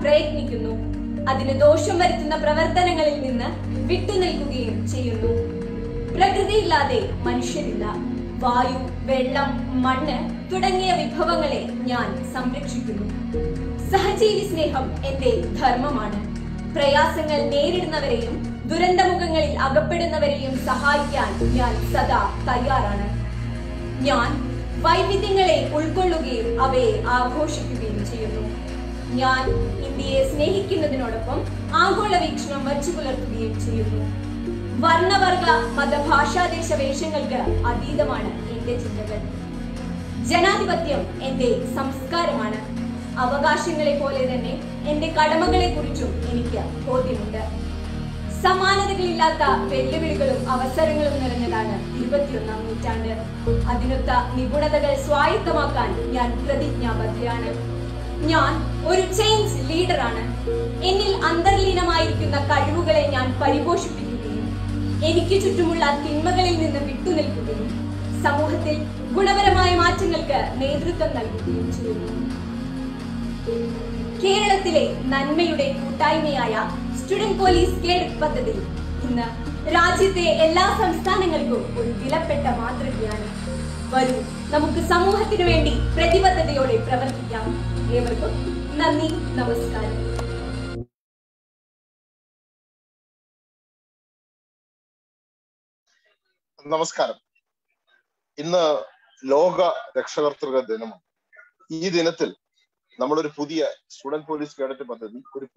പ്രയത്നിക്കുന്നു. അതിന് ദോഷം വരുത്തുന്ന പ്രവർത്തനങ്ങളിൽ നിന്ന് വിട്ടുനിൽക്കുകയും ചെയ്യുന്നു. പ്രകൃതിയില്ലാതെ മനുഷ്യരില്ല. വായു, വെള്ളം, മണ്ണ് തുടങ്ങിയ വിഭവങ്ങളെ ഞാൻ സംരക്ഷിക്കുന്നു. സഹജീവി സ്നേഹം എന്റെ ധർമ്മമാണ്. പ്രയാസങ്ങൾ നേരിടുന്നവരെയും ദുരന്തമുഖങ്ങളിൽ അകപ്പെടുന്നവരെയും സഹായിക്കാൻ ഞാൻ സദാ തയ്യാറാണ്. ഞാൻ വൈവിധ്യങ്ങളെ ഉൾക്കൊള്ളുകയും അവയെ ആഘോഷിക്കുകയും ചെയ്യുന്നു. ഞാൻ ഇന്ത്യയെ സ്നേഹിക്കുന്നതിനോടൊപ്പം ആഗോള വീക്ഷണം വച്ചു പുലർത്തുകയും ചെയ്യുന്നു. വർണ്ണവർഗ മതഭാഷാദേശ വേഷങ്ങൾക്ക് അതീതമാണ് എന്റെ ചിന്തകൾ. ജനാധിപത്യം എന്റെ സംസ്കാരമാണ്. അവകാശങ്ങളെ പോലെ തന്നെ എന്റെ കടമകളെ കുറിച്ചും എനിക്ക് ബോധ്യമുണ്ട്. സമാനതകളില്ലാത്ത വെല്ലുവിളികളും അവസരങ്ങളും നിറഞ്ഞതാണ് 21ാം നൂറ്റാണ്ട്. അതിനൊത്ത നിപുണതകൾ സ്വായത്തമാക്കാൻ ഞാൻ പ്രതിജ്ഞാബദ്ധയാണ്. ഞാൻ ഒരു ചേഞ്ച് ലീഡറാണ്. എന്നിൽ അന്തർലീനമായിരിക്കുന്ന കഴിവുകളെ ഞാൻ പരിപോഷിപ്പിക്കുകയും എനിക്ക് ചുറ്റുമുള്ള തിന്മകളിൽ നിന്ന് വിട്ടുനിൽക്കുകയും സമൂഹത്തിൽ ഗുണപരമായ മാറ്റങ്ങൾക്ക് നേതൃത്വം നൽകുകയും ചെയ്യുന്നു. കേരളത്തിലെ നന്മയുടെ കൂട്ടായ്മയായ സ്റ്റുഡന്റ് പോലീസ് കേഡറ്റ് പദ്ധതി ഇന്ന് രാജ്യത്തെ എല്ലാ സംസ്ഥാനങ്ങൾക്കും ഒരു വിലപ്പെട്ട മാതൃകയാണ്. വരൂ, നമുക്ക് സമൂഹത്തിനു വേണ്ടി പ്രതിബദ്ധതയോടെ പ്രവർത്തിക്കാം. ഏവർക്കും നന്ദി, നമസ്കാരം. നമസ്കാരം. ഇന്ന് ലോക രക്ഷകർതൃക ദിനമാണ്. ഈ ദിനത്തിൽ നമ്മളൊരു പുതിയ സ്റ്റുഡന്റ് പോലീസ് കേഡറ്റ് പദ്ധതി, ഒരു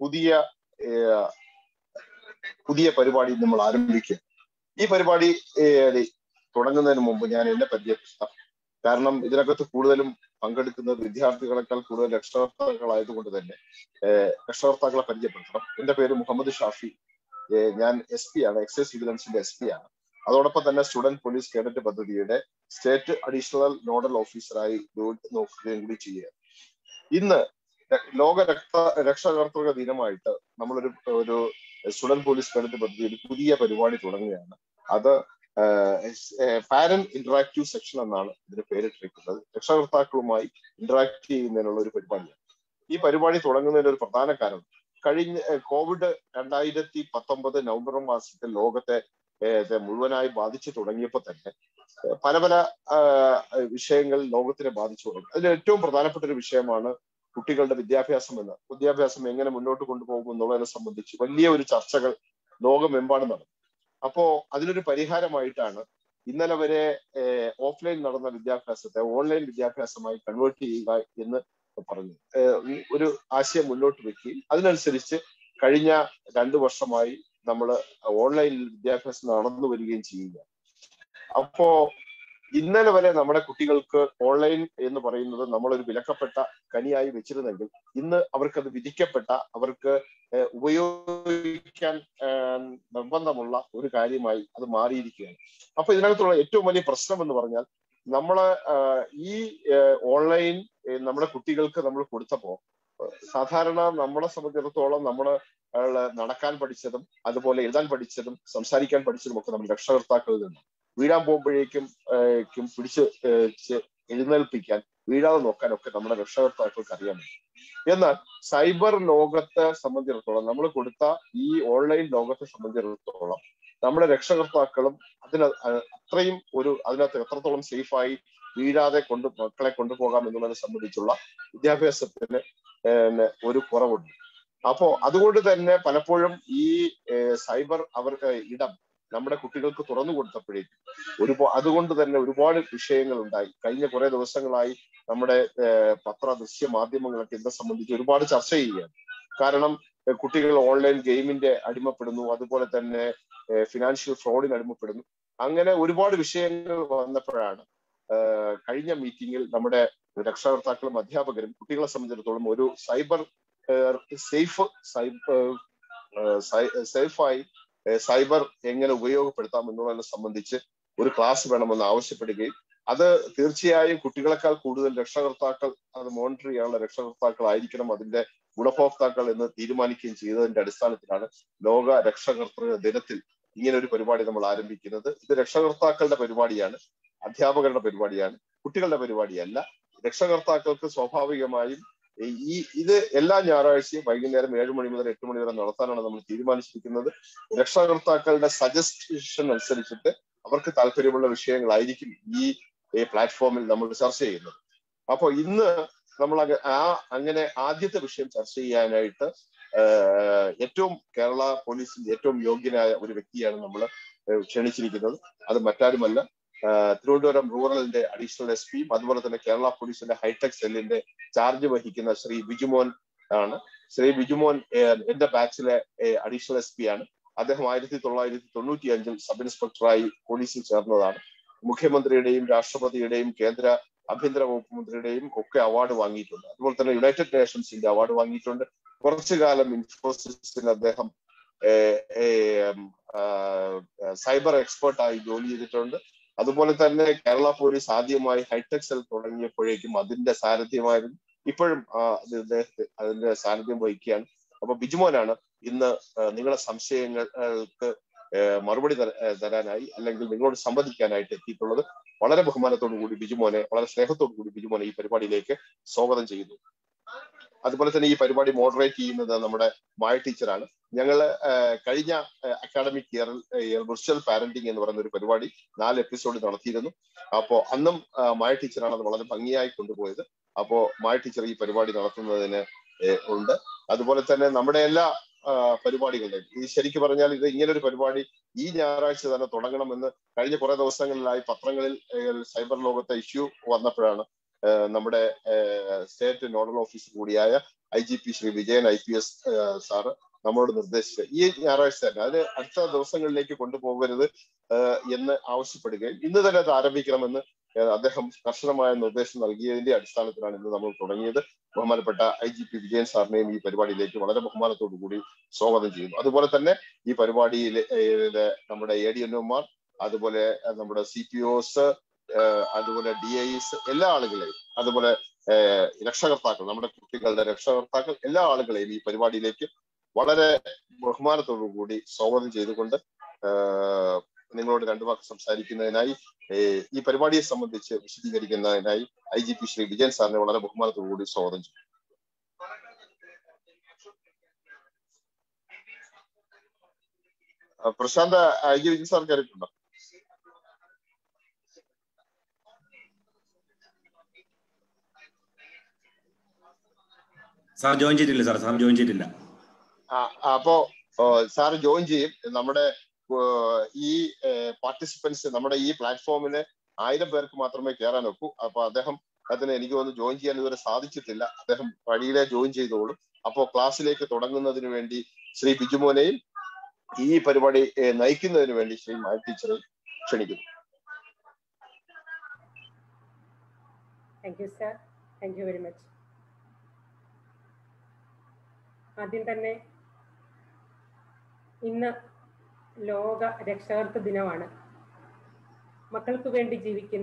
പുതിയ പരിപാടി നമ്മൾ ആരംഭിക്കുക. ഈ പരിപാടി തുടങ്ങുന്നതിന് മുമ്പ് ഞാൻ എന്നെ പരിചയപ്പെടുത്താം. കാരണം ഇതിനകത്ത് കൂടുതലും പങ്കെടുക്കുന്നത് വിദ്യാർത്ഥികളെക്കാൾ കൂടുതൽ രക്ഷകർത്താക്കളായതുകൊണ്ട് തന്നെ രക്ഷകർത്താക്കളെ പരിചയപ്പെടുത്തണം. എന്റെ പേര് മുഹമ്മദ് ഷാഫി. ഞാൻ SP ആണ്, എക്സൈസ് വിജിലൻസിന്റെ SP ആണ്. അതോടൊപ്പം തന്നെ സ്റ്റുഡന്റ് പോലീസ് കേഡറ്റ് പദ്ധതിയുടെ സ്റ്റേറ്റ് അഡീഷണൽ നോഡൽ ഓഫീസറായി നോക്കുകയും കൂടി ചെയ്യുക. ഇന്ന് ലോക രക്ഷകർതൃക ദിനമായിട്ട് നമ്മളൊരു സ്റ്റുഡന്റ് പോലീസ് കേഡറ്റ് പദ്ധതി ഒരു പുതിയ പരിപാടി തുടങ്ങുകയാണ്. അത് പാരന്റ് ഇന്ററാക്റ്റീവ് സെക്ഷൻ എന്നാണ് ഇതിന് പേരിട്ടിരിക്കുന്നത്. രക്ഷകർത്താക്കളുമായി ഇന്ററാക്ട് ചെയ്യുന്നതിനുള്ള ഒരു പരിപാടിയാണ്. ഈ പരിപാടി തുടങ്ങുന്നതിന് ഒരു പ്രധാന കാരണം, കഴിഞ്ഞ കോവിഡ് 2019 നവംബർ മാസത്തിൽ ലോകത്തെ മുഴുവനായി ബാധിച്ചു തുടങ്ങിയപ്പോൾ തന്നെ പല വിഷയങ്ങൾ ലോകത്തിനെ ബാധിച്ചു തുടങ്ങി. അതിൽ ഏറ്റവും പ്രധാനപ്പെട്ട ഒരു വിഷയമാണ് കുട്ടികളുടെ വിദ്യാഭ്യാസം എങ്ങനെ മുന്നോട്ട് കൊണ്ടുപോകും എന്നുള്ളതിനെ സംബന്ധിച്ച് വലിയ ഒരു ചർച്ചകൾ ലോകമെമ്പാടും നടന്നു. അപ്പോ അതിനൊരു പരിഹാരമായിട്ടാണ് ഇന്നലെ വരെ ഓഫ്ലൈൻ നടന്ന വിദ്യാഭ്യാസത്തെ ഓൺലൈൻ വിദ്യാഭ്യാസമായി കൺവേർട്ട് ചെയ്യുക എന്ന് പറഞ്ഞു ഒരു ആശയം മുന്നോട്ട് വെക്കുകയും അതിനനുസരിച്ച് കഴിഞ്ഞ 2 വർഷമായി നമ്മൾ ഓൺലൈനിൽ വിദ്യാഭ്യാസം നടന്നു വരികയും ചെയ്യുക. അപ്പോ ഇന്നലെ വരെ നമ്മുടെ കുട്ടികൾക്ക് ഓൺലൈൻ എന്ന് പറയുന്നത് നമ്മളൊരു വിലക്കപ്പെട്ട കനിയായി വെച്ചിരുന്നെങ്കിൽ ഇന്ന് അവർക്കത് വിധിക്കപ്പെട്ട, അവർക്ക് ഉപയോഗിക്കാൻ നിർബന്ധമുള്ള ഒരു കാര്യമായി അത് മാറിയിരിക്കുകയാണ്. അപ്പൊ ഇതിനകത്തുള്ള ഏറ്റവും വലിയ പ്രശ്നം എന്ന് പറഞ്ഞാൽ, നമ്മള് ഈ ഓൺലൈൻ നമ്മുടെ കുട്ടികൾക്ക് നമ്മൾ കൊടുത്തപ്പോ സാധാരണ നമ്മളെ സംബന്ധിച്ചിടത്തോളം നമ്മള് നടക്കാൻ പഠിച്ചതും അതുപോലെ എഴുതാൻ പഠിച്ചതും സംസാരിക്കാൻ പഠിച്ചതും ഒക്കെ നമ്മൾ രക്ഷകർത്താക്കളിൽ നിന്ന് വീഴാൻ പോകുമ്പോഴേക്കും പിടിച്ച് എഴുന്നേൽപ്പിക്കാൻ, വീഴാതെ നോക്കാനൊക്കെ നമ്മുടെ രക്ഷകർത്താക്കൾക്ക് അറിയാമോ. എന്നാൽ സൈബർ ലോകത്തെ സംബന്ധിച്ചിടത്തോളം, നമ്മൾ കൊടുത്ത ഈ ഓൺലൈൻ ലോകത്തെ സംബന്ധിച്ചിടത്തോളം നമ്മുടെ രക്ഷകർത്താക്കളും അതിനകത്ത് എത്രത്തോളം സേഫായി വീഴാതെ മക്കളെ കൊണ്ടുപോകാം എന്നുള്ളതിനെ സംബന്ധിച്ചുള്ള വിദ്യാഭ്യാസത്തിന് ഒരു കുറവുണ്ട്. അപ്പോ അതുകൊണ്ട് തന്നെ പലപ്പോഴും ഈ സൈബർ ഇടം നമ്മുടെ കുട്ടികൾക്ക് തുറന്നു കൊടുത്തപ്പോഴേക്കും അതുകൊണ്ട് തന്നെ ഒരുപാട് വിഷയങ്ങൾ ഉണ്ടായി. കഴിഞ്ഞ കുറെ ദിവസങ്ങളായി നമ്മുടെ ദൃശ്യ മാധ്യമങ്ങളൊക്കെ ഇതിനെ സംബന്ധിച്ച് ഒരുപാട് ചർച്ച ചെയ്യുകയാണ്. കാരണം കുട്ടികൾ ഓൺലൈൻ ഗെയിമിന്റെ അടിമപ്പെടുന്നു, അതുപോലെ തന്നെ ഫിനാൻഷ്യൽ ഫ്രോഡിന് അടിമപ്പെടുന്നു. അങ്ങനെ ഒരുപാട് വിഷയങ്ങൾ വന്നപ്പോഴാണ് കഴിഞ്ഞ മീറ്റിംഗിൽ നമ്മുടെ രക്ഷകർത്താക്കളും അധ്യാപകരും കുട്ടികളെ സംബന്ധിച്ചിടത്തോളം ഒരു സേഫായി സൈബർ എങ്ങനെ ഉപയോഗപ്പെടുത്താം എന്നുള്ളതിനെ സംബന്ധിച്ച് ഒരു ക്ലാസ് വേണമെന്ന് ആവശ്യപ്പെടുകയും അത് തീർച്ചയായും കുട്ടികളെക്കാൾ കൂടുതൽ രക്ഷകർത്താക്കൾ അത് മോണിറ്റർ ചെയ്യാനുള്ള രക്ഷകർത്താക്കളായിരിക്കണം അതിന്റെ ഗുണഭോക്താക്കൾ എന്ന് തീരുമാനിക്കുകയും ചെയ്തതിന്റെ അടിസ്ഥാനത്തിലാണ് ലോക രക്ഷകർതൃ ദിനത്തിൽ ഇങ്ങനെ ഒരു പരിപാടി നമ്മൾ ആരംഭിക്കുന്നത്. ഇത് രക്ഷകർത്താക്കളുടെ പരിപാടിയാണ്, അധ്യാപകരുടെ പരിപാടിയാണ്, കുട്ടികളുടെ പരിപാടിയല്ല. രക്ഷകർത്താക്കൾക്ക് സ്വാഭാവികമായും ഇത് എല്ലാ ഞായറാഴ്ചയും വൈകുന്നേരം 7 മണി മുതൽ 8 മണി വരെ നടത്താനാണ് നമ്മൾ തീരുമാനിച്ചിരിക്കുന്നത്. രക്ഷാകർത്താക്കളുടെ സജഷൻ അനുസരിച്ചിട്ട് അവർക്ക് താല്പര്യമുള്ള വിഷയങ്ങളായിരിക്കും ഈ പ്ലാറ്റ്ഫോമിൽ നമ്മൾ ചർച്ച ചെയ്യുന്നത്. അപ്പൊ ഇന്ന് നമ്മൾ അങ്ങനെ ആദ്യത്തെ വിഷയം ചർച്ച ചെയ്യാനായിട്ട് കേരള പോലീസിന്റെ ഏറ്റവും യോഗ്യനായ ഒരു വ്യക്തിയാണ് നമ്മൾ ക്ഷണിച്ചിരിക്കുന്നത്. അത് മറ്റാരുമല്ല, തിരുവനന്തപുരം റൂറലിന്റെ അഡീഷണൽ SP അതുപോലെ തന്നെ കേരള പോലീസിന്റെ ഹൈടെക് സെല്ലിന്റെ ചാർജ് വഹിക്കുന്ന ശ്രീ ബിജുമോൻ ആണ്. ശ്രീ ബിജുമോൻ എന്റെ ബാച്ചിലെ അഡീഷണൽ SP ആണ്. അദ്ദേഹം 1995 സബ് ഇൻസ്പെക്ടറായി പോലീസിൽ ചേർന്നതാണ്. മുഖ്യമന്ത്രിയുടെയും രാഷ്ട്രപതിയുടെയും കേന്ദ്ര ആഭ്യന്തര വകുപ്പ് മന്ത്രിയുടെയും ഒക്കെ അവാർഡ് വാങ്ങിയിട്ടുണ്ട്. അതുപോലെ തന്നെ യുണൈറ്റഡ് നേഷൻസിന്റെ അവാർഡ് വാങ്ങിയിട്ടുണ്ട്. കുറച്ചു കാലം ഇൻഫോസിസിൽ അദ്ദേഹം സൈബർ എക്സ്പേർട്ടായി ജോലി ചെയ്തിട്ടുണ്ട്. അതുപോലെ തന്നെ കേരള പോലീസ് ആദ്യമായി ഹൈടെക് സെൽ തുടങ്ങിയപ്പോഴേക്കും അതിന്റെ സാരഥ്യമായിരുന്നു. ഇപ്പോഴും അതിന്റെ സാരഥ്യം വഹിക്കുകയാണ്. അപ്പൊ ബിജുമോനാണ് ഇന്ന് നിങ്ങളുടെ സംശയങ്ങൾക്ക് മറുപടി തരാനായി അല്ലെങ്കിൽ നിങ്ങളോട് സംവദിക്കാനായിട്ട് എത്തിയിട്ടുള്ളത്. വളരെ ബഹുമാനത്തോടു കൂടി ബിജുമോനെ, വളരെ സ്നേഹത്തോടു കൂടി ബിജുമോനെ ഈ പരിപാടിയിലേക്ക് സ്വാഗതം ചെയ്യുന്നു. അതുപോലെ തന്നെ ഈ പരിപാടി മോഡറേറ്റ് ചെയ്യുന്നത് നമ്മുടെ മായ ടീച്ചറാണ്. ഞങ്ങള് കഴിഞ്ഞ അക്കാഡമിക് ഇയറിൽ വിർച്വൽ പാരന്റിങ് എന്ന് പറയുന്ന ഒരു പരിപാടി 4 എപ്പിസോഡ് നടത്തിയിരുന്നു. അപ്പോ അന്നും മായ ടീച്ചറാണ് അത് വളരെ ഭംഗിയായി കൊണ്ടുപോയത്. അപ്പോ മായ ടീച്ചർ ഈ പരിപാടി നടത്തുന്നതിന് ഉണ്ട്. അതുപോലെ തന്നെ നമ്മുടെ എല്ലാ പരിപാടികളുടെയും ഈ ശരിക്കും പറഞ്ഞാൽ ഇത് ഇങ്ങനൊരു പരിപാടി ഈ ഞായറാഴ്ച തന്നെ തുടങ്ങണമെന്ന് കഴിഞ്ഞ കുറെ ദിവസങ്ങളിലായി പത്രങ്ങളിൽ സൈബർ ലോകത്തെ ഇഷ്യൂ വന്നപ്പോഴാണ് നമ്മുടെ സ്റ്റേറ്റ് നോഡൽ ഓഫീസർ കൂടിയായ IGP Shri Vijayan IPS sir നമ്മളോട് നിർദ്ദേശിച്ചത് ഈ ഞായറാഴ്ച തന്നെ അതിന് അടുത്ത ദിവസങ്ങളിലേക്ക് കൊണ്ടുപോകരുത് എന്ന് ആവശ്യപ്പെടുകയും ഇന്ന് തന്നെ അത് ആരംഭിക്കണമെന്ന് അദ്ദേഹം കർശനമായ നിർദ്ദേശം നൽകിയതിന്റെ അടിസ്ഥാനത്തിലാണ് ഇന്ന് നമ്മൾ തുടങ്ങിയത്. ബഹുമാനപ്പെട്ട IGP വിജയൻ സാറിനെയും ഈ പരിപാടിയിലേക്ക് വളരെ ബഹുമാനത്തോടു കൂടി സ്വാഗതം ചെയ്യുന്നു. അതുപോലെ തന്നെ ഈ പരിപാടിയിലെ നമ്മുടെ ADNOമാർ, അതുപോലെ നമ്മുടെ CPOs, അതുപോലെ DIs, എല്ലാ ആളുകളെയും, അതുപോലെ രക്ഷകർത്താക്കൾ, നമ്മുടെ കുട്ടികളുടെ രക്ഷകർത്താക്കൾ, എല്ലാ ആളുകളെയും ഈ പരിപാടിയിലേക്ക് വളരെ ബഹുമാനത്തോടു കൂടി സ്വാഗതം ചെയ്തുകൊണ്ട് നിങ്ങളോട് 2 വാക്ക് സംസാരിക്കുന്നതിനായി ഈ പരിപാടിയെ സംബന്ധിച്ച് വിശദീകരിക്കുന്നതിനായി IGP ശ്രീ വിജയൻ സാറിനെ വളരെ ബഹുമാനത്തോടു കൂടി സ്വാഗതം ചെയ്യും. പ്രശാന്ത്, IG വിജയൻ സാർ കയറിയിട്ടുണ്ടോ? സാർ ജോയിൻ ചെയ്തിട്ടില്ല. സാർ ജോയിൻ ചെയ്തിട്ടില്ല. അപ്പോ സാർ ജോയിൻ ചെയ്യും. നമ്മുടെ ഈ പാർട്ടിസിപ്പൻസ് നമ്മുടെ ഈ പ്ലാറ്റ്ഫോമിന് 1000 പേർക്ക് മാത്രമേ കയറാൻ ഒക്കൂ. അപ്പൊ അതിന് എനിക്ക് തോന്നുന്നു ജോയിൻ ചെയ്യാൻ ഇതുവരെ സാധിച്ചിട്ടില്ല. അദ്ദേഹം വഴിയിലെ ജോയിൻ ചെയ്തോളും. അപ്പോ ക്ലാസ്സിലേക്ക് തുടങ്ങുന്നതിന് വേണ്ടി ശ്രീ ബിജുമോനെയും ഈ പരിപാടി നയിക്കുന്നതിന് വേണ്ടി ശ്രീ മായ ടീച്ചറെ ക്ഷണിക്കുന്നു. Thank you sir, thank you very much. ആദ്യം തന്നെ ഇന്ന് ലോക രക്ഷകർത്തൃ ദിനമാണ്. മക്കൾക്ക് വേണ്ടി ജീവിക്കുന്ന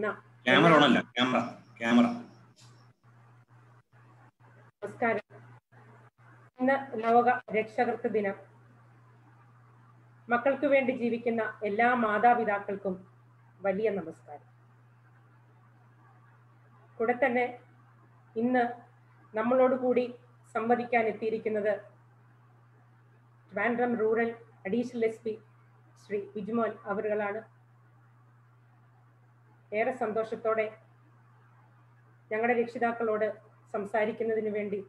നമസ്കാരം. ഇന്ന് ലോക രക്ഷകർത്തൃ ദിനം. മക്കൾക്ക് വേണ്ടി ജീവിക്കുന്ന എല്ലാ മാതാപിതാക്കൾക്കും വലിയ നമസ്കാരം. കൂടെ തന്നെ ഇന്ന് നമ്മളോട് കൂടി സംവദിക്കാൻ എത്തിയിരിക്കുന്നത് Trivandrum rural additional SP Shri Bijumon അവറുകളാണ്. ഏറെ സന്തോഷത്തോടെ ഞങ്ങളുടെ രക്ഷിതാക്കളോട് സംസാരിക്കുന്നതിന് വേണ്ടി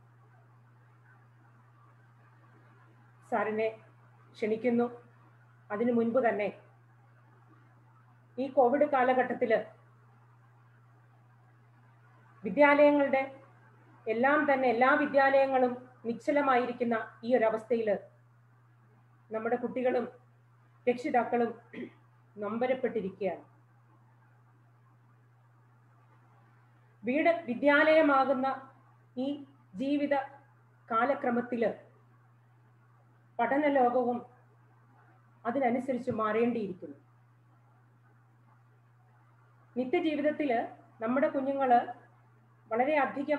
സാറിനെ ക്ഷണിക്കുന്നു. അതിനു മുൻപ് തന്നെ ഈ കോവിഡ് കാലഘട്ടത്തിൽ വിദ്യാലയങ്ങളുടെ എല്ലാ വിദ്യാലയങ്ങളും നിശ്ചലമായിരിക്കുന്ന ഈ ഒരവസ്ഥയിൽ നമ്മുടെ കുട്ടികളും രക്ഷിതാക്കളും നൊമ്പരപ്പെട്ടിരിക്കുകയാണ്. വീട് വിദ്യാലയമാകുന്ന ഈ ജീവിത കാലക്രമത്തിൽ പഠന ലോകവും അതിനനുസരിച്ച് മാറേണ്ടിയിരിക്കുന്നു. നിത്യജീവിതത്തിൽ നമ്മുടെ കുഞ്ഞുങ്ങള് വളരെയധികം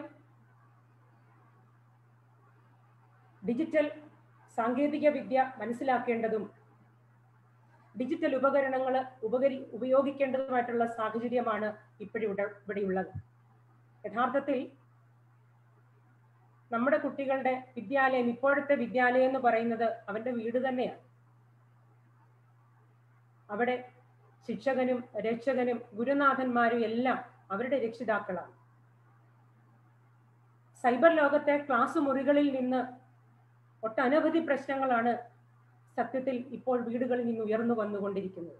ഡിജിറ്റൽ സാങ്കേതിക വിദ്യ മനസ്സിലാക്കേണ്ടതും ഡിജിറ്റൽ ഉപകരണങ്ങൾ ഉപയോഗിക്കേണ്ടതുമായിട്ടുള്ള സാഹചര്യമാണ് ഇവിടെയുള്ളത്. യഥാർത്ഥത്തിൽ നമ്മുടെ കുട്ടികളുടെ വിദ്യാലയം, ഇപ്പോഴത്തെ വിദ്യാലയം എന്ന് പറയുന്നത് അവന്റെ വീട് തന്നെയാണ്. അവിടെ ശിക്ഷകനും രക്ഷകനും ഗുരുനാഥന്മാരും എല്ലാം അവരുടെ രക്ഷിതാക്കളാണ്. സൈബർ ലോകത്തെ ക്ലാസ് മുറികളിൽ നിന്ന് ഒട്ടനവധി പ്രശ്നങ്ങളാണ് സത്യത്തിൽ ഇപ്പോൾ വീടുകളിൽ നിന്ന് ഉയർന്നു വന്നുകൊണ്ടിരിക്കുന്നത്.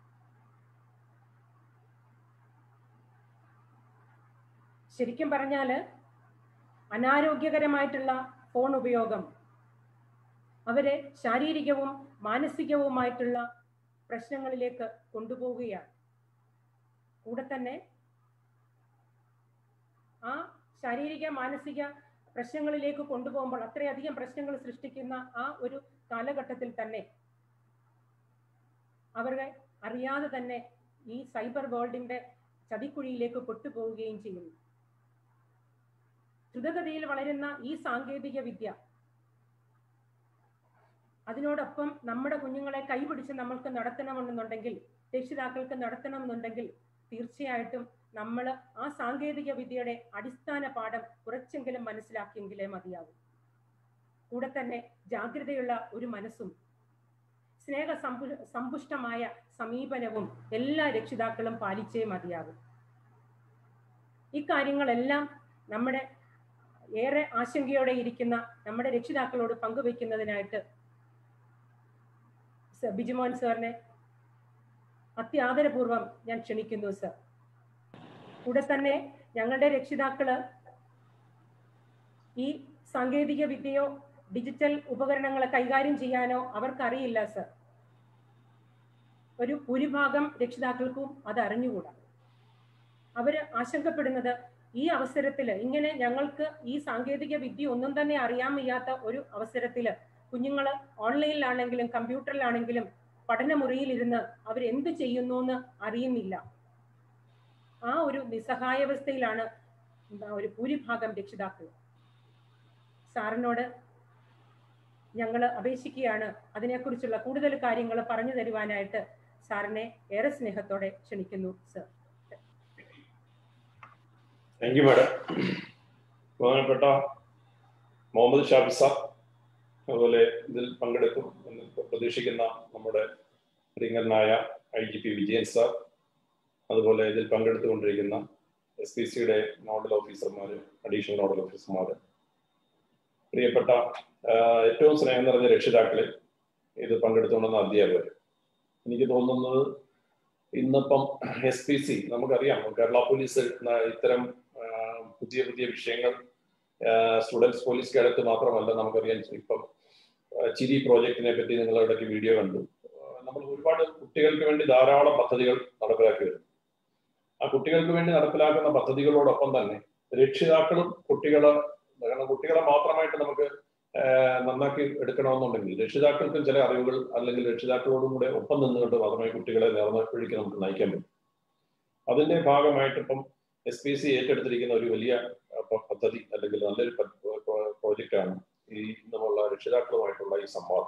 ശരിക്കും പറഞ്ഞാല് അനാരോഗ്യകരമായിട്ടുള്ള ഫോൺ ഉപയോഗം അവരെ ശാരീരികവും മാനസികവുമായിട്ടുള്ള പ്രശ്നങ്ങളിലേക്ക് കൊണ്ടുപോവുകയാണ്. കൂടെ തന്നെ ആ ശാരീരിക മാനസിക പ്രശ്നങ്ങളിലേക്ക് കൊണ്ടുപോകുമ്പോൾ അത്രയധികം പ്രശ്നങ്ങൾ സൃഷ്ടിക്കുന്ന ആ ഒരു കാലഘട്ടത്തിൽ തന്നെ അവരെ അറിയാതെ തന്നെ ഈ സൈബർ വേൾഡിന്റെ ചതിക്കുഴിയിലേക്ക് പെട്ടുപോവുകയും ചെയ്യുന്നു. ദ്രുതഗതിയിൽ വളരുന്ന ഈ സാങ്കേതിക വിദ്യ, അതിനോടൊപ്പം നമ്മുടെ കുഞ്ഞുങ്ങളെ കൈപിടിച്ച് നമ്മൾക്ക് നടത്തണമെന്നുണ്ടെങ്കിൽ, രക്ഷിതാക്കൾക്ക് നടത്തണമെന്നുണ്ടെങ്കിൽ തീർച്ചയായിട്ടും നമ്മൾ ആ സാങ്കേതിക വിദ്യയുടെ അടിസ്ഥാന പാഠം കുറച്ചെങ്കിലും മനസ്സിലാക്കിയെങ്കിലേ മതിയാകും. കൂടെ തന്നെ ജാഗ്രതയുള്ള ഒരു മനസ്സും സമ്പുഷ്ടമായ സമീപനവും എല്ലാ രക്ഷിതാക്കളും പാലിച്ചേ മതിയാകും. ഇക്കാര്യങ്ങളെല്ലാം നമ്മുടെ ഏറെ ആശങ്കയോടെ ഇരിക്കുന്ന നമ്മുടെ രക്ഷിതാക്കളോട് പങ്കുവയ്ക്കുന്നതിനായിട്ട് ബിജുമോൻ സാറിനെ അത്യാദരപൂർവം ഞാൻ ക്ഷണിക്കുന്നു സർ. കൂടെ തന്നെ ഞങ്ങളുടെ രക്ഷിതാക്കള് ഈ സാങ്കേതിക വിദ്യയോ ഡിജിറ്റൽ ഉപകരണങ്ങളെ കൈകാര്യം ചെയ്യാനോ അവർക്കറിയില്ല സർ. ഒരു ഭൂരിഭാഗം രക്ഷിതാക്കൾക്കും അത് അറിഞ്ഞുകൂടാ. അവര് ആശങ്കപ്പെടുന്നത് ഈ അവസരത്തില്, ഇങ്ങനെ ഞങ്ങൾക്ക് ഈ സാങ്കേതിക വിദ്യ ഒന്നും തന്നെ അറിയാൻ വയ്യാത്ത ഒരു അവസരത്തില് കുഞ്ഞുങ്ങള് ഓൺലൈനിലാണെങ്കിലും കമ്പ്യൂട്ടറിലാണെങ്കിലും പഠനമുറിയിലിരുന്ന് അവരെന്ത് ചെയ്യുന്നു എന്ന് അറിയുന്നില്ല. ആ ഒരു നിസ്സഹായാവസ്ഥയിലാണ് ഒരു ഭൂരിഭാഗം രക്ഷിതാക്കൾ. സാറിനോട് ഞങ്ങൾ അപേക്ഷിക്കുകയാണ് അതിനെക്കുറിച്ചുള്ള കൂടുതൽ കാര്യങ്ങൾ പറഞ്ഞു തരുവാനായിട്ട്. സാറിനെ ഏറെ സ്നേഹത്തോടെ ക്ഷണിക്കുന്നു സർ. Thank you madam. ബഹുമാനപ്പെട്ട മുഹമ്മദ് ഷാഫി സാർ, അതുപോലെ ഇതിൽ പങ്കെടുക്കും എന്ന് പ്രതീക്ഷിക്കുന്ന നമ്മുടെ പ്രിയങ്കരനായ IGP വിജയൻ സാർ, അതുപോലെ ഇതിൽ പങ്കെടുത്തുകൊണ്ടിരിക്കുന്ന SPCയുടെ നോഡൽ ഓഫീസർമാർ, അഡീഷണൽ നോഡൽ ഓഫീസർമാർ, പ്രിയപ്പെട്ട ഏറ്റവും സ്നേഹം നിറഞ്ഞ രക്ഷിതാക്കളെ, ഇത് പങ്കെടുത്തുകൊണ്ടുവന്ന അധ്യാപകർ. എനിക്ക് തോന്നുന്നത് ഇന്നിപ്പം SPC നമുക്കറിയാം, കേരള പോലീസ് ഇത്തരം പുതിയ പുതിയ വിഷയങ്ങൾ സ്റ്റുഡൻസ് പോലീസ് കേഡറ്റ് മാത്രമല്ല, നമുക്കറിയാം ഇപ്പം ചിരി പ്രോജക്റ്റിനെ പറ്റി നിങ്ങൾ ഇടയ്ക്ക് വീഡിയോ കണ്ടു. നമ്മൾ ഒരുപാട് കുട്ടികൾക്ക് വേണ്ടി ധാരാളം പദ്ധതികൾ നടപ്പിലാക്കി വരുന്നു. ആ കുട്ടികൾക്ക് വേണ്ടി നടപ്പിലാക്കുന്ന പദ്ധതികളോടൊപ്പം തന്നെ രക്ഷിതാക്കളും കുട്ടികളെ മാത്രമായിട്ട് നമുക്ക് നന്നാക്കി എടുക്കണമെന്നുണ്ടെങ്കിൽ രക്ഷിതാക്കൾക്കും ചില അറിവുകൾ അല്ലെങ്കിൽ രക്ഷിതാക്കളോടും കൂടെ ഒപ്പം നിന്നുകൊണ്ട് മാത്രമേ കുട്ടികളെ നേർന്ന വഴിക്ക് നമുക്ക് നയിക്കാൻ പറ്റും. അതിന്റെ ഭാഗമായിട്ട് ഇപ്പം SPC ഏറ്റെടുത്തിരിക്കുന്ന ഒരു വലിയ പദ്ധതി അല്ലെങ്കിൽ നല്ലൊരു പ്രോജക്റ്റാണ് ഈ നമ്മളുള്ള രക്ഷിതാക്കളുമായിട്ടുള്ള ഈ സംവാദം.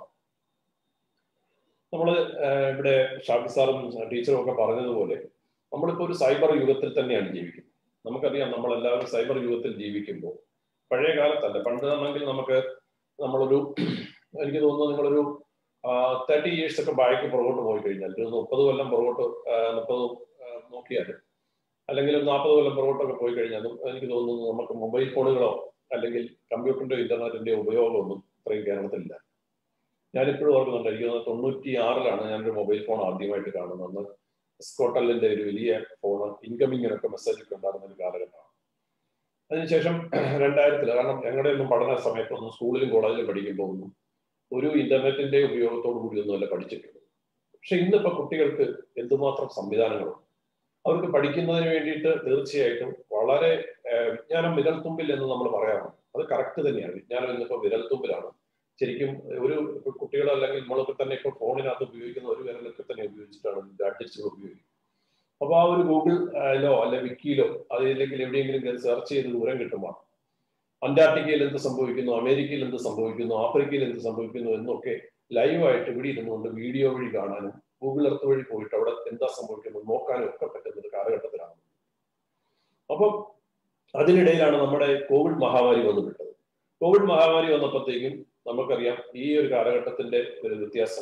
നമ്മൾ ഇവിടെ ഷാഫി സാറും ടീച്ചറും ഒക്കെ പറഞ്ഞതുപോലെ നമ്മളിപ്പോൾ ഒരു സൈബർ യുഗത്തിൽ തന്നെയാണ് ജീവിക്കുന്നത്. നമുക്കറിയാം, നമ്മളെല്ലാവരും സൈബർ യുഗത്തിൽ ജീവിക്കുമ്പോൾ പഴയ കാലത്തല്ല, പണ്ട് ആണെങ്കിൽ നമ്മളൊരു എനിക്ക് തോന്നുന്നു നിങ്ങളൊരു 30 years ഒക്കെ ബാക്ക് പുറകോട്ട് പോയി കഴിഞ്ഞാൽ, 30 കൊല്ലം പുറകോട്ട് 30 നോക്കിയാൽ, അല്ലെങ്കിൽ 40 കൊല്ലം പുറകോട്ടൊക്കെ പോയി കഴിഞ്ഞാൽ എനിക്ക് തോന്നുന്നു നമുക്ക് മൊബൈൽ ഫോണുകളോ അല്ലെങ്കിൽ കമ്പ്യൂട്ടറിന്റെ ഇന്റർനെറ്റിന്റെ ഉപയോഗമൊന്നും ഇത്രയും കേരളത്തിലില്ല. ഞാനിപ്പോഴും ഓർക്കുന്നുണ്ട്, എനിക്ക് 96-ലാണ് ഞാനൊരു മൊബൈൽ ഫോൺ ആദ്യമായിട്ട് കാണുന്നത്. സ്കോട്ടലിന്റെ ഒരു വലിയ ഫോണ്, ഇൻകമിങ്ങിനൊക്കെ മെസ്സേജ് ഒക്കെ ഉണ്ടാകുന്ന ഒരു കാലഘട്ടമാണ്. അതിനുശേഷം 2000-ൽ, കാരണം ഞങ്ങളുടെ ഒന്നും പഠന സമയത്തൊന്നും സ്കൂളിലും കോളേജിലും പഠിക്കുമ്പോൾ ഒന്നും ഒരു ഇന്റർനെറ്റിന്റെ ഉപയോഗത്തോടു കൂടി ഒന്നുമല്ല പഠിച്ചിട്ടുള്ളത്. പക്ഷെ ഇന്നിപ്പോ കുട്ടികൾക്ക് എന്തുമാത്രം സംവിധാനങ്ങളുണ്ട്. അവർക്ക് പഠിക്കുന്നതിന് വേണ്ടിയിട്ട് തീർച്ചയായിട്ടും വളരെ വിജ്ഞാനം വിരൽത്തുമ്പിൽ എന്ന് നമ്മൾ പറയാറുണ്ട്. അത് കറക്റ്റ് തന്നെയാണ്. വിജ്ഞാനം ഇന്നിപ്പോ വിരൽത്തുമ്പിലാണ്. ശരിക്കും ഒരു കുട്ടികൾ അല്ലെങ്കിൽ നമ്മളൊക്കെ തന്നെ ഇപ്പോൾ ഫോണിനകത്ത് ഉപയോഗിക്കുന്ന ഒരു വിരലൊക്കെ തന്നെ ഉപയോഗിച്ചിട്ടാണ് ഗാഡ്ജറ്റ്സുകൾ ഉപയോഗിക്കുന്നത്. അപ്പൊ ആ ഒരു ഗൂഗിളിലോ അല്ലെ വിക്കിയിലോ അതില്ലെങ്കിൽ എവിടെയെങ്കിലും സെർച്ച് ചെയ്ത് ദൂരം കിട്ടുമ്പോൾ അന്റാർട്ടിക്കയിൽ എന്ത് സംഭവിക്കുന്നു, അമേരിക്കയിൽ എന്ത് സംഭവിക്കുന്നു, ആഫ്രിക്കയിൽ എന്ത് സംഭവിക്കുന്നു എന്നൊക്കെ ലൈവായിട്ട് ഇവിടെ ഇരുന്നുകൊണ്ട് വീഡിയോ വഴി കാണാനും ഗൂഗിൾ എർത്ത് വഴി പോയിട്ട് അവിടെ എന്താ സംഭവിക്കുന്നത് നോക്കാനും ഒക്കെ പറ്റുന്ന ഒരു കാലഘട്ടത്തിലാണ്. അപ്പം അതിനിടയിലാണ് നമ്മുടെ കോവിഡ് മഹാമാരി വന്നു വിട്ടത്. കോവിഡ് മഹാമാരി വന്നപ്പോഴത്തേക്കും നമുക്കറിയാം ഈ ഒരു കാലഘട്ടത്തിന്റെ ഒരു വ്യത്യാസം.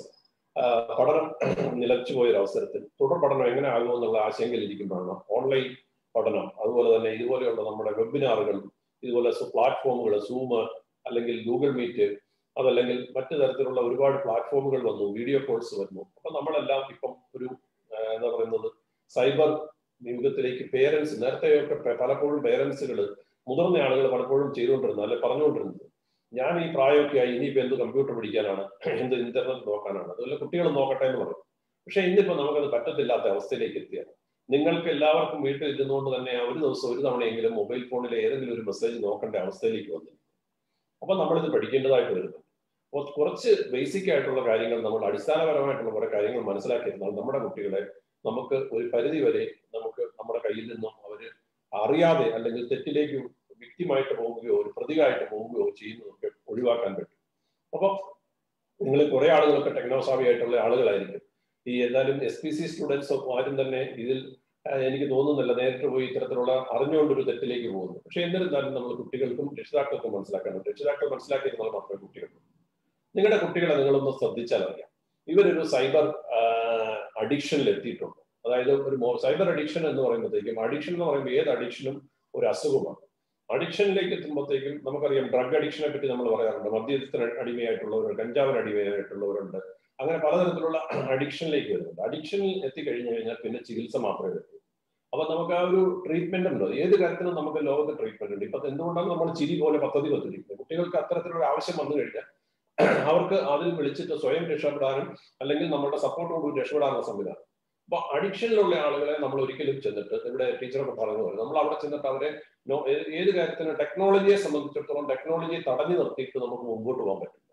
പഠനം നിലച്ചുപോയ ഒരു അവസരത്തിൽ തുടർ പഠനം എങ്ങനെ ആകുമെന്നുള്ള ആശങ്കയിൽ ഇരിക്കുമ്പോഴാണ് ഓൺലൈൻ പഠനം, അതുപോലെ തന്നെ ഇതുപോലെയുള്ള നമ്മുടെ വെബിനാറുകൾ, ഇതുപോലെ പ്ലാറ്റ്ഫോമുകൾ, സൂം അല്ലെങ്കിൽ ഗൂഗിൾ മീറ്റ്, അതല്ലെങ്കിൽ മറ്റു തരത്തിലുള്ള ഒരുപാട് പ്ലാറ്റ്ഫോമുകൾ വന്നു, വീഡിയോ കോൾസ് വന്നു. അപ്പൊ നമ്മളെല്ലാം ഇപ്പം ഒരു എന്താ പറയുന്നത് സൈബർ യുഗത്തിലേക്ക് പേരൻസ്, നേരത്തെയൊക്കെ പലപ്പോഴും പേരൻസുകൾ, മുതിർന്ന ആളുകൾ പലപ്പോഴും ചെയ്തുകൊണ്ടിരുന്നത് അല്ലെ പറഞ്ഞുകൊണ്ടിരുന്നത്, ഞാൻ ഈ പ്രായമൊക്കെ ആയി ഇനിയിപ്പോ എന്ത് കമ്പ്യൂട്ടർ പഠിക്കാനാണ്, എന്ത് ഇന്റർനെറ്റ് നോക്കാനാണ്, അതുപോലെ കുട്ടികൾ നോക്കട്ടെ എന്ന് പറയും. പക്ഷെ ഇന്നിപ്പോ നമുക്കത് പറ്റത്തില്ലാത്ത അവസ്ഥയിലേക്ക് എത്തിയാണ്. നിങ്ങൾക്ക് എല്ലാവർക്കും വീട്ടിൽ ഇരുന്നുകൊണ്ട് തന്നെ ഒരു ദിവസം ഒരു തവണയെങ്കിലും മൊബൈൽ ഫോണിലെ ഏതെങ്കിലും ഒരു മെസ്സേജ് നോക്കേണ്ട അവസ്ഥയിലേക്ക് വന്നു. അപ്പൊ നമ്മളിത് പഠിക്കേണ്ടതായിട്ട് വരുന്നു. അപ്പോൾ കുറച്ച് ബേസിക് ആയിട്ടുള്ള കാര്യങ്ങൾ, നമ്മൾ അടിസ്ഥാനപരമായിട്ടുള്ള കുറെ കാര്യങ്ങൾ മനസ്സിലാക്കിയിരുന്നാൽ നമ്മുടെ കുട്ടികളെ നമുക്ക് ഒരു പരിധി വരെ നമുക്ക് നമ്മുടെ കയ്യിൽ നിന്നും അവര് അറിയാതെ അല്ലെങ്കിൽ തെറ്റിലേക്ക് വ്യക്തിമായിട്ട് പോവുകയോ ഒരു പ്രതികായിട്ട് പോവുകയോ ചെയ്യുന്നതൊക്കെ ഒഴിവാക്കാൻ പറ്റും. അപ്പൊ നിങ്ങൾ കുറെ ആളുകളൊക്കെ ടെക്നോസാവിയായിട്ടുള്ള ആളുകളായിരിക്കും. ഈ എന്തായാലും SPC സ്റ്റുഡൻസ് ആരും തന്നെ ഇതിൽ എനിക്ക് തോന്നുന്നില്ല നേരിട്ട് പോയി ഇത്തരത്തിലുള്ള അറിഞ്ഞുകൊണ്ടൊരു തെറ്റിലേക്ക് പോകുന്നു. പക്ഷെ എന്നിരുന്നാലും നമ്മൾ കുട്ടികൾക്കും രക്ഷിതാക്കൾക്കും മനസ്സിലാക്കാൻ പറ്റും. രക്ഷിതാക്കൾ മനസ്സിലാക്കിയിരുന്നാൽ മാത്രമേ കുട്ടികൾക്കും. നിങ്ങളുടെ കുട്ടികളെ നിങ്ങളൊന്ന് ശ്രദ്ധിച്ചാൽ അറിയാം, ഇവരൊരു സൈബർ അഡിക്ഷനിൽ എത്തിയിട്ടുണ്ട്. അതായത് ഒരു സൈബർ അഡിക്ഷൻ എന്ന് പറയുമ്പോഴത്തേക്കും, അഡിക്ഷൻ എന്ന് പറയുമ്പോൾ ഏത് അഡിക്ഷനും ഒരു അസുഖമാണ്. അഡിക്ഷനിലേക്ക് എത്തുമ്പോഴത്തേക്കും നമുക്കറിയാം, ഡ്രഗ് അഡിക്ഷനെ പറ്റി നമ്മൾ പറയാറുണ്ട്. മദ്യത്തിന് അടിമയായിട്ടുള്ളവരുണ്ട്, കഞ്ചാവിന് അടിമയായിട്ടുള്ളവരുണ്ട്, അങ്ങനെ പലതരത്തിലുള്ള അഡിക്ഷനിലേക്ക് വരുന്നുണ്ട്. അഡിക്ഷനിൽ എത്തിക്കഴിഞ്ഞു കഴിഞ്ഞാൽ പിന്നെ ചികിത്സ മാത്രമേ പറ്റൂ. അപ്പൊ നമുക്ക് ആ ഒരു ട്രീറ്റ്മെന്റ് ഉണ്ടോ? ഏത് കാര്യത്തിനും നമുക്ക് ലോകത്ത് ട്രീറ്റ്മെന്റ് ഉണ്ട്. ഇപ്പൊ എന്തുകൊണ്ടാണ് നമ്മൾ ചിരി പോലെ പദ്ധതി പദ്ധതിക്കുന്നത്? കുട്ടികൾക്ക് അത്തരത്തിലുള്ള ആവശ്യം വന്നു കഴിഞ്ഞാൽ അവർക്ക് അതിൽ വിളിച്ചിട്ട് സ്വയം രക്ഷപ്പെടാനും അല്ലെങ്കിൽ നമ്മുടെ സപ്പോർട്ടോട് രക്ഷപ്പെടാനുള്ള സംവിധാനം. അപ്പൊ അഡിക്ഷനിലുള്ള ആളുകളെ നമ്മൾ ഒരിക്കലും ചെന്നിട്ട്, ഇവിടെ ടീച്ചറൊക്കെ പറഞ്ഞു പോലെ, നമ്മൾ അവിടെ ചെന്നിട്ട് അവരെ ഏത് കാര്യത്തിനും ടെക്നോളജിയെ സംബന്ധിച്ചിടത്തോളം ടെക്നോളജിയെ തടഞ്ഞു നിർത്തിയിട്ട് നമുക്ക് മുമ്പോട്ട് പോകാൻ പറ്റില്ല.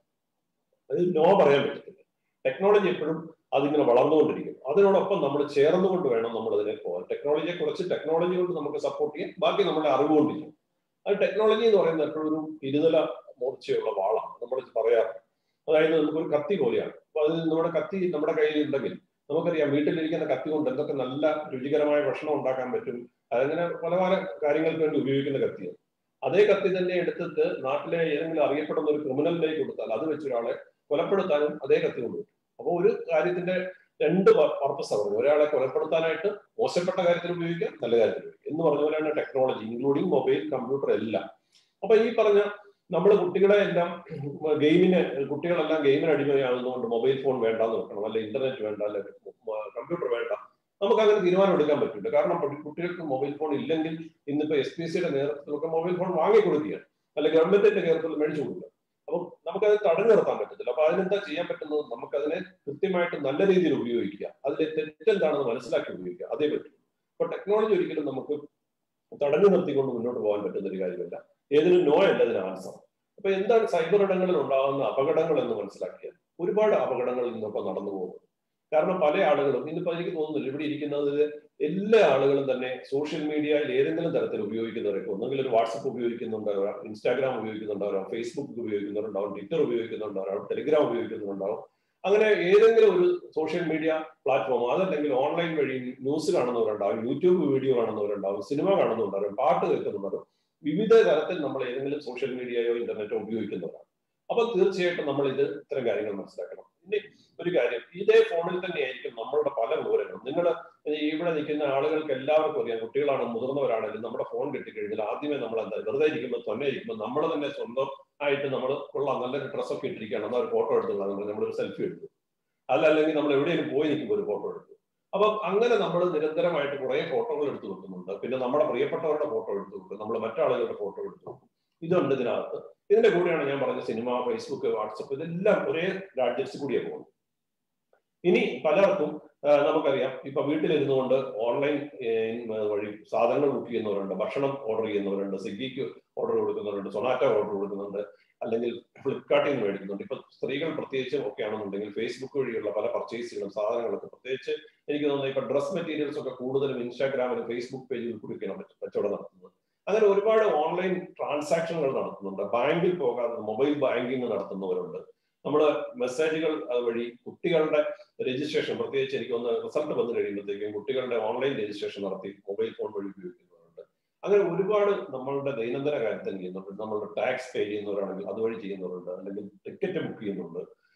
അത് നോ പറയാൻ പറ്റത്തില്ല. ടെക്നോളജി എപ്പോഴും അതിങ്ങനെ വളർന്നുകൊണ്ടിരിക്കും. അതിനോടൊപ്പം നമ്മൾ ചേർന്നുകൊണ്ട് വേണം നമ്മൾ അതിനെ പോകാൻ. ടെക്നോളജിയെ കുറച്ച് ടെക്നോളജി കൊണ്ട് നമുക്ക് സപ്പോർട്ട് ചെയ്യാം, ബാക്കി നമ്മുടെ അറിവുകൊണ്ടിരിക്കും. അത് ടെക്നോളജി എന്ന് പറയുന്നത് എപ്പോഴും ഒരു ഇരുതല മൂർച്ചയുള്ള വാളാണ് നമ്മൾ പറയാറ്. അതായത് നമുക്കൊരു കത്തി പോലെയാണ്. അപ്പൊ അത് നമ്മുടെ കത്തി നമ്മുടെ കയ്യിൽ ഉണ്ടെങ്കിൽ നമുക്കറിയാം, വീട്ടിലിരിക്കുന്ന കത്തി കൊണ്ട് എന്തൊക്കെ നല്ല രുചികരമായ ഭക്ഷണം ഉണ്ടാക്കാൻ പറ്റും. അതങ്ങനെ പല പല കാര്യങ്ങൾക്ക് വേണ്ടി ഉപയോഗിക്കുന്ന കത്തിയാണ്. അതേ കത്തി തന്നെ എടുത്തിട്ട് നാട്ടിലെ ഏതെങ്കിലും അറിയപ്പെടുന്ന ഒരു ക്രിമിനലിലേക്ക് കൊടുത്താൽ അത് വെച്ചൊരാളെ കൊലപ്പെടുത്താനും അതേ കത്തി കൊണ്ടുപോകും. അപ്പോൾ ഒരു കാര്യത്തിന്റെ രണ്ട് പർപ്പസ് പറഞ്ഞു. ഒരാളെ കൊലപ്പെടുത്താനായിട്ട് മോശപ്പെട്ട കാര്യത്തിൽ ഉപയോഗിക്കാം, നല്ല കാര്യത്തിൽ ഉപയോഗിക്കാം എന്ന് പറഞ്ഞ പോലെയാണ് ടെക്നോളജി, ഇൻക്ലൂഡിങ് മൊബൈൽ, കമ്പ്യൂട്ടർ എല്ലാം. അപ്പൊ ഈ പറഞ്ഞ നമ്മുടെ കുട്ടികളെ എല്ലാം കുട്ടികളെല്ലാം ഗെയിമിന് അടിമയാകുന്നതുകൊണ്ട് മൊബൈൽ ഫോൺ വേണ്ടാന്ന് വെക്കണം, അല്ലെ ഇന്റർനെറ്റ് വേണ്ട, അല്ലെ കമ്പ്യൂട്ടർ വേണ്ട, നമുക്ക് അങ്ങനെ തീരുമാനം എടുക്കാൻ പറ്റില്ല. കാരണം കുട്ടികൾക്ക് മൊബൈൽ ഫോൺ ഇല്ലെങ്കിൽ ഇന്നിപ്പോ SPCയുടെ നേതൃത്വത്തിലൊക്കെ മൊബൈൽ ഫോൺ വാങ്ങിക്കൊടുക്കുകയാണ്, അല്ലെ ഗവൺമെന്റിന്റെ നേതൃത്വത്തിൽ മേടിച്ചു കൊടുക്കുക. അപ്പം നമുക്കത് തടഞ്ഞു നിർത്താൻ പറ്റത്തില്ല. അപ്പൊ അതിനെന്താ ചെയ്യാൻ പറ്റുന്നത്? നമുക്കതിനെ കൃത്യമായിട്ട് നല്ല രീതിയിൽ ഉപയോഗിക്കുക, അതിലെ തെറ്റെന്താണെന്ന് മനസ്സിലാക്കി ഉപയോഗിക്കുക, അതേ പറ്റും. അപ്പൊ ടെക്നോളജി ഒരിക്കലും നമുക്ക് തടഞ്ഞു നിർത്തിക്കൊണ്ട് മുന്നോട്ട് പോകാൻ പറ്റുന്ന ഒരു കാര്യമല്ല. ഏതിനും നോ അല്ല അതിന് ആൻസർ. അപ്പൊ എന്താണ് സൈബർ ഇടങ്ങളിൽ ഉണ്ടാകുന്ന അപകടങ്ങൾ എന്ന് മനസ്സിലാക്കിയാൽ ഒരുപാട് അപകടങ്ങൾ ഇന്നിപ്പോ നടന്നു പോകുന്നത്. കാരണം പല ആളുകളും ഇന്നിപ്പോ എനിക്ക് തോന്നുന്നില്ല ഇവിടെ ഇരിക്കുന്നത് എല്ലാ ആളുകളും തന്നെ സോഷ്യൽ മീഡിയയിൽ ഏതെങ്കിലും തരത്തിൽ ഉപയോഗിക്കുന്നവരൊക്കെ ഒന്നെങ്കിൽ ഒരു വാട്സപ്പ് ഉപയോഗിക്കുന്നുണ്ടാവാം, ഇൻസ്റ്റാഗ്രാം ഉപയോഗിക്കുന്നുണ്ടാവാം, ഫേസ്ബുക്ക് ഉപയോഗിക്കുന്നുണ്ടാവും, ട്വിറ്റർ ഉപയോഗിക്കുന്നുണ്ടാവും, ടെലിഗ്രാം ഉപയോഗിക്കുന്നുണ്ടാവും. അങ്ങനെ ഏതെങ്കിലും ഒരു സോഷ്യൽ മീഡിയ പ്ലാറ്റ്ഫോം, അതല്ലെങ്കിൽ ഓൺലൈൻ വഴി ന്യൂസ് കാണുന്നവരുണ്ടാവും, യൂട്യൂബ് വീഡിയോ കാണുന്നവരുണ്ടാവും, സിനിമ കാണുന്നവരുണ്ടാവും, പാട്ട് കേൾക്കുന്നുണ്ടാവും. വിവിധ തരത്തിൽ നമ്മൾ ഏതെങ്കിലും സോഷ്യൽ മീഡിയയോ ഇന്റർനെറ്റോ ഉപയോഗിക്കുന്നവരാണ്. അപ്പൊ തീർച്ചയായിട്ടും നമ്മൾ ഇത്തരം കാര്യങ്ങൾ മനസ്സിലാക്കണം. ഇനി ഒരു കാര്യം, ഇതേ ഫോണിൽ തന്നെയായിരിക്കും നമ്മളുടെ പല വിവരങ്ങളും. നിങ്ങൾ ഇവിടെ നിൽക്കുന്ന ആളുകൾക്ക് എല്ലാവർക്കും അറിയാം, കുട്ടികളാണ് മുതിർന്നവരാണെങ്കിലും നമ്മുടെ ഫോൺ കിട്ടിക്കഴിഞ്ഞാൽ ആദ്യമേ നമ്മൾ എന്താ വെറുതെ ഇരിക്കുമ്പോൾ തന്നെ ഇരിക്കുമ്പോൾ നമ്മൾ തന്നെ സ്വന്തം ആയിട്ട് നമ്മൾ കൊള്ളാം നല്ലൊരു ഡ്രസ്സൊക്കെ ഇട്ടിരിക്കുകയാണ്, എന്നാൽ ഒരു ഫോട്ടോ എടുത്തു, നമ്മളൊരു സെൽഫി എടുത്തു, അല്ലെങ്കിൽ നമ്മൾ എവിടെയെങ്കിലും പോയി നിൽക്കുമ്പോൾ ഒരു ഫോട്ടോ എടുത്തു. അപ്പൊ അങ്ങനെ നമ്മൾ നിരന്തരമായിട്ട് കുറെ ഫോട്ടോകൾ എടുത്തു വെക്കുന്നുണ്ട്. പിന്നെ നമ്മുടെ പ്രിയപ്പെട്ടവരുടെ ഫോട്ടോ എടുത്തു വെക്കും, നമ്മൾ മറ്റാളുകളുടെ ഫോട്ടോ എടുത്തു വെക്കും. ഇതുണ്ട് ഇതിനകത്ത്. ഇതിന്റെ കൂടെയാണ് ഞാൻ പറഞ്ഞ സിനിമ, ഫേസ്ബുക്ക്, വാട്സപ്പ്, ഇതെല്ലാം ഒരേ ഗാഡ്ജറ്റ്സ് കൂടിയാണ് പോകുന്നത്. ഇനി പലർക്കും നമുക്കറിയാം, ഇപ്പൊ വീട്ടിലിരുന്നു കൊണ്ട് ഓൺലൈൻ വഴി സാധനങ്ങൾ ബുക്ക് ചെയ്യുന്നവരുണ്ട്, ഭക്ഷണം ഓർഡർ ചെയ്യുന്നവരുണ്ട്, സ്വിഗ്ഗിക്ക് ഓർഡർ കൊടുക്കുന്നവരുണ്ട്, സൊമാറ്റോ ഓർഡർ കൊടുക്കുന്നുണ്ട്, അല്ലെങ്കിൽ ഫ്ലിപ്കാർട്ടിൽ നിന്ന് മേടിക്കുന്നുണ്ട്. ഇപ്പൊ സ്ത്രീകൾ പ്രത്യേകിച്ച് ഒക്കെ ആണെന്നുണ്ടെങ്കിൽ ഫേസ്ബുക്ക് വഴിയുള്ള പല പർച്ചേസുകളും സാധനങ്ങളൊക്കെ, പ്രത്യേകിച്ച് എനിക്ക് തോന്നുന്നത് ഇപ്പൊ ഡ്രസ് മെറ്റീരിയൽസ് ഒക്കെ കൂടുതലും ഇൻസ്റ്റാഗ്രാമിലും ഫേസ്ബുക്ക് പേജിൽ കൂടിയൊക്കെയാണ് കച്ചവടം നടത്തുന്നത്. അങ്ങനെ ഒരുപാട് ഓൺലൈൻ ട്രാൻസാക്ഷനുകൾ നടത്തുന്നുണ്ട്. ബാങ്കിൽ പോകാതെ മൊബൈൽ ബാങ്കിങ് നടത്തുന്നവരുണ്ട്. നമ്മള് മെസ്സേജുകൾ വഴി കുട്ടികളുടെ രജിസ്ട്രേഷൻ, പ്രത്യേകിച്ച് എനിക്ക് ഒന്ന് റിസൾട്ട് വന്നു കഴിയുമ്പോഴത്തേക്കും കുട്ടികളുടെ ഓൺലൈൻ രജിസ്ട്രേഷൻ നടത്തി മൊബൈൽ ഫോൺ വഴി ഉപയോഗിക്കുന്നവരുണ്ട്. അങ്ങനെ ഒരുപാട് നമ്മളുടെ ദൈനംദിന കാര്യത്തിൽ ചെയ്യുന്നുണ്ട്. നമ്മളുടെ ടാക്സ് പേ ചെയ്യുന്നവരാണെങ്കിൽ അതുവഴി ചെയ്യുന്നവരുണ്ട്, അല്ലെങ്കിൽ ടിക്കറ്റ് ബുക്ക് ചെയ്യുന്നുണ്ട്.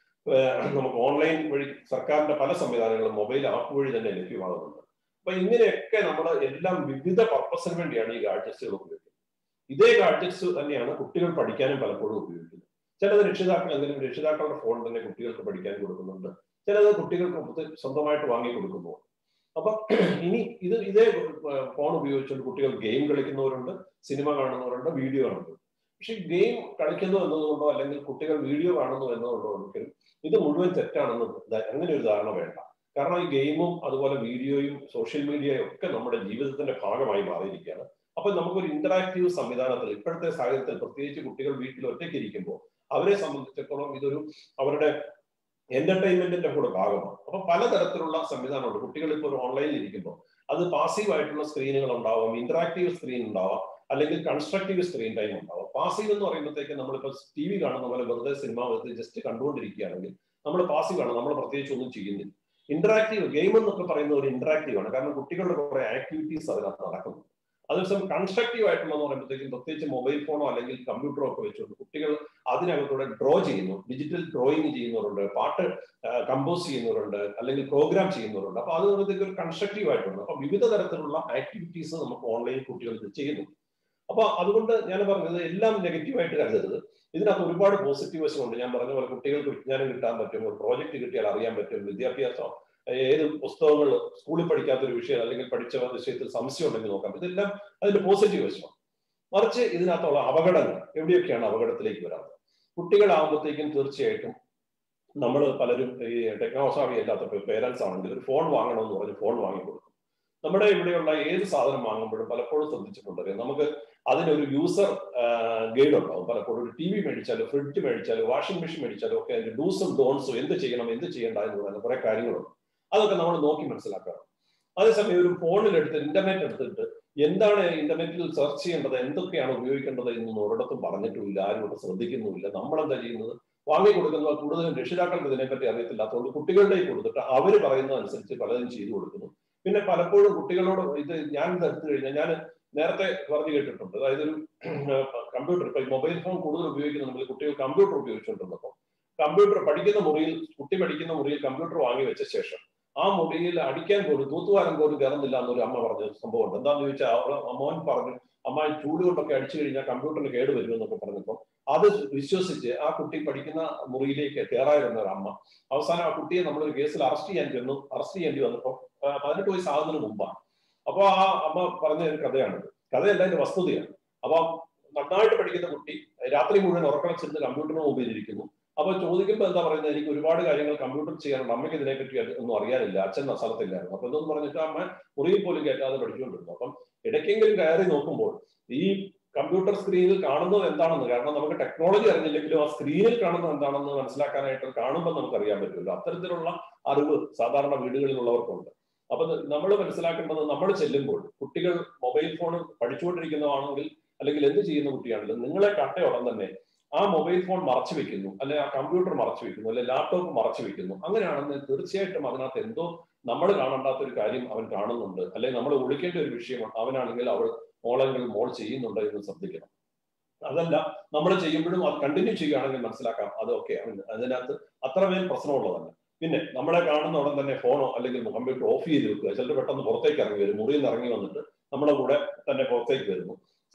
നമുക്ക് ഓൺലൈൻ വഴി സർക്കാരിന്റെ പല സംവിധാനങ്ങളും മൊബൈൽ ആപ്പ് വഴി തന്നെ ലഭ്യമാകുന്നുണ്ട്. അപ്പൊ ഇങ്ങനെയൊക്കെ നമ്മൾ എല്ലാം വിവിധ പർപ്പസിന് വേണ്ടിയാണ് ഈ ഗാഡ്ജറ്റ്സുകൾ ഉപയോഗിക്കുന്നത്. ഇതേ ഗാഡ്ജറ്റ്സ് തന്നെയാണ് കുട്ടികൾ പഠിക്കാനും പലപ്പോഴും ഉപയോഗിക്കുന്നത്. ചിലത് രക്ഷിതാക്കൾ എന്തെങ്കിലും രക്ഷിതാക്കളുടെ ഫോൺ തന്നെ കുട്ടികൾക്ക് പഠിക്കാൻ കൊടുക്കുന്നുണ്ട്, ചിലത് കുട്ടികൾക്ക് സ്വന്തമായിട്ട് വാങ്ങി കൊടുക്കുന്നു. അപ്പൊ ഇനി ഇതേ ഫോൺ ഉപയോഗിച്ചുകൊണ്ട് കുട്ടികൾ ഗെയിം കളിക്കുന്നവരുണ്ട്, സിനിമ കാണുന്നവരുണ്ട്, വീഡിയോ കാണുന്നവരുണ്ട്. പക്ഷെ ഗെയിം കളിക്കുന്നു എന്നതുകൊണ്ടോ അല്ലെങ്കിൽ കുട്ടികൾ വീഡിയോ കാണുന്നു എന്നതുകൊണ്ടോ ഒരിക്കലും ഇത് മുഴുവൻ തെറ്റാണെന്ന് അങ്ങനെ ഒരു ധാരണ വേണ്ട. കാരണം ഈ ഗെയിമും അതുപോലെ വീഡിയോയും സോഷ്യൽ മീഡിയയും ഒക്കെ നമ്മുടെ ജീവിതത്തിന്റെ ഭാഗമായി മാറിയിരിക്കുകയാണ്. അപ്പൊ നമുക്കൊരു ഇന്ററാക്റ്റീവ് സംവിധാനത്തിൽ ഇപ്പോഴത്തെ സാഹചര്യത്തിൽ പ്രത്യേകിച്ച് കുട്ടികൾ വീട്ടിൽ ഒറ്റയ്ക്ക് ഇരിക്കുമ്പോൾ അവരെ സംബന്ധിച്ചിടത്തോളം ഇതൊരു അവരുടെ എന്റർടൈൻമെന്റിന്റെ കൂടെ ഭാഗമാണ്. അപ്പൊ പലതരത്തിലുള്ള സംവിധാനമുണ്ട്. കുട്ടികൾ ഇപ്പോൾ ഒരു ഓൺലൈനിൽ ഇരിക്കുമ്പോൾ അത് പാസീവ് ആയിട്ടുള്ള സ്ക്രീനുകൾ ഉണ്ടാവാം, ഇന്ററാക്റ്റീവ് സ്ക്രീൻ ഉണ്ടാവാം, അല്ലെങ്കിൽ കൺസ്ട്രക്റ്റീവ് സ്ക്രീൻ ടൈം ഉണ്ടാവാം. പാസീവ് എന്ന് പറയുമ്പോഴത്തേക്ക് നമ്മളിപ്പോൾ TV കാണുന്ന പോലെ വെറുതെ സിനിമ ജസ്റ്റ് കണ്ടുകൊണ്ടിരിക്കുകയാണെങ്കിൽ നമ്മൾ പാസീവ് ആണ്, നമ്മൾ പ്രത്യേകിച്ച് ഒന്നും ചെയ്യുന്നില്ല. ഇന്ററാക്റ്റീവ് ഗെയിം എന്നൊക്കെ പറയുന്ന ഒരു ഇന്ററാക്റ്റീവ് ആണ്, കാരണം കുട്ടികളുടെ കുറെ ആക്ടിവിറ്റീസ് അതിനകത്ത് നടക്കുന്നു. അതേസമയം കൺസ്ട്രക്റ്റീവ് ആയിട്ടുള്ളതെന്ന് പറയുമ്പോഴത്തേക്കും പ്രത്യേകിച്ച് മൊബൈൽ ഫോണോ അല്ലെങ്കിൽ കമ്പ്യൂട്ടറോ ഒക്കെ വെച്ചുകൊണ്ട് കുട്ടികൾ അതിനകത്തൂടെ ഡ്രോ ചെയ്യുന്നു, ഡിജിറ്റൽ ഡ്രോയിങ് ചെയ്യുന്നവരുണ്ട്, പാട്ട് കമ്പോസ് ചെയ്യുന്നവരുണ്ട്, അല്ലെങ്കിൽ പ്രോഗ്രാം ചെയ്യുന്നവരുണ്ട്. അപ്പൊ അത് പറയുമ്പോഴത്തേക്ക് ഒരു കൺസ്ട്രക്റ്റീവ് ആയിട്ടുണ്ട്. അപ്പൊ വിവിധ തരത്തിലുള്ള ആക്ടിവിറ്റീസ് നമുക്ക് ഓൺലൈൻ കുട്ടികൾക്ക് ചെയ്യുന്നു. അപ്പൊ അതുകൊണ്ട് ഞാൻ പറഞ്ഞത് എല്ലാം നെഗറ്റീവായിട്ട് കരുതരുത്. ഇതിനകത്ത് ഒരുപാട് പോസിറ്റീവ് വശമുണ്ട്. ഞാൻ പറഞ്ഞ പോലെ കുട്ടികൾക്ക് വിജ്ഞാനം കിട്ടാൻ പറ്റും, ഒരു പ്രോജക്റ്റ് കിട്ടിയാൽ അറിയാൻ പറ്റും, വിദ്യാഭ്യാസം ഏത് പുസ്തകങ്ങൾ സ്കൂളിൽ പഠിക്കാത്തൊരു വിഷയം അല്ലെങ്കിൽ പഠിച്ച വിഷയത്തിൽ സംശയം ഉണ്ടെങ്കിൽ നോക്കാം. ഇതെല്ലാം അതിന്റെ പോസിറ്റീവ് വശമാണ്. മറിച്ച് ഇതിനകത്തുള്ള അപകടങ്ങൾ എവിടെയൊക്കെയാണ് അപകടത്തിലേക്ക് വരാറ്? കുട്ടികളാകുമ്പോഴത്തേക്കും തീർച്ചയായിട്ടും നമ്മൾ പലരും ഈ ടെക്നോസാവി അല്ലാത്ത പേരൻസ് ആണെങ്കിൽ ഒരു ഫോൺ വാങ്ങണമെന്ന് പറഞ്ഞ് ഫോൺ വാങ്ങിക്കൊടുക്കും. നമ്മുടെ ഇവിടെയുള്ള ഏത് സാധനം വാങ്ങുമ്പോഴും പലപ്പോഴും ശ്രദ്ധിച്ചിട്ടുണ്ടറിയാം, നമുക്ക് അതിനൊരു യൂസർ ഗൈഡ് ഉണ്ടാവും. പലപ്പോഴും ഒരു TV മേടിച്ചാലും ഫ്രിഡ്ജ് മേടിച്ചാലും വാഷിംഗ് മെഷീൻ മേടിച്ചാലും ഒക്കെ അതിന്റെ ഡൂസും ഡോൺസും എന്ത് ചെയ്യണം എന്ത് ചെയ്യേണ്ട എന്ന് പറയുന്ന കുറെ കാര്യങ്ങളുണ്ട്. അതൊക്കെ നമ്മൾ നോക്കി മനസ്സിലാക്കണം. അതേസമയം ഒരു ഫോണിലെടുത്ത് ഇന്റർനെറ്റ് എടുത്തിട്ട് എന്താണ് ഇന്റർനെറ്റിൽ സെർച്ച് ചെയ്യേണ്ടത്, എന്തൊക്കെയാണ് ഉപയോഗിക്കേണ്ടത് എന്നൊന്നും ഒരിടത്തും പറഞ്ഞിട്ടുമില്ല, ആരും ഇവിടെ ശ്രദ്ധിക്കുന്നുമില്ല. നമ്മളെന്താ ചെയ്യുന്നത്? വാങ്ങിക്കൊടുക്കുന്നത് കൂടുതലും രക്ഷിതാക്കൾക്ക് ഇതിനെപ്പറ്റി അറിയത്തില്ലാത്തതുകൊണ്ട് കുട്ടികളുടെ കൊടുത്തിട്ട് അവർ പറയുന്നതനുസരിച്ച് പലതും ചെയ്തു കൊടുക്കുന്നു. പിന്നെ പലപ്പോഴും കുട്ടികളോട് ഇത് ഞാൻ എടുത്തു കഴിഞ്ഞാൽ ഞാൻ നേരത്തെ പറഞ്ഞു കേട്ടിട്ടുണ്ട്, അതായത് ഒരു കമ്പ്യൂട്ടർ ഇപ്പൊ മൊബൈൽ ഫോൺ കൂടുതൽ ഉപയോഗിക്കുന്നുണ്ടെങ്കിൽ കുട്ടികൾ കമ്പ്യൂട്ടർ ഉപയോഗിച്ചുകൊണ്ടിരുന്നപ്പോൾ കമ്പ്യൂട്ടർ പഠിക്കുന്ന മുറിയിൽ കുട്ടി പഠിക്കുന്ന മുറിയിൽ കമ്പ്യൂട്ടർ വാങ്ങി വെച്ച ശേഷം ആ മുറിയിൽ അടിക്കാൻ പോലും തൂത്തുവാരം പോലും കയറുന്നില്ല എന്നൊരു അമ്മ പറഞ്ഞ സംഭവമുണ്ട്. എന്താന്ന് ചോദിച്ചാൽ മോൻ പറഞ്ഞു, അമ്മ ചൂട് കൊണ്ടൊക്കെ അടിച്ചു കഴിഞ്ഞാൽ കമ്പ്യൂട്ടറിന് കേട് വരുമെന്നൊക്കെ പറഞ്ഞപ്പോൾ അത് വിശ്വസിച്ച് ആ കുട്ടി പഠിക്കുന്ന മുറിയിലേക്ക് കയറായിരുന്ന ഒരു അമ്മ അവസാനം ആ കുട്ടിയെ നമ്മളൊരു കേസിൽ അറസ്റ്റ് ചെയ്യേണ്ടി വന്നപ്പോൾ 18 വയസ്സ് ആകുന്നതിന് മുമ്പാണ്. അപ്പൊ ആ അമ്മ പറഞ്ഞ ഒരു കഥയാണിത്. കഥയല്ല, അതിന്റെ വസ്തുതയാണ്. അപ്പൊ നന്നായിട്ട് പഠിക്കുന്ന കുട്ടി രാത്രി മുഴുവൻ ഉറക്കളച്ചിരുന്ന് കമ്പ്യൂട്ടറിന് മുമ്പിൽ ഇരിക്കുന്നു. അപ്പൊ ചോദിക്കുമ്പോൾ എന്താ പറയുന്നത്, എനിക്ക് ഒരുപാട് കാര്യങ്ങൾ കമ്പ്യൂട്ടർ ചെയ്യാനുണ്ട്, അമ്മയ്ക്ക് ഇതിനെപ്പറ്റി ഒന്നും അറിയാനില്ല, അച്ഛൻ സ്ഥലത്തില്ലായിരുന്നു. അപ്പൊ ഇതൊന്നും പറഞ്ഞിട്ട് അമ്മ മുറിയിൽ പോലും കേൾക്കാതെ പഠിച്ചുകൊണ്ടിരുന്നു. അപ്പം ഇടയ്ക്കെങ്കിലും കയറി നോക്കുമ്പോൾ ഈ കമ്പ്യൂട്ടർ സ്ക്രീനിൽ കാണുന്നത് എന്താണെന്ന്, കാരണം നമുക്ക് ടെക്നോളജി അറിഞ്ഞില്ലെങ്കിലും ആ സ്ക്രീനിൽ കാണുന്നത് എന്താണെന്ന് മനസ്സിലാക്കാനായിട്ട് കാണുമ്പോൾ നമുക്ക് അറിയാൻ പറ്റുമല്ലോ. അത്തരത്തിലുള്ള അറിവ് സാധാരണ വീടുകളിലുള്ളവർക്കുണ്ട്. അപ്പൊ നമ്മൾ മനസ്സിലാക്കേണ്ടത്, നമ്മൾ ചെല്ലുമ്പോൾ കുട്ടികൾ മൊബൈൽ ഫോൺ പഠിച്ചുകൊണ്ടിരിക്കുന്നതാണെങ്കിൽ അല്ലെങ്കിൽ എന്ത് ചെയ്യുന്ന കുട്ടിയാണെങ്കിലും നിങ്ങളെ കട്ടയോടം തന്നെ ആ മൊബൈൽ ഫോൺ മറച്ചു വെക്കുന്നു, അല്ലെങ്കിൽ ആ കമ്പ്യൂട്ടർ മറച്ചു വെക്കുന്നു, അല്ലെങ്കിൽ ലാപ്ടോപ്പ് മറച്ചു വെക്കുന്നു. അങ്ങനെയാണെന്ന് തീർച്ചയായിട്ടും അതിനകത്ത് എന്തോ നമ്മൾ കാണണ്ടാത്ത ഒരു കാര്യം അവൻ കാണുന്നുണ്ട്, അല്ലെങ്കിൽ നമ്മൾ ഒളിക്കേണ്ട ഒരു വിഷയം അവനാണെങ്കിൽ മോളെങ്കിൽ മോൾ ചെയ്യുന്നുണ്ട് എന്ന് ശ്രദ്ധിക്കണം. അതല്ല നമ്മൾ ചെയ്യുമ്പോഴും അത് കണ്ടിന്യൂ ചെയ്യുകയാണെങ്കിൽ മനസ്സിലാക്കാം അതൊക്കെ അതിനകത്ത് അത്രമേൽ പ്രശ്നമുള്ളതല്ല. പിന്നെ നമ്മളെ കാണുന്ന ഉടൻ തന്നെ ഫോണോ അല്ലെങ്കിൽ കമ്പ്യൂട്ടർ ഓഫ് ചെയ്ത് വെക്കുക. ചിലർ പെട്ടെന്ന് പുറത്തേക്ക് ഇറങ്ങി വരും, മുറിയിൽ നിന്ന് ഇറങ്ങി വന്നിട്ട് നമ്മുടെ കൂടെ തന്നെ പുറത്തേക്ക് വരുന്നു,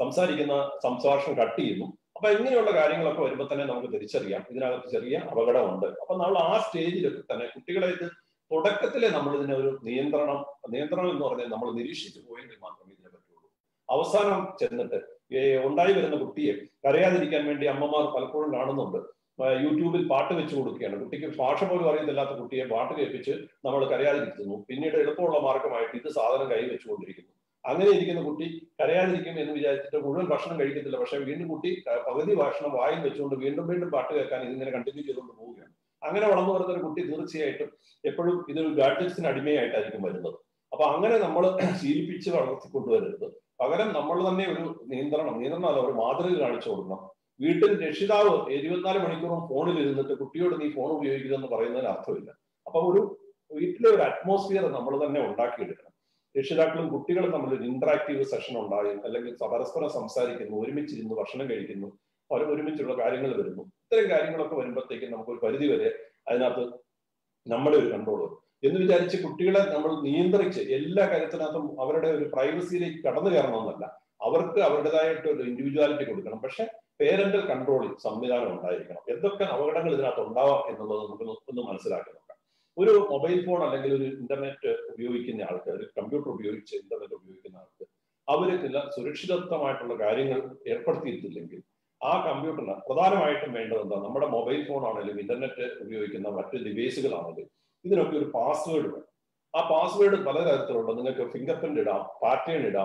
സംഭാഷണം കട്ട് ചെയ്യുന്നു. അപ്പൊ ഇങ്ങനെയുള്ള കാര്യങ്ങളൊക്കെ വരുമ്പോൾ തന്നെ നമുക്ക് തിരിച്ചറിയാം ഇതിനകത്ത് ചെറിയ അപകടമുണ്ട്. അപ്പൊ നമ്മൾ ആ സ്റ്റേജിലൊക്കെ തന്നെ കുട്ടികളെ ഇത് തുടക്കത്തിലെ നമ്മൾ ഇതിനെ ഒരു നിയന്ത്രണം എന്ന് പറഞ്ഞാൽ നമ്മൾ നിരീക്ഷിച്ചു പോയെങ്കിൽ മാത്രമേ ഇതിനെ പറ്റുള്ളൂ. അവസാനം ചെന്നിട്ട് ഉണ്ടായി വരുന്ന കുട്ടിയെ കരയാതിരിക്കാൻ വേണ്ടി അമ്മമാർ പലപ്പോഴും കാണുന്നുണ്ട്, യൂട്യൂബിൽ പാട്ട് വെച്ച് കൊടുക്കുകയാണ്. കുട്ടിക്ക് ഭാഷ പോലും അറിയത്തില്ലാത്ത കുട്ടിയെ പാട്ട് കേൾപ്പിച്ച് നമ്മൾ കരയാതിരിക്കുന്നു. പിന്നീട് എളുപ്പമുള്ള മാർഗമായിട്ട് ഇത് സാധനം കൈ വെച്ചുകൊണ്ടിരിക്കുന്നു. അങ്ങനെ ഇരിക്കുന്ന കുട്ടി കരയാതിരിക്കും എന്ന് വിചാരിച്ചിട്ട് മുഴുവൻ ഭക്ഷണം കഴിക്കത്തില്ല. പക്ഷെ വീണ്ടും കുട്ടി പകുതി ഭക്ഷണം വായിൽ വെച്ചുകൊണ്ട് വീണ്ടും പാട്ട് കേൾക്കാൻ ഇതിങ്ങനെ കണ്ടിന്യൂ ചെയ്തുകൊണ്ട് പോവുകയാണ്. അങ്ങനെ വളർന്നു വരുന്ന ഒരു കുട്ടി തീർച്ചയായിട്ടും എപ്പോഴും ഇതൊരു ഗാഡ്ജറ്റ്സിന് അടിമയായിട്ടായിരിക്കും വരുന്നത്. അപ്പൊ അങ്ങനെ നമ്മൾ ശീലിപ്പിച്ച് വളർത്തിക്കൊണ്ടുവരരുത്. പകരം നമ്മൾ തന്നെ ഒരു നിയന്ത്രണം അല്ല, ഒരു മാതൃക കാണിച്ചു കൊടുക്കണം. വീട്ടിൽ രക്ഷിതാവ് 24 മണിക്കൂറും ഫോണിൽ ഇരുന്നിട്ട് കുട്ടിയോട് നീ ഫോൺ ഉപയോഗിക്കുക എന്ന് പറയുന്നതിന് അർത്ഥമില്ല. അപ്പൊ ഒരു വീട്ടിലെ ഒരു അറ്റ്മോസ്ഫിയർ നമ്മൾ തന്നെ ഉണ്ടാക്കിയെടുക്കണം. രക്ഷിതാക്കളും കുട്ടികളും തമ്മിൽ ഇന്ററാക്റ്റീവ് സെഷൻ ഉണ്ടായി, അല്ലെങ്കിൽ പരസ്പരം സംസാരിക്കുന്നു, ഒരുമിച്ചിരുന്ന് ഭക്ഷണം കഴിക്കുന്നു, ഒരുമിച്ചുള്ള കാര്യങ്ങൾ വരുന്നു. ഇത്തരം കാര്യങ്ങളൊക്കെ വരുമ്പോഴത്തേക്കും നമുക്കൊരു പരിധി വരെ അതിനകത്ത് നമ്മുടെ ഒരു കൺട്രോൾ വരും. എന്ന് വിചാരിച്ച് കുട്ടികളെ നമ്മൾ നിയന്ത്രിച്ച് എല്ലാ കാര്യത്തിനകത്തും അവരുടെ ഒരു പ്രൈവസിയിലേക്ക് കടന്നു കയറണമെന്നല്ല. അവർക്ക് അവരുടേതായിട്ട് ഒരു ഇൻഡിവിജ്വാലിറ്റി കൊടുക്കണം. പക്ഷെ പേരന്റൽ കൺട്രോളിൽ സംവിധാനം ഉണ്ടായിരിക്കണം. എന്തൊക്കെ അപകടങ്ങൾ ഇതിനകത്ത് ഉണ്ടാവാം എന്നുള്ളത് നമുക്ക് ഒന്ന് മനസ്സിലാക്കി നോക്കാം. ഒരു മൊബൈൽ ഫോൺ അല്ലെങ്കിൽ ഒരു ഇന്റർനെറ്റ് ഉപയോഗിക്കുന്ന ആൾക്ക്, ഒരു കമ്പ്യൂട്ടർ ഉപയോഗിച്ച് ഇന്റർനെറ്റ് ഉപയോഗിക്കുന്ന ആൾക്ക് അവര് ചില സുരക്ഷിതത്വമായിട്ടുള്ള കാര്യങ്ങൾ ഏർപ്പെടുത്തിയിട്ടില്ലെങ്കിൽ ആ കമ്പ്യൂട്ടറിന് പ്രധാനമായിട്ടും വേണ്ടത് എന്താ? നമ്മുടെ മൊബൈൽ ഫോൺ ആണെങ്കിലും ഇന്റർനെറ്റ് ഉപയോഗിക്കുന്ന മറ്റ് ഡിവൈസുകളാണെങ്കിലും ഇതിനൊക്കെ ഒരു പാസ്വേഡ് വേണം. ആ പാസ്വേഡ് പലതരത്തിലുണ്ട്. നിങ്ങൾക്ക് ഫിംഗർ പ്രിന്റ് ഇടാം, പാറ്റേൺ ഇടാം,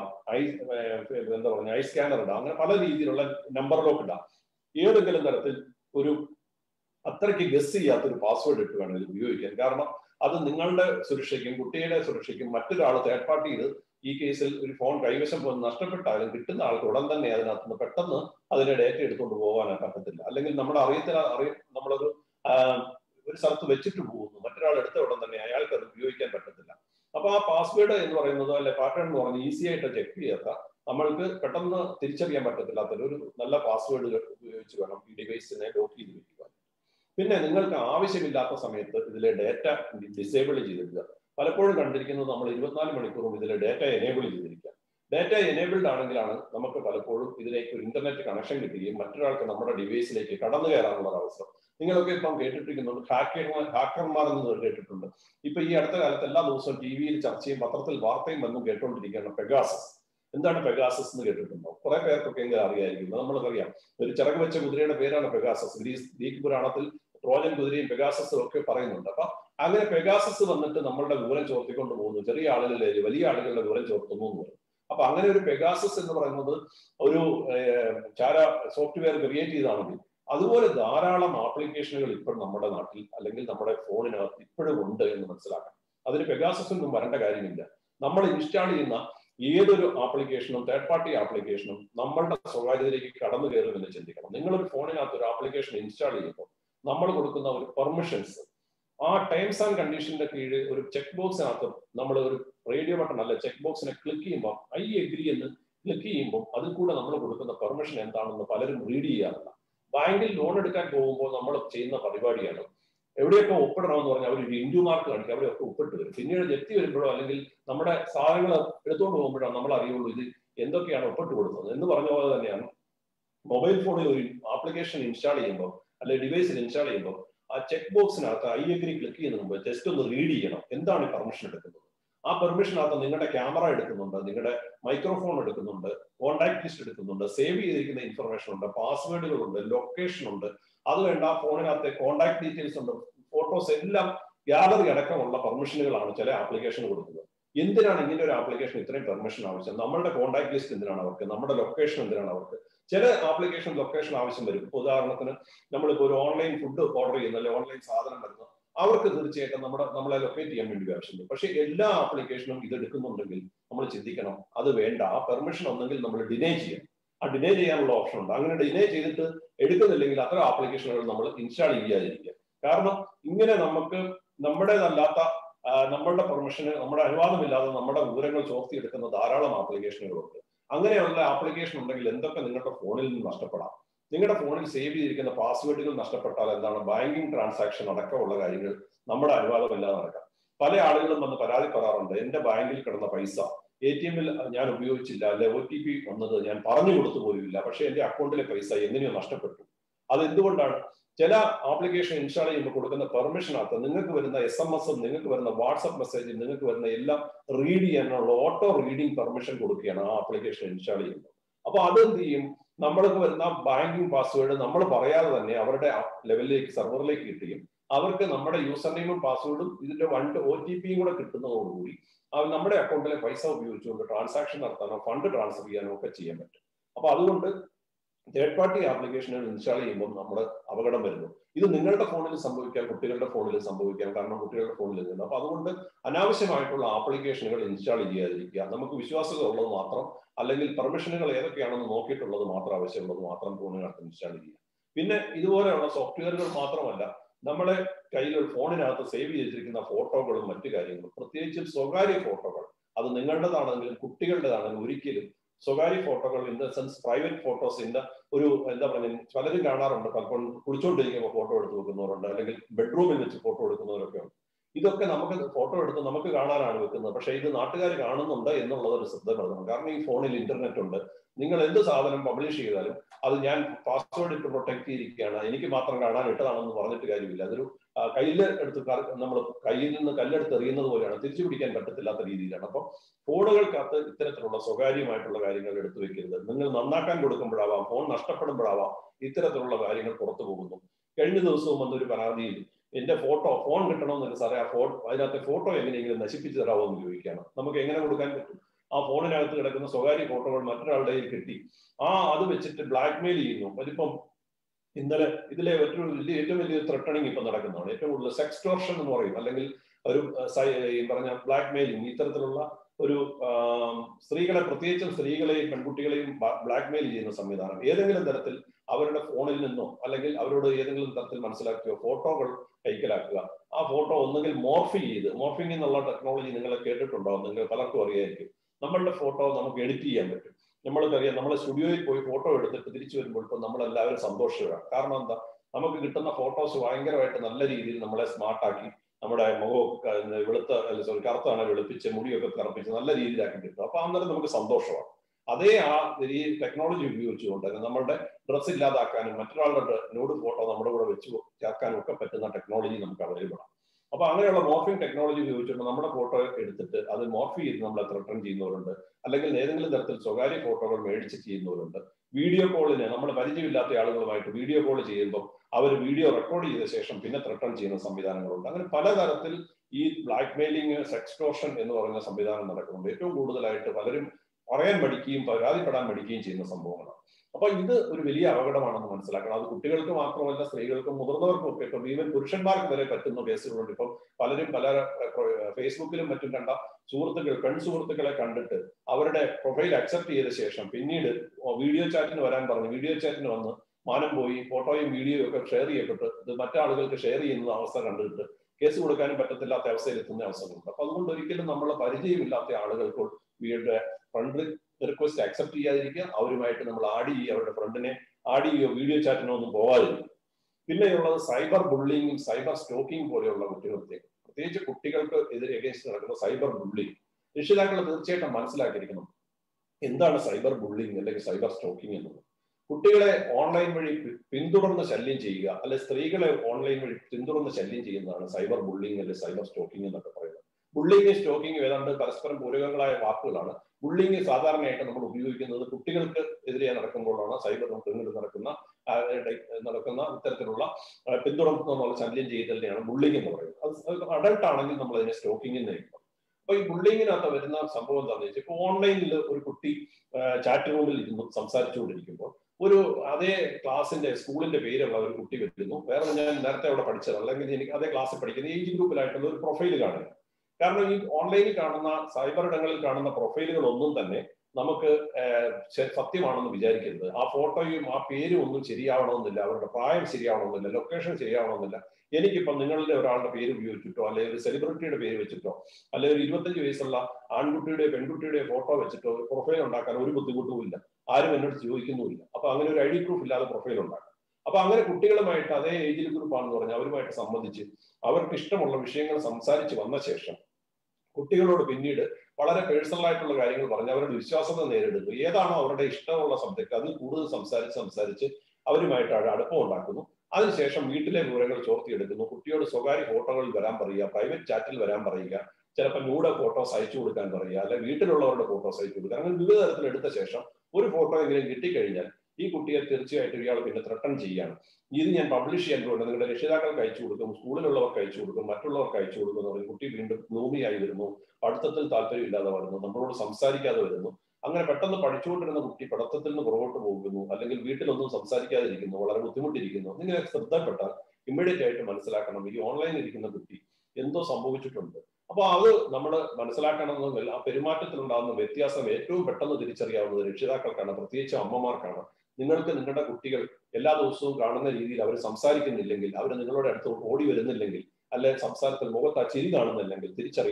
ഐ സ്കാനർ ഇടാം, അങ്ങനെ പല രീതിയിലുള്ള നമ്പർ ലോക്ക് ഇടാം. ഏതെങ്കിലും തരത്തിൽ ഒരു അത്രയ്ക്ക് ഗസ് ചെയ്യാത്തൊരു പാസ്വേഡ് ഇട്ട് വേണം ഇത് ഉപയോഗിക്കാൻ. കാരണം അത് നിങ്ങളുടെ സുരക്ഷയ്ക്കും കുട്ടിയുടെ സുരക്ഷയ്ക്കും മറ്റൊരാൾ തേർഡ് പാർട്ടി ഇത് ഈ കേസിൽ ഒരു ഫോൺ കൈവശം പോയി നഷ്ടപ്പെട്ടാലും കിട്ടുന്ന ആൾക്ക് ഉടൻ തന്നെ അതിനകത്ത് പെട്ടെന്ന് അതിന്റെ ഡേറ്റ എടുത്തുകൊണ്ട് പോകാൻ പറ്റത്തില്ല. അല്ലെങ്കിൽ നമ്മുടെ നമ്മളൊരു ഒരു സ്ഥലത്ത് വെച്ചിട്ട് പോകുന്നു, മറ്റൊരാൾ എടുത്ത ഉടൻ തന്നെ അയാൾക്ക് അത് ഉപയോഗിക്കാൻ പറ്റത്തില്ല. അപ്പൊ ആ പാസ്വേഡ് എന്ന് പറയുന്നത് അല്ലെ പാറ്റേൺ എന്ന് പറഞ്ഞാൽ ഈസി ആയിട്ട് ചെക്ക് ചെയ്യാത്ത, നമ്മൾക്ക് പെട്ടെന്ന് തിരിച്ചറിയാൻ പറ്റത്തില്ലാത്ത ഒരു നല്ല പാസ്വേഡുകൾ ഉപയോഗിച്ച് വേണം ഈ ഡിവൈസിനെ ലോക്ക് ചെയ്ത് വെക്കുക. പിന്നെ നിങ്ങൾക്ക് ആവശ്യമില്ലാത്ത സമയത്ത് ഇതിലെ ഡേറ്റ ഡിസേബിൾ ചെയ്തിരിക്കുക. പലപ്പോഴും കണ്ടിരിക്കുന്നത് നമ്മൾ 24 മണിക്കൂറും ഇതിലെ ഡേറ്റ എനേബിൾ ചെയ്തിരിക്കുക. ഡേറ്റ എനേബിൾഡ് ആണെങ്കിലാണ് നമുക്ക് പലപ്പോഴും ഇതിലേക്ക് ഒരു ഇന്റർനെറ്റ് കണക്ഷൻ കിട്ടുകയും മറ്റൊരാൾക്ക് നമ്മുടെ ഡിവൈസിലേക്ക് കടന്നു കയറാനുള്ള അവസരം. നിങ്ങളൊക്കെ ഇപ്പം കേട്ടിട്ടിരിക്കുന്നുണ്ട് ഹാക്കർമാർ എന്ന് കേട്ടിട്ടുണ്ട്. ഇപ്പൊ ഈ അടുത്ത കാലത്ത് എല്ലാ ദിവസവും ടിവിയിൽ ചർച്ചയും പത്രത്തിൽ വാർത്തയും വന്നും കേട്ടുകൊണ്ടിരിക്കുകയാണ് പെഗാസസ്. എന്താണ് പെഗാസസ് എന്ന് കേട്ടിട്ടുണ്ടോ? കുറെ പേർക്കൊക്കെ എങ്കിലും അറിയായിരിക്കും. നമ്മൾക്കറിയാം, ഒരു ചിറക് വെച്ച കുതിരയുടെ പേരാണ് പെഗാസസ്. ഗ്രീക്ക് പുരാണത്തിൽ ട്രോജൻ കുതിരയും പെഗാസസും ഒക്കെ പറയുന്നുണ്ട്. അപ്പൊ അങ്ങനെ പെഗാസസ് വന്നിട്ട് നമ്മളുടെ വിവരം ചോർത്തിക്കൊണ്ട് പോകുന്നു, ചെറിയ ആളുകളിലെ വലിയ ആളുകളുടെ വിവരം ചോർത്തുന്നു എന്ന് പറയും. അപ്പൊ അങ്ങനെ ഒരു പെഗാസസ് എന്ന് പറയുന്നത് ഒരു സോഫ്റ്റ്വെയർ ക്രിയേറ്റ് ചെയ്താണെങ്കിൽ അതുപോലെ ധാരാളം ആപ്ലിക്കേഷനുകൾ ഇപ്പോൾ നമ്മുടെ നാട്ടിൽ അല്ലെങ്കിൽ നമ്മുടെ ഫോണിനകത്ത് ഇപ്പോഴും ഉണ്ട് എന്ന് മനസ്സിലാക്കാം. അതിന് പെഗാസസ് ഒന്നും വരേണ്ട കാര്യമില്ല. നമ്മൾ ഇൻസ്റ്റാൾ ചെയ്യുന്ന ഏതൊരു ആപ്ലിക്കേഷനും തേർഡ് പാർട്ടി ആപ്ലിക്കേഷനും നമ്മളുടെ സ്വകാര്യതയിലേക്ക് കടന്നു കയറുമെന്ന് ചിന്തിക്കണം. നിങ്ങളൊരു ഫോണിനകത്ത് ഒരു ആപ്ലിക്കേഷൻ ഇൻസ്റ്റാൾ ചെയ്യുമ്പോൾ നമ്മൾ കൊടുക്കുന്ന ഒരു പെർമിഷൻസ്, ആ ടേംസ് ആൻഡ് കണ്ടീഷന്റെ കീഴിൽ ഒരു ചെക്ക് ബോക്സിനകത്ത് നമ്മൾ ഒരു റേഡിയോ ബട്ടൺ അല്ലെ ചെക്ക് ബോക്സിനെ ക്ലിക്ക് ചെയ്യുമ്പോൾ ഐ എഗ്രി എന്ന് ക്ലിക്ക് ചെയ്യുമ്പോൾ അതിൽ കൂടെ നമ്മൾ കൊടുക്കുന്ന പെർമിഷൻ എന്താണെന്ന് പലരും റീഡ് ചെയ്യാറില്ല. ബാങ്കിൽ ലോൺ എടുക്കാൻ പോകുമ്പോൾ നമ്മൾ ചെയ്യുന്ന പരിപാടിയാണ് എവിടെയൊക്കെ ഒപ്പിടണമെന്ന് പറഞ്ഞാൽ അവർ ഒരു ഇൻഡു മാർക്ക് കാണിക്കും, അവിടെയൊക്കെ ഒപ്പിട്ട് വരും. പിന്നീട് ജപ്തി വരുമ്പോഴോ അല്ലെങ്കിൽ നമ്മുടെ സാധനങ്ങൾ എടുത്തുകൊണ്ട് പോകുമ്പോഴോ നമ്മൾ അറിയുള്ളൂ ഇത് എന്തൊക്കെയാണ് ഒപ്പിട്ട് കൊടുക്കുന്നത് എന്ന് പറഞ്ഞ പോലെ തന്നെയാണ് മൊബൈൽ ഫോണിൽ ഒരു ആപ്ലിക്കേഷൻ ഇൻസ്റ്റാൾ ചെയ്യുമ്പോൾ അല്ലെങ്കിൽ ഡിവൈസിൽ ഇൻസ്റ്റാൾ ചെയ്യുമ്പോൾ ആ ചെക്ക് ബോക്സിനകത്ത് ഐ എഗ്രി ക്ലിക്ക് ചെയ്യുന്ന മുമ്പ് ജസ്റ്റ് ഒന്ന് റീഡ് ചെയ്യണം എന്താണ് ഈ പെർമിഷൻ എടുക്കുന്നത്. ആ പെർമിഷനകത്ത് നിങ്ങളുടെ ക്യാമറ എടുക്കുന്നുണ്ട്, നിങ്ങളുടെ മൈക്രോഫോൺ എടുക്കുന്നുണ്ട്, കോൺടാക്ട് ലിസ്റ്റ് എടുക്കുന്നുണ്ട്, സേവ് ചെയ്തിരിക്കുന്ന ഇൻഫർമേഷൻ ഉണ്ട്, പാസ്വേഡുകളുണ്ട്, ലൊക്കേഷൻ ഉണ്ട്, അത് വേണ്ട ഫോണിനകത്തെ കോൺടാക്ട് ഡീറ്റെയിൽസ് ഉണ്ട്, ഫോട്ടോസ് എല്ലാം ഗാലറി അടക്കമുള്ള പെർമിഷനുകളാണ് ചില ആപ്ലിക്കേഷൻ കൊടുക്കുന്നത്. എന്തിനാണ് ഇങ്ങനെ ഒരു ആപ്ലിക്കേഷൻ ഇത്രയും പെർമിഷൻ ആവശ്യം? നമ്മളുടെ കോൺടാക്ട് ലിസ്റ്റ് എന്തിനാണ് അവർക്ക്? നമ്മുടെ ലൊക്കേഷൻ എന്തിനാണ് അവർക്ക്? ചില ആപ്ലിക്കേഷൻ ലൊക്കേഷൻ ആവശ്യം വരും. ഉദാഹരണത്തിന് നമ്മളിപ്പോൾ ഒരു ഓൺലൈൻ ഫുഡ് ഓർഡർ ചെയ്യുന്ന അല്ലെങ്കിൽ ഓൺലൈൻ സാധനം വരുന്ന അവർക്ക് തീർച്ചയായിട്ടും നമ്മളെ ലൊക്കേറ്റ് ചെയ്യാൻ വേണ്ടി ആവശ്യമുണ്ട്. പക്ഷെ എല്ലാ ആപ്ലിക്കേഷനും ഇത് എടുക്കുന്നുണ്ടെങ്കിൽ നമ്മൾ ചിന്തിക്കണം, അത് വേണ്ട. ആ പെർമിഷൻ ഒന്നെങ്കിൽ നമ്മൾ ഡിനേ ചെയ്യാം. ആ ഡിനേ ചെയ്യാനുള്ള ഓപ്ഷൻ ഉണ്ട്. അങ്ങനെ ഡിനേ ചെയ്തിട്ട് എടുക്കുന്നില്ലെങ്കിൽ അത്തരം ആപ്ലിക്കേഷനുകൾ നമ്മൾ ഇൻസ്റ്റാൾ ചെയ്യാതിരിക്കുക. കാരണം ഇങ്ങനെ നമുക്ക് നമ്മുടേതല്ലാത്ത നമ്മളുടെ പെർമിഷന് നമ്മുടെ അനുവാദമില്ലാതെ നമ്മുടെ വിവരങ്ങൾ ചോർത്തിയെടുക്കുന്ന ധാരാളം ആപ്ലിക്കേഷനുകളുണ്ട്. അങ്ങനെയുള്ള ആപ്ലിക്കേഷൻ ഉണ്ടെങ്കിൽ എന്തൊക്കെ നിങ്ങളുടെ ഫോണിൽ നിന്ന് നഷ്ടപ്പെടാം. നിങ്ങളുടെ ഫോണിൽ സേവ് ചെയ്തിരിക്കുന്ന പാസ്വേഡുകൾ നഷ്ടപ്പെട്ടാൽ എന്താണ് ബാങ്കിങ് ട്രാൻസാക്ഷൻ അടക്കമുള്ള കാര്യങ്ങൾ നമ്മുടെ അനുവാദമില്ലാതെ നടക്കാം. പല ആളുകളും വന്ന് പരാതിപ്പെടാറുണ്ട്, എന്റെ ബാങ്കിൽ കിടന്ന പൈസ ATM ഞാൻ ഉപയോഗിച്ചില്ല, അല്ലെ OTP വന്നത് ഞാൻ പറഞ്ഞു കൊടുത്തു പോലുമില്ല, പക്ഷെ എന്റെ അക്കൗണ്ടിലെ പൈസ എങ്ങനെയോ നഷ്ടപ്പെട്ടു. അത് എന്തുകൊണ്ടാണ്? ചില ആപ്ലിക്കേഷൻ ഇൻസ്റ്റാൾ ചെയ്യുമ്പോൾ കൊടുക്കുന്ന പെർമിഷനകത്ത് നിങ്ങൾക്ക് വരുന്ന SMS-ഉം നിങ്ങൾക്ക് വരുന്ന വാട്സ്ആപ്പ് മെസ്സേജും നിങ്ങൾക്ക് വരുന്ന എല്ലാം റീഡ് ചെയ്യാനുള്ള ഓട്ടോ റീഡിങ് പെർമിഷൻ കൊടുക്കുകയാണ് ആ ആപ്ലിക്കേഷൻ ഇൻസ്റ്റാൾ ചെയ്യുമ്പോൾ. അപ്പൊ അതെന്ത് ചെയ്യും? നമ്മൾക്ക് വരുന്ന ബാങ്കിങ് പാസ്വേഡ് നമ്മൾ പറയാതെ തന്നെ അവരുടെ ലെവലിലേക്ക് സെർവറിലേക്ക് കിട്ടുകയും അവർക്ക് നമ്മുടെ യൂസർ നെയിമും പാസ്വേഡും ഇതിന്റെ 2 OTPയും കൂടെ കിട്ടുന്നതോടുകൂടി നമ്മുടെ അക്കൗണ്ടിലെ പൈസ ഉപയോഗിച്ചുകൊണ്ട് ട്രാൻസാക്ഷൻ നടത്താനോ ഫണ്ട് ട്രാൻസ്ഫർ ചെയ്യാനോ ഒക്കെ ചെയ്യാൻ പറ്റും. അപ്പൊ അതുകൊണ്ട് തേർഡ് പാർട്ടി ആപ്ലിക്കേഷനുകൾ ഇൻസ്റ്റാൾ ചെയ്യുമ്പോൾ നമ്മുടെ അപകടം വരുന്നു. ഇത് നിങ്ങളുടെ ഫോണിൽ സംഭവിക്കാം, കുട്ടികളുടെ ഫോണിൽ സംഭവിക്കാം, കാരണം കുട്ടികളുടെ ഫോണിൽ നിന്ന്. അപ്പൊ അതുകൊണ്ട് അനാവശ്യമായിട്ടുള്ള ആപ്ലിക്കേഷനുകൾ ഇൻസ്റ്റാൾ ചെയ്യാതിരിക്കുക. നമുക്ക് വിശ്വാസത ഉള്ളത് മാത്രം, അല്ലെങ്കിൽ പെർമിഷനുകൾ ഏതൊക്കെയാണെന്ന് നോക്കിയിട്ടുള്ളത് മാത്രം, ആവശ്യമുള്ളത് മാത്രം ഫോണിനകത്ത് ഇൻസ്റ്റാൾ ചെയ്യുക. പിന്നെ ഇതുപോലെയുള്ള സോഫ്റ്റ്വെയറുകൾ മാത്രമല്ല, നമ്മുടെ കയ്യിൽ ഫോണിനകത്ത് സേവ് ചെയ്തിരിക്കുന്ന ഫോട്ടോകളും മറ്റു കാര്യങ്ങളും, പ്രത്യേകിച്ചും സ്വകാര്യ ഫോട്ടോകൾ, അത് നിങ്ങളുടേതാണെങ്കിലും കുട്ടികളുടേതാണെങ്കിലും ഒരിക്കലും സ്വകാര്യ ഫോട്ടോകൾ ഇൻ ദ സെൻസ് പ്രൈവറ്റ് ഫോട്ടോസിന്റെ ഒരു എന്താ പറയുക, പലരും കാണാറുണ്ട്. പലപ്പോൾ കുളിച്ചുകൊണ്ടിരിക്കുമ്പോൾ ഫോട്ടോ എടുത്ത് വെക്കുന്നവരുണ്ട്, അല്ലെങ്കിൽ ബെഡ്റൂമിൽ വെച്ച് ഫോട്ടോ എടുക്കുന്നവരൊക്കെ ഉണ്ട്. ഇതൊക്കെ നമുക്ക് ഫോട്ടോ എടുത്ത് നമുക്ക് കാണാനാണ് വെക്കുന്നത്. പക്ഷെ ഇത് നാട്ടുകാർ കാണുന്നുണ്ട് എന്നുള്ളത് ഒരു ശ്രദ്ധ പെടുത്തണം. കാരണം ഈ ഫോണിൽ ഇന്റർനെറ്റ് ഉണ്ട്. നിങ്ങൾ എന്ത് സാധനം പബ്ലിഷ് ചെയ്താലും അത് ഞാൻ പാസ്വേഡ് ഇട്ട് പ്രൊട്ടക്ട് ചെയ്തിരിക്കുകയാണ്, എനിക്ക് മാത്രം കാണാൻ ഇട്ടതാണെന്ന് പറഞ്ഞിട്ട് കാര്യമില്ല. അതൊരു കയ്യിൽ എടുത്ത് നമ്മൾ കയ്യിൽ നിന്ന് കല്ലെടുത്ത് എറിയുന്നത് പോലെയാണ്, തിരിച്ചു പിടിക്കാൻ പറ്റത്തില്ലാത്ത രീതിയിലാണ്. അപ്പോൾ ഫോണുകൾക്കകത്ത് ഇത്തരത്തിലുള്ള സ്വകാര്യമായിട്ടുള്ള കാര്യങ്ങൾ എടുത്തു വെക്കരുത്. നിങ്ങൾ നന്നാക്കാൻ കൊടുക്കുമ്പോഴാവാം, ഫോൺ നഷ്ടപ്പെടുമ്പോഴാവാം ഇത്തരത്തിലുള്ള കാര്യങ്ങൾ പുറത്തു പോകുന്നു. കഴിഞ്ഞ ദിവസവും വന്നൊരു പരാതിയിൽ എന്റെ ഫോൺ കിട്ടണമെന്നല്ല സാറേ, ആ അതിനകത്തെ ഫോട്ടോ എങ്ങനെയെങ്കിലും നശിപ്പിച്ചു തരാമോ എന്ന് ചോദിക്കുകയാണ്. നമുക്ക് എങ്ങനെ കൊടുക്കാൻ പറ്റും? ആ ഫോണിനകത്ത് കിടക്കുന്ന സ്വകാര്യ ഫോട്ടോകൾ മറ്റൊരാളുടെ കയ്യിൽ കിട്ടി, അത് വെച്ചിട്ട് ബ്ലാക്ക് മെയിൽ ചെയ്യുന്നു. അതിപ്പം ഇന്നലെ ഇതിലെ ഏറ്റവും വലിയ ത്രെട്ടണിങ് ഇപ്പൊ നടക്കുന്നതാണ്. ഏറ്റവും കൂടുതൽ സെക്സ്റ്റോർഷൻ എന്ന് പറയും, അല്ലെങ്കിൽ ഒരു പറഞ്ഞ ബ്ലാക്ക് മെയിലിംഗ്. ഇത്തരത്തിലുള്ള ഒരു സ്ത്രീകളെ, പ്രത്യേകിച്ചും സ്ത്രീകളെയും പെൺകുട്ടികളെയും ബ്ലാക്ക് മെയിൽ ചെയ്യുന്ന സംവിധാനം. ഏതെങ്കിലും തരത്തിൽ അവരുടെ ഫോണിൽ നിന്നോ അല്ലെങ്കിൽ അവരോട് ഏതെങ്കിലും തരത്തിൽ മനസ്സിലാക്കിയോ ഫോട്ടോകൾ കൈക്കലാക്കുക. ആ ഫോട്ടോ ഒന്നുകിൽ മോർഫിംഗ് എന്നുള്ള ടെക്നോളജി നിങ്ങൾ കേട്ടിട്ടുണ്ടാവും, നിങ്ങൾ പലർക്കും അറിയായിരിക്കും. നമ്മളുടെ ഫോട്ടോ നമുക്ക് എഡിറ്റ് ചെയ്യാൻ പറ്റും. നമ്മൾക്കറിയാം, നമ്മളെ സ്റ്റുഡിയോയിൽ പോയി ഫോട്ടോ എടുത്തിട്ട് തിരിച്ചു വരുമ്പോൾ ഇപ്പോൾ നമ്മളെല്ലാവരും സന്തോഷമാണ്. കാരണം എന്താ, നമുക്ക് കിട്ടുന്ന ഫോട്ടോസ് ഭയങ്കരമായിട്ട് നല്ല രീതിയിൽ നമ്മളെ സ്മാർട്ടാക്കി, നമ്മുടെ മുഖമൊക്കെ കറുത്താണ് വെളുപ്പിച്ച്, മുടിയൊക്കെ കറുപ്പിച്ച് നല്ല രീതിയിലാക്കി കിട്ടും. അപ്പൊ അന്നേരം നമുക്ക് സന്തോഷമാണ്. അതേ ഈ ടെക്നോളജി ഉപയോഗിച്ചുകൊണ്ട് നമ്മളുടെ ഡ്രസ് ഇല്ലാതാക്കാനും മറ്റൊരാളുടെ ന്യൂഡ് ഫോട്ടോ നമ്മുടെ കൂടെ വെച്ച് ചേർക്കാനും ഒക്കെ പറ്റുന്ന ടെക്നോളജി നമുക്ക് അവൈലബിൾ ആണ്. അപ്പൊ അങ്ങനെയുള്ള മോർഫിംഗ് ടെക്നോളജി ഉപയോഗിച്ചുകൊണ്ട് നമ്മുടെ ഫോട്ടോ എടുത്തിട്ട് അത് മോർഫ് ചെയ്ത് നമ്മളെ ത്രെട്ടൺ ചെയ്യുന്നവരുണ്ട്, അല്ലെങ്കിൽ ഏതെങ്കിലും തരത്തിൽ സ്വകാര്യ ഫോട്ടോകൾ മേടിച്ച് ചെയ്യുന്നവരുണ്ട്. വീഡിയോ കോളിന് നമ്മൾ പരിചയമില്ലാത്ത ആളുകളുമായിട്ട് വീഡിയോ കോൾ ചെയ്യുമ്പോൾ അവർ വീഡിയോ റെക്കോർഡ് ചെയ്ത ശേഷം പിന്നെ ത്രെട്ടൺ ചെയ്യുന്ന സംവിധാനങ്ങളുണ്ട്. അങ്ങനെ പലതരത്തിൽ ഈ ബ്ലാക്ക് മെയിലിംഗ്, സെക്സ്റ്റോർഷൻ എന്ന് പറയുന്ന സംവിധാനം നടക്കുന്നുണ്ട്. ഏറ്റവും കൂടുതലായിട്ട് പലരും പറയാൻ പഠിക്കുകയും പരാതിപ്പെടാൻ പഠിക്കുകയും ചെയ്യുന്ന സംഭവങ്ങളാണ്. അപ്പൊ ഇത് ഒരു വലിയ അപകടമാണെന്ന് മനസ്സിലാക്കണം. അത് കുട്ടികൾക്ക് മാത്രമല്ല, സ്ത്രീകൾക്കും മുതിർന്നവർക്കും ഒക്കെ. ഇപ്പം ഈവൻ പുരുഷന്മാർക്ക് വരെ പറ്റുന്ന കേസുകളുണ്ട്. ഇപ്പം പലരും പല ഫേസ്ബുക്കിലും മറ്റും കണ്ട പെൺ സുഹൃത്തുക്കളെ കണ്ടിട്ട് അവരുടെ പ്രൊഫൈൽ അക്സെപ്റ്റ് ചെയ്ത ശേഷം പിന്നീട് വീഡിയോ ചാറ്റിന് വരാൻ പറഞ്ഞു, വീഡിയോ ചാറ്റിന് വന്ന് മാനം പോയി വീഡിയോയും വീഡിയോയും ഒക്കെ ഷെയർ ചെയ്യപ്പെട്ട് ഇത് മറ്റാളുകൾക്ക് ഷെയർ ചെയ്യുന്ന അവസ്ഥ കണ്ടിട്ട് കേസ് കൊടുക്കാനും പറ്റത്തില്ലാത്ത അവസ്ഥയിൽ എത്തുന്ന അവസ്ഥകളുണ്ട്. അപ്പൊ അതുകൊണ്ട് ഒരിക്കലും നമ്മളെ പരിചയമില്ലാത്ത ആളുകൾക്ക് വീടിന്റെ ഫ്രണ്ട് റിക്വസ്റ്റ് അക്സെപ്റ്റ് ചെയ്യാതിരിക്കുക, അവരുമായിട്ട് നമ്മൾ അവരുടെ ഫ്രണ്ടിനെ ആഡ് ചെയ്യുകയോ വീഡിയോ ചാറ്റിനോ ഒന്നും പോകാതിരിക്കുക. പിന്നെയുള്ളത് സൈബർ ബുള്ളിങ്ങും സൈബർ സ്റ്റോക്കിംഗ് പോലെയുള്ള കുറ്റകൃത്യങ്ങൾ, പ്രത്യേകിച്ച് കുട്ടികൾക്ക് എതിരെ എഗേൻസ്റ്റ് നടക്കുന്ന സൈബർ ബുള്ളിങ്. രക്ഷിതാക്കൾ തീർച്ചയായിട്ടും മനസ്സിലാക്കിയിരിക്കണം എന്താണ് സൈബർ ബുള്ളിങ് അല്ലെങ്കിൽ സൈബർ സ്റ്റോക്കിംഗ് എന്നുള്ളത്. കുട്ടികളെ ഓൺലൈൻ വഴി പിന്തുടർന്ന് ശല്യം ചെയ്യുക, അല്ലെ സ്ത്രീകളെ ഓൺലൈൻ വഴി പിന്തുടർന്ന് ശല്യം ചെയ്യുന്നതാണ് സൈബർ ബുള്ളിങ് അല്ലെങ്കിൽ സൈബർ സ്റ്റോക്കിംഗ് എന്നൊക്കെ പറയുന്നത്. ബുള്ളിങ് സ്റ്റോക്കിംഗ് ഏതാണ്ട് പരസ്പരം പൂരകങ്ങളായ വാക്കുകളാണ്. ബുള്ളിങ് സാധാരണയായിട്ട് നമ്മൾ ഉപയോഗിക്കുന്നത് കുട്ടികൾക്ക് എതിരെ നടക്കുമ്പോഴാണ്. സൈബർ നടക്കുന്ന ഇത്തരത്തിലുള്ള പിന്തുടർന്നുള്ള ശല്യം ചെയ്തലിനെയാണ് ബുള്ളിങ് എന്ന് പറയുന്നത്. അത് അഡൾട്ട് ആണെങ്കിൽ നമ്മൾ അതിനെ സ്റ്റോക്കിംഗ് എന്ന് പറയുന്നത്. അപ്പൊ ഈ ബുള്ളിങ്ങിനകത്ത് വരുന്ന സംഭവം എന്താണെന്ന് വെച്ചാൽ, ഇപ്പൊ ഓൺലൈനിൽ ഒരു കുട്ടി ചാറ്റ് റൂമിൽ ഇരുന്ന് സംസാരിച്ചുകൊണ്ടിരിക്കുമ്പോൾ അതേ ക്ലാസിന്റെ സ്കൂളിന്റെ പേരുള്ള ഒരു കുട്ടി വരുന്നു. വേറെ ഞാൻ നേരത്തെ അവിടെ പഠിച്ചത് അല്ലെങ്കിൽ എനിക്ക് അതേ ക്ലാസ്സിൽ പഠിക്കുന്ന ഏജ് ഗ്രൂപ്പിലായിട്ടുള്ള ഒരു പ്രൊഫൈൽ കാണുക. കാരണം ഈ ഓൺലൈനിൽ കാണുന്ന സൈബർ ഇടങ്ങളിൽ കാണുന്ന പ്രൊഫൈലുകൾ ഒന്നും തന്നെ നമുക്ക് സത്യമാണെന്ന് വിചാരിക്കരുത്. ആ ഫോട്ടോയും ആ പേരും ഒന്നും ശരിയാവണമെന്നില്ല, അവരുടെ പ്രായം ശരിയാവണമെന്നില്ല, ലൊക്കേഷൻ ശരിയാവണമെന്നില്ല. എനിക്കിപ്പം നിങ്ങളുടെ ഒരാളുടെ പേര് ഉപയോഗിച്ചിട്ടോ അല്ലെങ്കിൽ ഒരു സെലിബ്രിറ്റിയുടെ പേര് വെച്ചിട്ടോ അല്ലെങ്കിൽ ഒരു 25 വയസ്സുള്ള ആൺകുട്ടിയുടെയോ പെൺകുട്ടിയുടെയോ ഫോട്ടോ വെച്ചിട്ടോ പ്രൊഫൈൽ ഉണ്ടാക്കാൻ ഒരു ബുദ്ധിമുട്ടും ഇല്ല, ആരും എന്നോട് ചോദിക്കുന്നുമില്ല. അപ്പൊ അങ്ങനെ ഒരു ID പ്രൂഫ് ഇല്ലാതെ പ്രൊഫൈൽ ഉണ്ടാക്കാം. അപ്പൊ അങ്ങനെ കുട്ടികളുമായിട്ട് അതേ ഏജിൽ ഗ്രൂപ്പാണെന്ന് പറഞ്ഞാൽ അവരുമായിട്ട് സംബന്ധിച്ച് അവർക്ക് ഇഷ്ടമുള്ള വിഷയങ്ങൾ സംസാരിച്ച് വന്ന ശേഷം കുട്ടികളോട് പിന്നീട് വളരെ പേഴ്സണൽ ആയിട്ടുള്ള കാര്യങ്ങൾ പറഞ്ഞ് അവരുടെ വിശ്വാസത്തെ നേരിടുന്നു. ഏതാണോ അവരുടെ ഇഷ്ടമുള്ള സബ്ജക്ട് അതിൽ കൂടുതൽ സംസാരിച്ച് അവരുമായിട്ട് അടുപ്പം ഉണ്ടാക്കുന്നു. അതിനുശേഷം വീട്ടിലെ വിവരങ്ങൾ ചോർത്തിയെടുക്കുന്നു. കുട്ടിയോട് സ്വകാര്യ ഫോട്ടോകളിൽ വരാൻ പറയുക, പ്രൈവറ്റ് ചാറ്റിൽ വരാൻ പറയുക, ചിലപ്പോൾ ന്യൂഡ് ഫോട്ടോസ് അയച്ചു കൊടുക്കാൻ പറയുക, അല്ലെ വീട്ടിലുള്ളവരുടെ ഫോട്ടോസ് അയച്ചു കൊടുക്കുക. അങ്ങനെ വിവിധ തരത്തിൽ എടുത്ത ശേഷം ഒരു ഫോട്ടോ എങ്കിലും കിട്ടിക്കഴിഞ്ഞാൽ ഈ കുട്ടിയെ തീർച്ചയായിട്ടും ഇയാൾ പിന്നെ ത്രെട്ടൺ ചെയ്യാണ്. ഇത് ഞാൻ പബ്ലിഷ് ചെയ്യാൻ പോകുന്നത് നിങ്ങളുടെ രക്ഷിതാക്കൾക്ക് അയച്ചു കൊടുക്കും, സ്കൂളിലുള്ളവർക്ക് അയച്ചു കൊടുക്കും, മറ്റുള്ളവർക്ക് അയച്ചു കൊടുക്കും. കുട്ടി വീണ്ടും ഗ്ലൂമിയായി വരുന്നു, പഠിത്തത്തിൽ താല്പര്യമില്ലാതെ വരുന്നു, നമ്മളോട് സംസാരിക്കാതെ വരുന്നു. അങ്ങനെ പെട്ടെന്ന് പഠിച്ചുകൊണ്ടിരുന്ന കുട്ടി പഠിത്തത്തിൽ നിന്ന് പുറകോട്ട് പോകുന്നു, അല്ലെങ്കിൽ വീട്ടിലൊന്നും സംസാരിക്കാതിരിക്കുന്നു, വളരെ ബുദ്ധിമുട്ടിരിക്കുന്നു. നിങ്ങൾ ശ്രദ്ധപ്പെട്ടാൽ ഇമ്മീഡിയറ്റ് ആയിട്ട് മനസ്സിലാക്കണം ഈ ഓൺലൈനിൽ ഇരിക്കുന്ന കുട്ടി എന്തോ സംഭവിച്ചിട്ടുണ്ട്. അപ്പൊ അത് നമ്മൾ മനസ്സിലാക്കണമെങ്കിൽ ആ പെരുമാറ്റത്തിലുണ്ടാകുന്ന വ്യത്യാസം ഏറ്റവും പെട്ടെന്ന് തിരിച്ചറിയാവുന്നത് രക്ഷിതാക്കൾക്കാണ്, പ്രത്യേകിച്ച് അമ്മമാർക്കാണ്. നിങ്ങൾക്ക് നിങ്ങളുടെ കുട്ടികൾ എല്ലാ ദിവസവും കാണുന്ന രീതിയിൽ അവർ സംസാരിക്കുന്നില്ലെങ്കിൽ, അവർ നിങ്ങളുടെ അടുത്ത് ഓടി വരുന്നില്ലെങ്കിൽ, അല്ലെ സംസാരത്തിൽ മുഖത്ത് ആ ചിരി കാണുന്നില്ലെങ്കിൽ തിരിച്ചറിയണം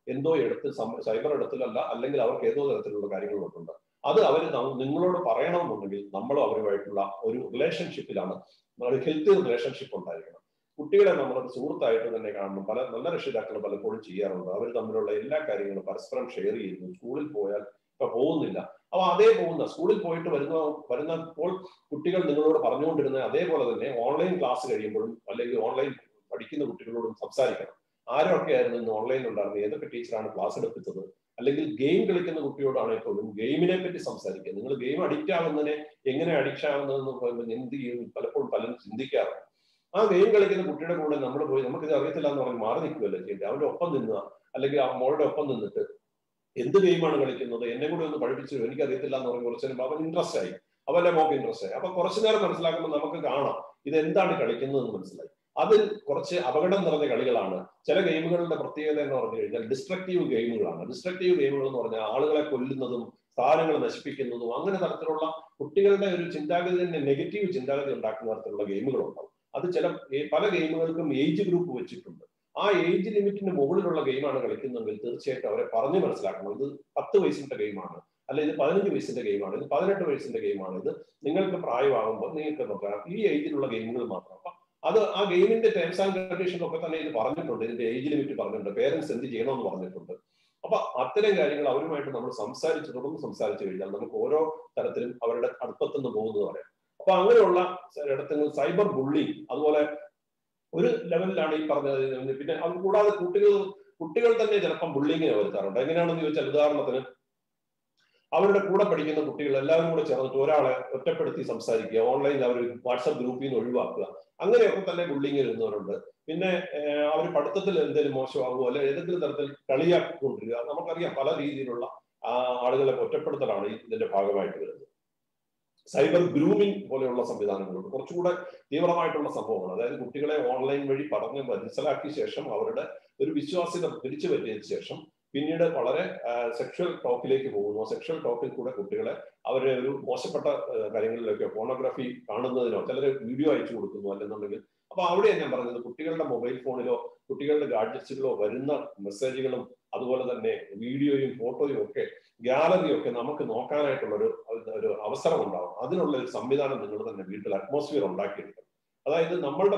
എന്തോ ഇടത്തിൽ സൈബർ ഇടത്തിലല്ല, അല്ലെങ്കിൽ അവർക്ക് ഏതോ തരത്തിലുള്ള കാര്യങ്ങളൊക്കെയുണ്ട്. അത് അവർ നിങ്ങളോട് പറയണമെന്നുണ്ടെങ്കിൽ നമ്മളും അവരുമായിട്ടുള്ള ഒരു റിലേഷൻഷിപ്പിലാണ്, ഒരു ഹെൽത്തി റിലേഷൻഷിപ്പ് ഉണ്ടായിരിക്കണം. കുട്ടികളെ നമ്മളൊരു സുഹൃത്തായിട്ട് തന്നെ കാണണം. പല നല്ല രക്ഷിതാക്കൾ പലപ്പോഴും ചെയ്യാറുണ്ട്. അവർ തമ്മിലുള്ള എല്ലാ കാര്യങ്ങളും പരസ്പരം ഷെയർ ചെയ്യുന്നു. സ്കൂളിൽ പോയാൽ ഇപ്പൊ പോകുന്നില്ല, അപ്പൊ അതേ പോകുന്ന സ്കൂളിൽ പോയിട്ട് വരുന്നപ്പോൾ കുട്ടികൾ നിങ്ങളോട് പറഞ്ഞുകൊണ്ടിരുന്ന അതേപോലെ തന്നെ ഓൺലൈൻ ക്ലാസ് കഴിയുമ്പോഴും അല്ലെങ്കിൽ ഓൺലൈൻ പഠിക്കുന്ന കുട്ടികളോടും സംസാരിക്കണം. ആരൊക്കെയായിരുന്നു ഇന്ന് ഓൺലൈനിൽ ഉണ്ടായിരുന്നത്, ഏതൊക്കെ ടീച്ചറാണ് ക്ലാസ് എടുപ്പിച്ചത്, അല്ലെങ്കിൽ ഗെയിം കളിക്കുന്ന കുട്ടിയോടാണെങ്കിൽ പോലും ഗെയിമിനെ പറ്റി സംസാരിക്കുക. നിങ്ങൾ ഗെയിം അഡിക്റ്റ് ആവുന്നതിനെ എങ്ങനെ അഡിക്റ്റ് ആവുന്നതെന്ന് പറയുമ്പോൾ എന്ത് ചെയ്യും പലപ്പോഴും പലരും ചിന്തിക്കാറുണ്ട്. ആ ഗെയിം കളിക്കുന്ന കുട്ടിയുടെ കൂടെ നമ്മൾ പോയി നമുക്കിത് അറിയത്തില്ല എന്ന് പറഞ്ഞ് മാറി നിൽക്കുകയല്ലേ ചെയ്യേണ്ടത്. അവന്റെ ഒപ്പം നിന്നുക, അല്ലെങ്കിൽ ആ മോളുടെ ഒപ്പം നിന്നിട്ട് എന്ത് ഗെയിമാണ് കളിക്കുന്നത്, എന്നെ കൂടെ ഒന്ന് പഠിപ്പിച്ചു, എനിക്കറിയത്തില്ല എന്ന് പറഞ്ഞ് കുറച്ചു നേരം അവൻ ഇൻട്രസ്റ്റ് ആയി, അവന്റെ മോക്ക് ഇൻട്രസ്റ്റ് ആയി. അപ്പൊ കുറച്ചു നേരം മനസ്സിലാക്കുമ്പോൾ നമുക്ക് കാണാം ഇത് എന്താണ് കളിക്കുന്നതെന്ന് മനസ്സിലായി. അതിൽ കുറച്ച് അപകടം നിറഞ്ഞ കളികളാണ്. ചില ഗെയിമുകളുടെ പ്രത്യേകത എന്ന് പറഞ്ഞു കഴിഞ്ഞാൽ ഡിസ്ട്രക്റ്റീവ് ഗെയിമുകളാണ്. ഡിസ്ട്രക്റ്റീവ് ഗെയിമുകൾ എന്ന് പറഞ്ഞാൽ ആളുകളെ കൊല്ലുന്നതും സ്ഥാനങ്ങൾ നശിപ്പിക്കുന്നതും അങ്ങനെ തരത്തിലുള്ള കുട്ടികളുടെ ഒരു ചിന്താഗതി തന്നെ നെഗറ്റീവ് ചിന്താഗതി ഉണ്ടാക്കുന്ന തരത്തിലുള്ള ഗെയിമുകളുണ്ടാവും. അത് പല ഗെയിമുകൾക്കും ഏജ് ഗ്രൂപ്പ് വെച്ചിട്ടുണ്ട്. ആ ഏജ് ലിമിറ്റിന് മുകളിലുള്ള ഗെയിമാണ് കളിക്കുന്നതെങ്കിൽ തീർച്ചയായിട്ടും അവരെ പറഞ്ഞു മനസ്സിലാക്കണം. ഇത് 10 വയസ്സിന്റെ ഗെയിമാണ്, അല്ല ഇത് 15 വയസ്സിന്റെ ഗെയിമാണ്, ഇത് 18 വയസ്സിന്റെ ഗെയിമാണ്, ഇത് നിങ്ങൾക്ക് പ്രായമാകുമ്പോൾ നിങ്ങൾക്ക് നോക്കാം ഈ ഏജിലുള്ള ഗെയിമുകൾ മാത്രം. അപ്പൊ അത് ആ ഗെയിമിന്റെ ടേംസ് ആൻഡ് കണ്ടീഷനൊക്കെ തന്നെ ഇത് പറഞ്ഞിട്ടുണ്ട്, ഇതിന്റെ ഏജ് ലിമിറ്റ് പറഞ്ഞിട്ടുണ്ട്, പേരൻസ് എന്ത് ചെയ്യണമെന്ന് പറഞ്ഞിട്ടുണ്ട്. അപ്പൊ അത്തരം കാര്യങ്ങൾ അവരുമായിട്ട് നമ്മൾ തുടർന്ന് സംസാരിച്ചു കഴിഞ്ഞാൽ നമുക്ക് ഓരോ തരത്തിലും അവരുടെ അടുപ്പത്തുനിന്ന് പോകുന്നത് പറയാം. അപ്പൊ അങ്ങനെയുള്ള ഇടത്തിൽ സൈബർ ബുള്ളിങ് അതുപോലെ ഒരു ലെവലിലാണ് ഈ പറഞ്ഞത്. പിന്നെ അത് കൂടാതെ കുട്ടികൾ തന്നെ ചിലപ്പം ബുള്ളിങ്ങിനെ വരുത്താറുണ്ട്. എങ്ങനെയാണെന്ന് ചോദിച്ചാൽ, ഉദാഹരണത്തിന് അവരുടെ കൂടെ പഠിക്കുന്ന കുട്ടികൾ എല്ലാവരും കൂടെ ചേർന്നിട്ട് ഒരാളെ ഒറ്റപ്പെടുത്തി സംസാരിക്കുക, ഓൺലൈനിൽ അവർ വാട്സപ്പ് ഗ്രൂപ്പിൽ നിന്ന് ഒഴിവാക്കുക, അങ്ങനെയൊക്കെ തന്നെ ബുള്ളിങ് വരുന്നവരുണ്ട്. പിന്നെ അവർ പഠിത്തത്തിൽ എന്തെങ്കിലും മോശമാകുമോ അല്ലെങ്കിൽ ഏതെങ്കിലും തരത്തിൽ കളിയാക്കിക്കൊണ്ടിരിക്കുക. നമുക്കറിയാം പല രീതിയിലുള്ള ആളുകളെ ഒറ്റപ്പെടുത്തലാണ് ഇതിന്റെ ഭാഗമായിട്ട് വരുന്നത്. സൈബർ ഗ്രൂമിംഗ് പോലെയുള്ള സംവിധാനങ്ങളുണ്ട്, കുറച്ചുകൂടെ തീവ്രമായിട്ടുള്ള സംഭവങ്ങൾ. അതായത് കുട്ടികളെ ഓൺലൈൻ വഴി പഠനം മനസ്സിലാക്കിയ ശേഷം അവരുടെ ഒരു വിശ്വാസ്യത തിരിച്ചു പറ്റിയതിനു ശേഷം പിന്നീട് വളരെ സെക്ഷൽ ടോക്കിലേക്ക് പോകുന്നു. സെക്ഷൽ ടോക്കിൽ കൂടെ കുട്ടികളെ അവരെ ഒരു മോശപ്പെട്ട കാര്യങ്ങളിലേക്കോ പോണോഗ്രാഫി കാണുന്നതിനോ ചിലർ വീഡിയോ അയച്ചു കൊടുക്കുന്നു അല്ലെന്നുണ്ടെങ്കിൽ. അപ്പൊ അവിടെയാണ് ഞാൻ പറഞ്ഞത്, കുട്ടികളുടെ മൊബൈൽ ഫോണിലോ കുട്ടികളുടെ ഗാഡ്ജറ്റ്സുകളോ വരുന്ന മെസ്സേജുകളും അതുപോലെ തന്നെ വീഡിയോയും ഫോട്ടോയും ഒക്കെ ഗ്യാലറിയും ഒക്കെ നമുക്ക് നോക്കാനായിട്ടുള്ള ഒരു അവസരം ഉണ്ടാവും. അതിനുള്ള ഒരു സംവിധാനം നിങ്ങൾ തന്നെ വീട്ടിൽ അറ്റ്മോസ്ഫിയർ ഉണ്ടാക്കിയെടുക്കണം. അതായത് നമ്മുടെ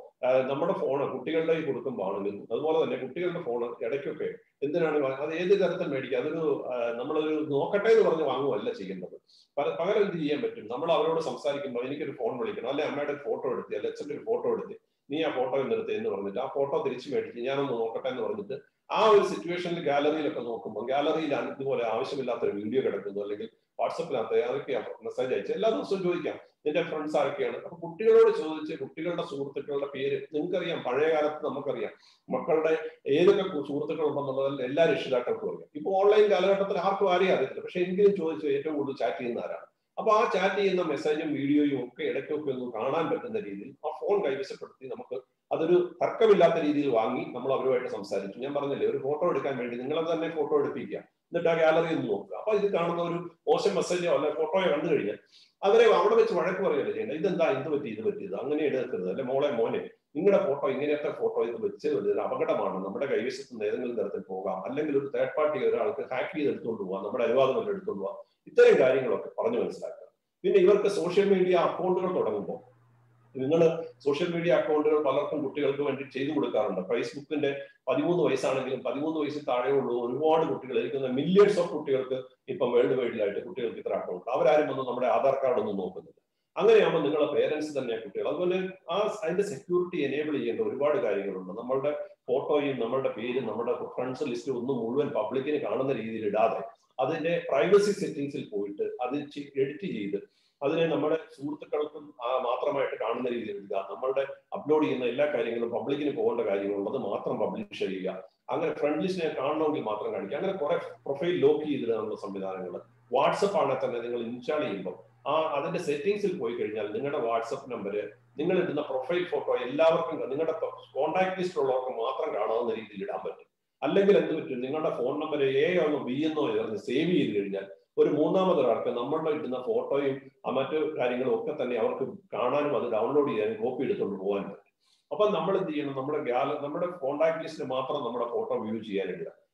ഫോണ് കുട്ടികളുടെ കൊടുക്കുമ്പോൾ ആണെങ്കിലും അതുപോലെ തന്നെ കുട്ടികളുടെ ഫോണ് ഇടയ്ക്കൊക്കെ എന്തിനാണ് അത് ഏത് തരത്തിൽ മേടിക്കുക, അതൊരു നമ്മളൊരു നോക്കട്ടെ എന്ന് പറഞ്ഞ് വാങ്ങുകയല്ല ചെയ്യേണ്ടത്. പകരം എന്ത് ചെയ്യാൻ പറ്റും, നമ്മൾ അവരോട് സംസാരിക്കുമ്പോൾ എനിക്കൊരു ഫോൺ വിളിക്കണം, അല്ലെ അമ്മയുടെ ഒരു ഫോട്ടോ എടുത്ത്, അല്ലെ അച്ഛൻ്റെ ഒരു ഫോട്ടോ എടുത്ത് നീ ആ ഫോട്ടോ നിർത്തി എന്ന് പറഞ്ഞിട്ട് ആ ഫോട്ടോ തിരിച്ചു മേടിച്ച് ഞാനൊന്ന് നോക്കട്ടെ എന്ന് പറഞ്ഞിട്ട് ആ ഒരു സിറ്റുവേഷനിൽ ഗാലറിയിലൊക്കെ നോക്കുമ്പോൾ ഗാലറിയിൽ ഇതുപോലെ ആവശ്യമില്ലാത്തൊരു വീഡിയോ കിടക്കുന്നു, അല്ലെങ്കിൽ വാട്സപ്പിനകത്ത് ആരൊക്കെയാണ് മെസ്സേജ് അയച്ച് എല്ലാ ദിവസവും ചോദിക്കാം നിന്റെ ഫ്രണ്ട്സ് ആരൊക്കെയാണ്. അപ്പൊ കുട്ടികളോട് ചോദിച്ച് കുട്ടികളുടെ സുഹൃത്തുക്കളുടെ പേര് നിങ്ങൾക്കറിയാം. പഴയ കാലത്ത് നമുക്കറിയാം മക്കളുടെ ഏതൊക്കെ സുഹൃത്തുക്കൾ ഉണ്ടെന്നുള്ളതിൽ എല്ലാ രക്ഷിതാക്കൾക്കും അറിയാം. ഇപ്പൊ ഓൺലൈൻ കാലഘട്ടത്തിൽ ആർക്കും ആരെയും അറിയത്തില്ല, പക്ഷെ എങ്കിലും ചോദിച്ചു ഏറ്റവും കൂടുതൽ ചാറ്റ് ചെയ്യുന്ന ആരാണ്. അപ്പൊ ആ ചാറ്റ് ചെയ്യുന്ന മെസ്സേജും വീഡിയോയും ഒക്കെ ഇടയ്ക്കൊക്കെ ഒന്ന് കാണാൻ പറ്റുന്ന രീതിയിൽ ആ ഫോൺ കൈവശപ്പെടുത്തി നമുക്ക് അതൊരു തർക്കമില്ലാത്ത രീതിയിൽ വാങ്ങി നമ്മൾ അവരുമായിട്ട് സംസാരിച്ചു. ഞാൻ പറഞ്ഞില്ലേ, ഒരു ഫോട്ടോ എടുക്കാൻ വേണ്ടി നിങ്ങളെ തന്നെ ഫോട്ടോ എടുപ്പിക്കുക, എന്നിട്ട് ആ ഗാലറി ഒന്ന് നോക്കുക. അപ്പൊ ഇത് കാണുന്ന ഒരു മോശം മെസ്സേജോ അല്ലെ ഫോട്ടോയോ കണ്ടു കഴിഞ്ഞാൽ അവരെ അവിടെ വെച്ച് വഴക്ക് പറയുകയല്ലേ ചെയ്യേണ്ടത്. ഇതെന്താ ഇത് പറ്റിയത് അങ്ങനെ എടുക്കരുത്, അല്ലെ മോനെ നിങ്ങളുടെ ഫോട്ടോ ഇങ്ങനെയൊക്കെ ഫോട്ടോ ഇത് വെച്ച് ഒരു അപകടമാണ്, നമ്മുടെ കൈവശത്ത് നിന്ന് ഏതെങ്കിലും തരത്തിൽ പോകാം, അല്ലെങ്കിൽ ഒരു തേർഡ് പാർട്ടി ഒരാൾക്ക് ഹാക്ക് ചെയ്ത് എടുത്തുകൊണ്ട് പോവാം, നമ്മുടെ അനുവാദം എടുത്തുകൊണ്ട് പോവാം. ഇത്തരം കാര്യങ്ങളൊക്കെ പറഞ്ഞു മനസ്സിലാക്കുക. പിന്നെ ഇവർക്ക് സോഷ്യൽ മീഡിയ അക്കൗണ്ടുകൾ തുടങ്ങുമ്പോൾ നിങ്ങൾ സോഷ്യൽ മീഡിയ അക്കൗണ്ടുകൾ പലർക്കും കുട്ടികൾക്ക് വേണ്ടി ചെയ്തു കൊടുക്കാറുണ്ട്. ഫേസ്ബുക്കിന്റെ 13 വയസ്സാണെങ്കിലും 13 വയസ്സിൽ താഴെയുള്ള ഒരുപാട് കുട്ടികൾ, എനിക്ക് മില്യൺസ് ഓഫ് കുട്ടികൾക്ക് ഇപ്പം വേൾഡ് വൈഡിലായിട്ട് കുട്ടികൾക്ക് ഇത്ര അക്കൗണ്ട്. അവരാരും വന്ന് നമ്മുടെ ആധാർ കാർഡ് ഒന്നും നോക്കുന്നില്ല. അങ്ങനെയാകുമ്പോൾ നിങ്ങളെ പേരൻസ് തന്നെ കുട്ടികൾ. അതുപോലെ അതിന്റെ സെക്യൂരിറ്റി എനേബിൾ ചെയ്യേണ്ട ഒരുപാട് കാര്യങ്ങളുണ്ട്. നമ്മളുടെ ഫോട്ടോയും നമ്മളുടെ പേരും നമ്മുടെ ഫ്രണ്ട്സ് ലിസ്റ്റ് ഒന്നും മുഴുവൻ പബ്ലിക്കിന് കാണുന്ന രീതിയിൽ ഇടാതെ അതിന്റെ പ്രൈവസി സെറ്റിംഗ്സിൽ പോയിട്ട് അത് എഡിറ്റ് ചെയ്ത് അതിനെ നമ്മുടെ സുഹൃത്തുക്കൾക്കും മാത്രമായിട്ട് കാണുന്ന രീതിയിൽ ഇടുക. നമ്മളുടെ അപ്ലോഡ് ചെയ്യുന്ന എല്ലാ കാര്യങ്ങളും പബ്ലിക്കിന് പോകേണ്ട കാര്യങ്ങളുള്ളത് മാത്രം പബ്ലിഷ് ചെയ്യുക. അങ്ങനെ ഫ്രണ്ട് ലിസ്റ്റിനെ കാണണമെങ്കിൽ മാത്രം കാണിക്കുക. അങ്ങനെ കുറെ പ്രൊഫൈൽ ലോക്ക് ചെയ്തിടാനുള്ള സംവിധാനങ്ങൾ. വാട്സപ്പ് ആണെങ്കിൽ തന്നെ നിങ്ങൾ ഇൻസ്റ്റാൾ ചെയ്യുമ്പോൾ അതിന്റെ സെറ്റിംഗ്സിൽ പോയി കഴിഞ്ഞാൽ നിങ്ങളുടെ വാട്സപ്പ് നമ്പര്, നിങ്ങൾ ഇടുന്ന പ്രൊഫൈൽ ഫോട്ടോ എല്ലാവർക്കും നിങ്ങളുടെ കോൺടാക്ട് ലിസ്റ്റിലുള്ളവർക്ക് മാത്രം കാണാവുന്ന രീതിയിൽ ഇടാൻ പറ്റും. അല്ലെങ്കിൽ എന്ത് പറ്റും, നിങ്ങളുടെ ഫോൺ നമ്പർ എന്നോ ബി എന്നോ ചേർന്ന് സേവ് ചെയ്ത് കഴിഞ്ഞാൽ ഒരു മൂന്നാമതൊരാൾക്ക് നമ്മളുടെ ഇടുന്ന ഫോട്ടോയും മറ്റു കാര്യങ്ങളും ഒക്കെ തന്നെ അവർക്ക് കാണാനും അത് ഡൗൺലോഡ് ചെയ്യാനും കോപ്പി എടുത്തുകൊണ്ട് പോകാനും പറ്റും. അപ്പൊ നമ്മൾ എന്ത് ചെയ്യണം, നമ്മുടെ കോൺടാക്ട് ലിസ്റ്റിൽ മാത്രം നമ്മുടെ ഫോട്ടോ വ്യൂ ചെയ്യാനിടുക.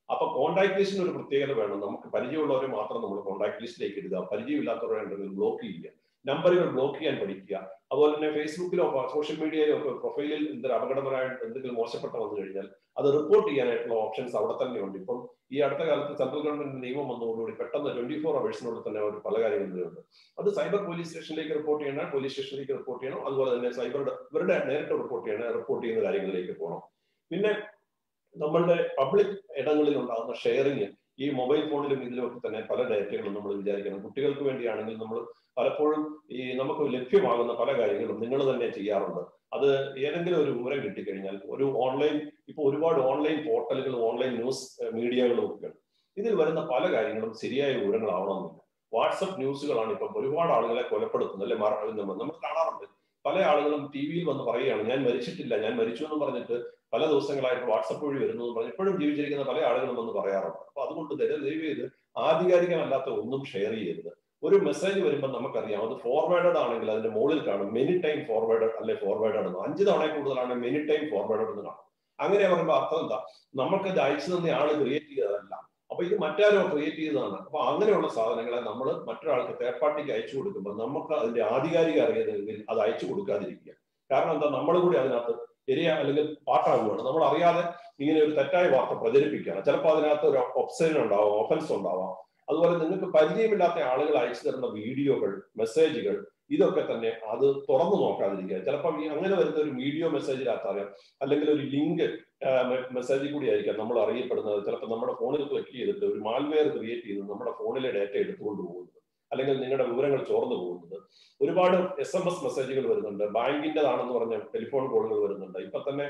അപ്പൊ കോൺടാക്ട് ലിസ്റ്റിന് ഒരു പ്രത്യേകത വേണം. നമുക്ക് പരിചയമുള്ളവരെ മാത്രം നമ്മൾ കോൺടാക്ട് ലിസ്റ്റിലേക്ക് ഇടുക, പരിചയമില്ലാത്തവരെ ബ്ലോക്ക് ചെയ്യുക, നമ്പറുകൾ ബ്ലോക്ക് ചെയ്യാൻ പഠിക്കുക. അതുപോലെ തന്നെ ഫേസ്ബുക്കിലോ സോഷ്യൽ മീഡിയയിലോ ഒക്കെ പ്രൊഫൈലിൽ എന്തൊരു അപകടപരമായിട്ട് എന്തെങ്കിലും മോശപ്പെട്ട വന്നു കഴിഞ്ഞാൽ അത് റിപ്പോർട്ട് ചെയ്യാനായിട്ടുള്ള ഓപ്ഷൻസ് അവിടെ തന്നെ ഉണ്ട്. ഇപ്പം ഈ അടുത്ത കാലത്ത് സെൻട്രൽ ഗവൺമെന്റ് നിയമം വന്നതോടുകൂടി പെട്ടെന്ന് 24 hours തന്നെ അവർ പല കാര്യങ്ങളുണ്ട്. അത് സൈബർ പോലീസ് സ്റ്റേഷനിലേക്ക് റിപ്പോർട്ട് ചെയ്യണം, പോലീസ് സ്റ്റേഷനിലേക്ക് റിപ്പോർട്ട് ചെയ്യണം. അതുപോലെ തന്നെ ഇവരുടെ നേരിട്ട് റിപ്പോർട്ട് ചെയ്യുന്ന കാര്യങ്ങളിലേക്ക് പോകണം. പിന്നെ നമ്മളുടെ പബ്ലിക് ഇടങ്ങളിൽ ഉണ്ടാകുന്ന ഷെയറിങ്, ഈ മൊബൈൽ ഫോണിലും ഇതിലുമൊക്കെ തന്നെ പല ഡേറ്റകളും നമ്മൾ വിചാരിക്കണം. കുട്ടികൾക്ക് വേണ്ടിയാണെങ്കിൽ നമ്മൾ പലപ്പോഴും ഈ നമുക്ക് ലഭ്യമാകുന്ന പല കാര്യങ്ങളും നിങ്ങൾ തന്നെ ചെയ്യാറുണ്ട്. അത് ഏതെങ്കിലും ഒരു വിവരം കിട്ടിക്കഴിഞ്ഞാൽ ഒരു ഓൺലൈൻ, ഇപ്പൊ ഒരുപാട് ഓൺലൈൻ പോർട്ടലുകളും ഓൺലൈൻ ന്യൂസ് മീഡിയകളും ഒക്കെയാണ്. ഇതിൽ വരുന്ന പല കാര്യങ്ങളും ശരിയായ വിവരങ്ങളാവണമെന്നില്ല. വാട്സപ്പ് ന്യൂസുകളാണ് ഇപ്പം ഒരുപാട് ആളുകളെ കൊലപ്പെടുത്തുന്നത്, അല്ലെ നമ്മൾ കാണാറുണ്ട്. പല ആളുകളും ടി വിയിൽ വന്ന് പറയുകയാണ് ഞാൻ മരിച്ചിട്ടില്ല, ഞാൻ മരിച്ചു എന്ന് പറഞ്ഞിട്ട് പല ദിവസങ്ങളായിട്ട് വാട്സപ്പ് വഴി വരുന്നു എന്ന് പറഞ്ഞ് ഇപ്പോഴും ജീവിച്ചിരിക്കുന്ന പല ആളുകളും വന്ന് പറയാറുണ്ട്. അപ്പൊ അതുകൊണ്ട് ദയവ് ചെയ്ത് ആധികാരികമല്ലാത്ത ഒന്നും ഷെയർ ചെയ്യരുത്. ഒരു മെസ്സേജ് വരുമ്പോൾ നമുക്കറിയാം അത് ഫോർവേഡഡ് ആണെങ്കിൽ അതിന്റെ മുകളിൽ കാണും മെനി ടൈം ഫോർവേഡഡ് അല്ലെ ഫോർവേഡഡ് എന്ന്. 5 തവണ കൂടുതലാണ് മെനി ടൈം ഫോർവേഡഡ് എന്ന് കാണും. അങ്ങനെ പറയുമ്പോൾ അർത്ഥം എന്താ? നമുക്കത് അയച്ചു തന്നെ ആള് ക്രിയേറ്റ് ചെയ്തതല്ല, അപ്പൊ ഇത് മറ്റാരോ ക്രിയേറ്റ് ചെയ്തതാണ്. അപ്പൊ അങ്ങനെയുള്ള സാധനങ്ങളെ നമ്മൾ മറ്റൊരാൾക്ക് തേർഡ് പാർട്ടിക്ക് അയച്ചു കൊടുക്കുമ്പോൾ നമുക്ക് അതിന്റെ ആധികാരിക അറിയുന്നതെങ്കിൽ അത് അയച്ചു കൊടുക്കാതിരിക്കുക. കാരണം എന്താ? നമ്മൾ കൂടി അതിനകത്ത് അല്ലെങ്കിൽ പാട്ടാകുകയാണ്. നമ്മൾ അറിയാതെ ഇങ്ങനെ ഒരു തെറ്റായ വാർത്ത പ്രചരിപ്പിക്കുകയാണ്. ചിലപ്പോൾ അതിനകത്ത് ഒരു ഒബ്സഷൻ ഉണ്ടാവാം, ഒഫൻസ് ഉണ്ടാവാം. അതുപോലെ നിങ്ങൾക്ക് പരിചയമില്ലാത്ത ആളുകൾ അയച്ചു തരുന്ന വീഡിയോകൾ, മെസ്സേജുകൾ, ഇതൊക്കെ തന്നെ അത് തുറന്നു നോക്കാതിരിക്കുക. ചിലപ്പം അങ്ങനെ വരുന്ന ഒരു വീഡിയോ മെസ്സേജിനകത്താകാം, അല്ലെങ്കിൽ ഒരു ലിങ്ക് മെസ്സേജിൽ കൂടി ആയിരിക്കാം നമ്മൾ അറിയപ്പെടുന്നത്. ചിലപ്പോൾ നമ്മുടെ ഫോണിൽ ക്ലിക്ക് ചെയ്തിട്ട് ഒരു മാൽവെയർ ക്രിയേറ്റ് ചെയ്ത് നമ്മുടെ ഫോണിലെ ഡാറ്റ എടുത്തുകൊണ്ട് പോകുന്നത്, അല്ലെങ്കിൽ നിങ്ങളുടെ വിവരങ്ങൾ ചോർന്നു പോകുന്നത്. ഒരുപാട് SMS മെസ്സേജുകൾ വരുന്നുണ്ട്, ബാങ്കിൻ്റെതാണെന്ന് പറഞ്ഞ ടെലിഫോൺ കോളുകൾ വരുന്നുണ്ട്. ഇപ്പൊ തന്നെ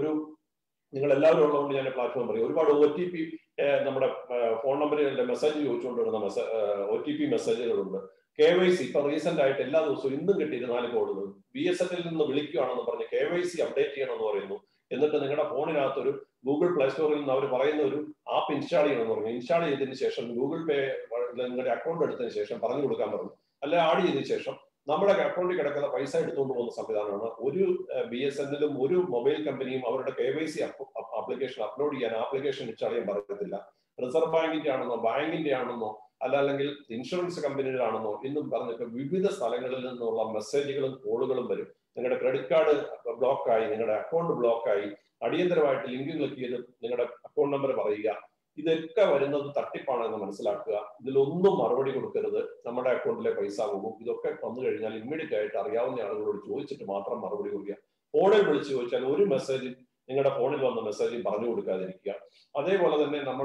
നിങ്ങൾ എല്ലാവരും ഉള്ളതുകൊണ്ട് ഞാൻ പ്ലാറ്റ്ഫോം പറയും, ഒരുപാട് OTP നമ്മുടെ ഫോൺ നമ്പറിലെ മെസ്സേജ് ചോദിച്ചുകൊണ്ട് വരുന്ന OTP മെസ്സേജുകളുണ്ട്. KYC ഇപ്പൊ റീസെന്റ് ആയിട്ട് എല്ലാ ദിവസവും ഇന്നും കിട്ടി 4 കോളുകൾ BSNL നിന്ന് വിളിക്കുകയാണെന്ന് പറഞ്ഞ് KYC അപ്ഡേറ്റ് ചെയ്യണമെന്ന് പറയുന്നു. എന്നിട്ട് നിങ്ങളുടെ ഫോണിനകത്ത് ഒരു ഗൂഗിൾ പ്ലേ സ്റ്റോറിൽ നിന്ന് അവർ പറയുന്ന ഒരു ആപ്പ് ഇൻസ്റ്റാൾ ചെയ്യണമെന്ന് പറഞ്ഞു. ഇൻസ്റ്റാൾ ചെയ്തതിന് ശേഷം ഗൂഗിൾ പേ നിങ്ങളുടെ അക്കൗണ്ട് എടുത്തതിന് ശേഷം പറഞ്ഞു കൊടുക്കാൻ പറഞ്ഞു, അല്ലെ ആഡ് ചെയ്തതിനു ശേഷം നമ്മുടെ അക്കൗണ്ടിൽ കിടക്കുന്ന പൈസ എടുത്തുകൊണ്ട് പോകുന്ന സംവിധാനമാണ്. ഒരു BSNLും ഒരു മൊബൈൽ കമ്പനിയും അവരുടെ KYC ആപ്ലിക്കേഷൻ അപ്ലോഡ് ചെയ്യാൻ ആപ്ലിക്കേഷൻ ഇൻസ്റ്റാൾ ചെയ്യാൻ പറയത്തില്ല. റിസർവ് ബാങ്കിന്റെ ആണെന്നോ ബാങ്കിന്റെ ആണെന്നോ അല്ലെങ്കിൽ ഇൻഷുറൻസ് കമ്പനിയിലാണെന്നോ എന്നും പറഞ്ഞിട്ട് വിവിധ സ്ഥലങ്ങളിൽ നിന്നുള്ള മെസ്സേജുകളും കോളുകളും വരും. നിങ്ങളുടെ ക്രെഡിറ്റ് കാർഡ് ബ്ലോക്കായി, നിങ്ങളുടെ അക്കൗണ്ട് ബ്ലോക്കായി, അടിയന്തരമായിട്ട് ലിങ്ക് ക്ലിക്ക് ചെയ്ത് നിങ്ങളുടെ അക്കൗണ്ട് നമ്പർ പറയുക. ഇതൊക്കെ വരുന്നത് തട്ടിപ്പാണെന്ന് മനസ്സിലാക്കുക. ഇതിലൊന്നും മറുപടി കൊടുക്കരുത്. നമ്മുടെ അക്കൗണ്ടിലെ പൈസ പോകും. ഇതൊക്കെ വന്നു കഴിഞ്ഞാൽ ഇമ്മീഡിയറ്റ് ആയിട്ട് അറിയാവുന്ന ആളുകളോട് ചോദിച്ചിട്ട് മാത്രം മറുപടി കൊടുക്കുക. ഫോണിൽ വിളിച്ച് ചോദിച്ചാൽ ഒരു മെസ്സേജ് നിങ്ങളുടെ ഫോണിൽ വന്ന മെസ്സേജ് പറഞ്ഞു കൊടുക്കാതിരിക്കുക. അതേപോലെ തന്നെ നമ്മൾ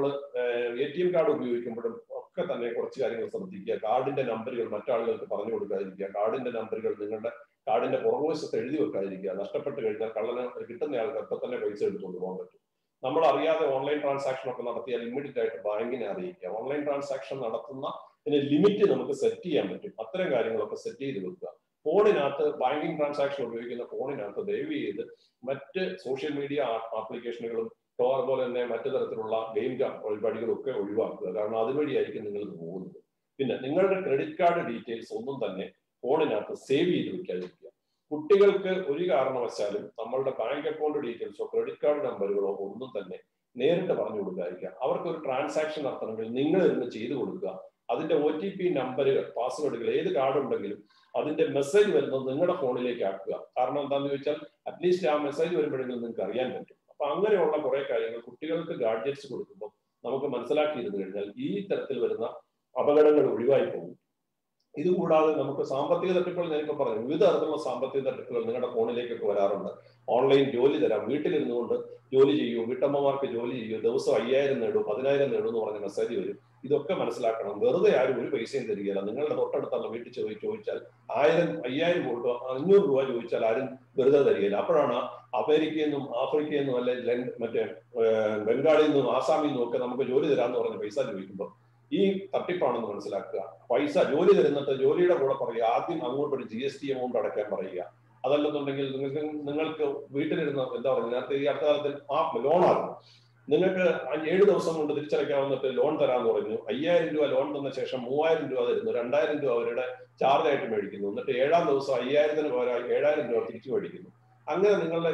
ATM കാർഡ് ഉപയോഗിക്കുമ്പോഴും ഒക്കെ തന്നെ കുറച്ച് കാര്യങ്ങൾ ശ്രദ്ധിക്കുക. കാർഡിന്റെ നമ്പറുകൾ മറ്റാളുകൾക്ക് പറഞ്ഞു കൊടുക്കാതിരിക്കുക. കാർഡിന്റെ നമ്പറുകൾ നിങ്ങളുടെ കാർഡിന്റെ പുറകുവശത്ത് എഴുതി വെക്കാതിരിക്കുക. നഷ്ടപ്പെട്ട് കഴിഞ്ഞാൽ കള്ളന് കിട്ടുന്ന ആൾക്ക് അപ്പൊ തന്നെ പൈസ എടുത്തുകൊണ്ട് പോകാൻ പറ്റും. നമ്മൾ അറിയാതെ ഓൺലൈൻ ട്രാൻസാക്ഷൻ ഒക്കെ നടത്തിയാൽ ഇമ്മീഡിയറ്റ് ആയിട്ട് ബാങ്കിനെ അറിയിക്കുക. ഓൺലൈൻ ട്രാൻസാക്ഷൻ നടത്തുന്ന ലിമിറ്റ് നമുക്ക് സെറ്റ് ചെയ്യാൻ പറ്റും. അത്തരം കാര്യങ്ങളൊക്കെ സെറ്റ് ചെയ്ത് വെക്കുക. ഫോണിനകത്ത് ബാങ്കിങ് ട്രാൻസാക്ഷൻ ഉപയോഗിക്കുന്ന ഫോണിനകത്ത് ദയവ് ചെയ്ത് മറ്റ് സോഷ്യൽ മീഡിയ ആപ്ലിക്കേഷനുകളും അതുപോലെ തന്നെ മറ്റു തരത്തിലുള്ള ഗെയിം പരിപാടികളും ഒക്കെ ഒഴിവാക്കുക. കാരണം അതുവഴിയായിരിക്കും നിങ്ങൾ പോകുന്നത്. പിന്നെ നിങ്ങളുടെ ക്രെഡിറ്റ് കാർഡ് ഡീറ്റെയിൽസ് ഒന്നും തന്നെ ഫോണിനകത്ത് സേവ് ചെയ്ത് വെക്കാതിരിക്കുക. കുട്ടികൾക്ക് ഒരു കാരണവശാലും നമ്മളുടെ ബാങ്ക് അക്കൗണ്ട് ഡീറ്റെയിൽസോ ക്രെഡിറ്റ് കാർഡ് നമ്പറുകളോ ഒന്നും തന്നെ നേരിട്ട് പറഞ്ഞു കൊടുക്കാതിരിക്കുക. അവർക്ക് ഒരു ട്രാൻസാക്ഷൻ നടത്തണമെങ്കിൽ നിങ്ങൾ ഇരുന്ന് ചെയ്തു കൊടുക്കുക. അതിന്റെ OTP നമ്പറുകൾ, പാസ്വേഡുകൾ, ഏത് കാർഡ് ഉണ്ടെങ്കിലും അതിന്റെ മെസ്സേജ് വരുന്നത് നിങ്ങളുടെ ഫോണിലേക്ക് ആക്കുക. കാരണം എന്താണെന്ന് ചോദിച്ചാൽ അറ്റ്ലീസ്റ്റ് ആ മെസ്സേജ് വരുമ്പോഴെങ്കിലും നിങ്ങൾക്ക് അറിയാൻ പറ്റും. അപ്പൊ അങ്ങനെയുള്ള കുറെ കാര്യങ്ങൾ കുട്ടികൾക്ക് ഗാഡ്ജറ്റ്സ് കൊടുക്കുമ്പോൾ നമുക്ക് മനസ്സിലാക്കിയിരുന്നു കഴിഞ്ഞാൽ ഈ തരത്തിൽ വരുന്ന അപകടങ്ങൾ ഒഴിവായി പോകും. ഇതുകൂടാതെ നമുക്ക് സാമ്പത്തിക തട്ടിപ്പുകൾ ഞാനിപ്പോൾ പറഞ്ഞു, വിവിധ തരത്തിലുള്ള സാമ്പത്തിക തട്ടിപ്പുകൾ നിങ്ങളുടെ ഫോണിലേക്കൊക്കെ വരാറുണ്ട്. ഓൺലൈൻ ജോലി തരാം, വീട്ടിലിരുന്നുകൊണ്ട് ജോലി ചെയ്യൂ, വീട്ടമ്മമാർക്ക് ജോലി ചെയ്യൂ, ദിവസം 5000 നേടൂ, 10000 നേടൂ എന്ന് പറഞ്ഞ മെസ്സേജ് വരും. ഇതൊക്കെ മനസ്സിലാക്കണം. വെറുതെ ആരും ഒരു പൈസയും തരികയില്ല. നിങ്ങളുടെ തൊട്ടടുത്തുള്ള വീട്ടിൽ ചോദിച്ചാൽ 1000, 5000 രൂപ, 500 രൂപ ചോദിച്ചാൽ ആരും വെറുതെ തരികയില്ല. അപ്പോഴാണ് അമേരിക്കയിൽ നിന്നും ആഫ്രിക്കയിൽ നിന്നും അല്ലെങ്കിൽ മറ്റേ ബംഗാളിൽ നിന്നും ആസാമിൽ നിന്നും ഒക്കെ നമുക്ക് ജോലി തരാമെന്ന് പറഞ്ഞ പൈസ ചോദിക്കുമ്പോൾ ഈ തട്ടിപ്പാണെന്ന് മനസ്സിലാക്കുക. പൈസ ജോലി തരുന്നിട്ട് ജോലിയുടെ കൂടെ പറയുക ആദ്യം അങ്ങോട്ടൊരു GST എമൗണ്ട് അടയ്ക്കാൻ പറയുക. അതല്ലെന്നുണ്ടെങ്കിൽ നിങ്ങൾക്ക് വീട്ടിലിരുന്ന് എന്താ പറയുക, നേരത്തെ ഈ അടുത്ത കാലത്തിൽ ലോണാകും, നിങ്ങൾക്ക് 7 ദിവസം കൊണ്ട് തിരിച്ചടയ്ക്കാവുന്നിട്ട് ലോൺ തരാമെന്ന് പറഞ്ഞു. 5000 രൂപ ലോൺ തന്ന ശേഷം 3000 രൂപ തരുന്നു, 2000 രൂപ അവരുടെ ചാർജായിട്ട് മേടിക്കുന്നു. എന്നിട്ട് 7-ാം ദിവസം 5000-ന് പകരം 7000 രൂപ തിരിച്ചു മേടിക്കുന്നു. അങ്ങനെ നിങ്ങളുടെ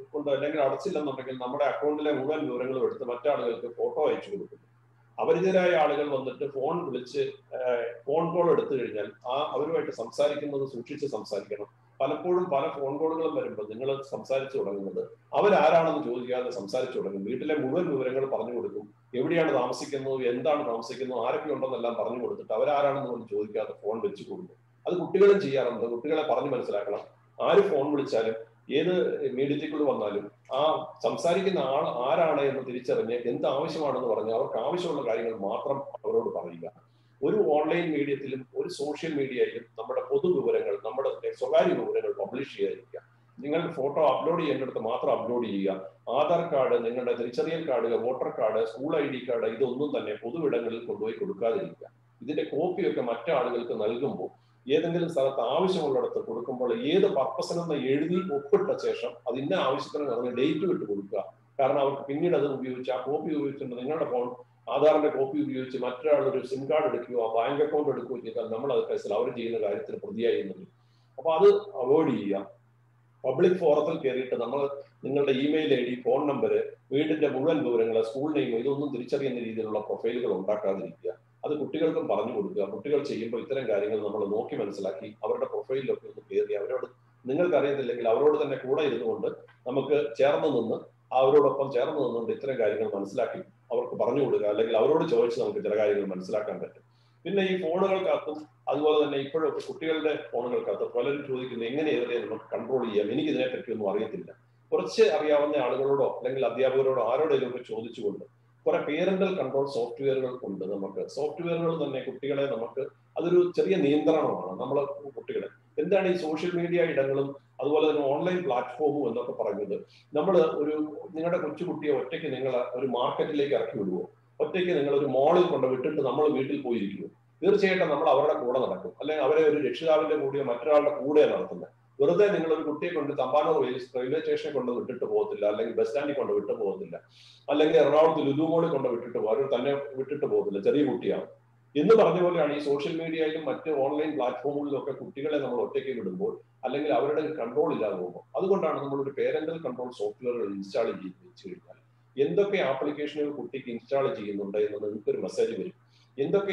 കൊണ്ട് അല്ലെങ്കിൽ അടച്ചില്ലെന്നുണ്ടെങ്കിൽ നമ്മുടെ അക്കൗണ്ടിലെ മുഴുവൻ വിവരങ്ങളും എടുത്ത് മറ്റാളുകൾക്ക് ഫോട്ടോ അയച്ചു കൊടുക്കുന്നു. അപരിചിതരായ ആളുകൾ വന്നിട്ട് ഫോൺ വിളിച്ച് ഫോൺ കോൾ എടുത്തു കഴിഞ്ഞാൽ അവരുമായിട്ട് സംസാരിക്കുന്നത് സൂക്ഷിച്ച് സംസാരിക്കണം. പലപ്പോഴും പല ഫോൺ കോളുകളും വരുമ്പോൾ നിങ്ങൾ സംസാരിച്ചു തുടങ്ങുന്നത് അവരാരാണെന്ന് ചോദിക്കാതെ സംസാരിച്ചു തുടങ്ങും. വീട്ടിലെ മുഴുവൻ വിവരങ്ങൾ പറഞ്ഞു കൊടുക്കും. എവിടെയാണ് താമസിക്കുന്നത്, എന്താണ് താമസിക്കുന്നത്, ആരൊക്കെ ഉണ്ടെന്നെല്ലാം പറഞ്ഞു കൊടുത്തിട്ട് അവരാരാണെന്ന് ചോദിക്കാതെ ഫോൺ വെച്ച് കൊടുക്കും. അത് കുട്ടികളും ചെയ്യാറുണ്ട്. കുട്ടികളെ പറഞ്ഞു മനസ്സിലാക്കണം. ആര് ഫോൺ വിളിച്ചാലും ഏത് മീഡിയത്തിൽ വന്നാലും ആ സംസാരിക്കുന്ന ആൾ ആരാണ് എന്ന് തിരിച്ചറിഞ്ഞ് എന്ത് ആവശ്യമാണെന്ന് പറഞ്ഞ് അവർക്ക് ആവശ്യമുള്ള കാര്യങ്ങൾ മാത്രം അവരോട് പറയുക. ഒരു ഓൺലൈൻ മീഡിയത്തിലും ഒരു സോഷ്യൽ മീഡിയയിലും നമ്മുടെ പൊതു വിവരങ്ങൾ, നമ്മുടെ സ്വകാര്യ വിവരങ്ങൾ പബ്ലിഷ് ചെയ്യാതിരിക്കുക. നിങ്ങളുടെ ഫോട്ടോ അപ്ലോഡ് ചെയ്യേണ്ടടുത്ത് മാത്രം അപ്ലോഡ് ചെയ്യുക. ആധാർ കാർഡ്, നിങ്ങളുടെ തിരിച്ചറിയൽ card, voter card, school ID card ഇതൊന്നും തന്നെ പൊതുവിടങ്ങളിൽ കൊണ്ടുപോയി കൊടുക്കാതിരിക്കുക. ഇതിന്റെ കോപ്പിയൊക്കെ മറ്റാളുകൾക്ക് നൽകുമ്പോൾ ഏതെങ്കിലും സ്ഥലത്ത് ആവശ്യമുള്ളിടത്ത് കൊടുക്കുമ്പോൾ ഏത് പർപ്പസിനെന്ന് എഴുതി ഒപ്പിട്ട ശേഷം അത് ഇന്ന ആവശ്യത്തിന് പറഞ്ഞ് ഡേറ്റ് വിട്ട് കൊടുക്കുക. കാരണം അവർക്ക് പിന്നീട് അത് ഉപയോഗിച്ച് ആ കോപ്പി ഉപയോഗിച്ചിട്ട് നിങ്ങളുടെ ഫോൺ ആധാറിന്റെ കോപ്പി ഉപയോഗിച്ച് മറ്റൊരാളൊരു സിം കാർഡ് എടുക്കുകയോ ബാങ്ക് അക്കൗണ്ട് എടുക്കുകയോ ചെയ്താൽ നമ്മൾ അത് കേസിൽ അവർ ചെയ്യുന്ന കാര്യത്തിൽ പ്രതിയായിരുന്നത്. അപ്പൊ അത് അവോയ്ഡ് ചെയ്യുക. പബ്ലിക് ഫോറത്തിൽ കയറിയിട്ട് നമ്മൾ നിങ്ങളുടെ ഇമെയിൽ ID, ഫോൺ നമ്പർ, വീടിന്റെ മുഴുവൻ വിവരങ്ങൾ, സ്കൂൾ നെയിം ഇതൊന്നും തിരിച്ചറിയുന്ന രീതിയിലുള്ള പ്രൊഫൈലുകൾ ഉണ്ടാക്കാതിരിക്കുക. അത് കുട്ടികൾക്കും പറഞ്ഞു കൊടുക്കുക. കുട്ടികൾ ചെയ്യുമ്പോൾ ഇത്തരം കാര്യങ്ങൾ നമ്മൾ നോക്കി മനസ്സിലാക്കി അവരുടെ പ്രൊഫൈലിലൊക്കെ ഒന്ന് കയറി അവരോട് നിങ്ങൾക്കറിയത്തില്ലെങ്കിൽ അവരോട് തന്നെ കൂടെ ഇരുന്നുകൊണ്ട് നമുക്ക് ചേർന്ന് നിന്ന് അവരോടൊപ്പം ചേർന്ന് നിന്നുകൊണ്ട് ഇത്തരം കാര്യങ്ങൾ മനസ്സിലാക്കി അവർക്ക് പറഞ്ഞു കൊടുക്കുക. അല്ലെങ്കിൽ അവരോട് ചോദിച്ച് നമുക്ക് ചില കാര്യങ്ങൾ മനസ്സിലാക്കാൻ പറ്റും. പിന്നെ ഈ ഫോണുകൾക്കകത്തും അതുപോലെ തന്നെ ഇപ്പോഴൊക്കെ കുട്ടികളുടെ ഫോണുകൾക്കകത്ത് പലരും ചോദിക്കുന്നത് എങ്ങനെ ഇതിനെ നമുക്ക് കൺട്രോൾ ചെയ്യാം, എനിക്ക് ഇതിനെപ്പറ്റിയൊന്നും അറിയത്തില്ല. കുറച്ച് അറിയാവുന്ന ആളുകളോടോ അല്ലെങ്കിൽ അധ്യാപകരോടോ ആരോടെങ്കിലും ഒക്കെ ചോദിച്ചുകൊണ്ട് കുറെ പേരന്റൽ കൺട്രോൾ സോഫ്റ്റ്വെയറുകൾ ഉണ്ട്. നമുക്ക് സോഫ്റ്റ്വെയറുകൾ തന്നെ കുട്ടികളെ നമുക്ക് അതൊരു ചെറിയ നിയന്ത്രണമാണ്. നമ്മളെ കുട്ടികളെ എന്താണ് ഈ സോഷ്യൽ മീഡിയ ഇടങ്ങളും അതുപോലെ തന്നെ ഓൺലൈൻ പ്ലാറ്റ്ഫോമും എന്നൊക്കെ പറയുന്നത്, നമ്മൾ നിങ്ങളുടെ കൊച്ചുകുട്ടിയെ ഒറ്റയ്ക്ക് നിങ്ങൾ ഒരു മാർക്കറ്റിലേക്ക് ഇറക്കി വിടുവോ, ഒറ്റയ്ക്ക് നിങ്ങൾ ഒരു മോളിൽ കൊണ്ട് വിട്ടിട്ട് നമ്മൾ വീട്ടിൽ പോയിരിക്കുമോ? തീർച്ചയായിട്ടും നമ്മൾ അവരുടെ കൂടെ നടക്കും. അല്ലെങ്കിൽ അവരെ ഒരു രക്ഷിതാവിന്റെ കൂടെയോ മറ്റൊരാളുടെ കൂടെ നടത്തുന്നത്. വെറുതെ നിങ്ങൾ ഒരു കുട്ടിയെ കൊണ്ട് തമ്പാനൂർ റെയിൽവേ സ്റ്റേഷനിൽ കൊണ്ട് വിട്ടിട്ട് പോകത്തില്ല, അല്ലെങ്കിൽ ബസ് സ്റ്റാൻഡിൽ കൊണ്ട് വിട്ടു പോകത്തില്ല, അല്ലെങ്കിൽ എറണാകുളത്ത് ലുലുമോളിൽ കൊണ്ട് വിട്ടിട്ട് പോകും. അവർ തന്നെ വിട്ടിട്ട് പോകത്തില്ല, ചെറിയ കുട്ടിയാണ് എന്ന് പറഞ്ഞ പോലെയാണ് ഈ സോഷ്യൽ മീഡിയയിലും മറ്റ് ഓൺലൈൻ പ്ലാറ്റ്ഫോമുകളിലും ഒക്കെ കുട്ടികളെ നമ്മൾ ഒറ്റയ്ക്ക് വിടുമ്പോൾ അല്ലെങ്കിൽ അവരുടെ കൺട്രോൾ ഇല്ലാതെ പോകുമ്പോൾ. അതുകൊണ്ടാണ് നമ്മളൊരു പേരന്റൽ കൺട്രോൾ സോഫ്റ്റ്വെയറുകൾ ഇൻസ്റ്റാൾ വെച്ച് കഴിഞ്ഞാൽ എന്തൊക്കെ ആപ്ലിക്കേഷനുകൾ കുട്ടിക്ക് ഇൻസ്റ്റാൾ ചെയ്യുന്നുണ്ട് എന്ന് നിങ്ങൾക്കൊരു മെസ്സേജ് വരും. എന്തൊക്കെ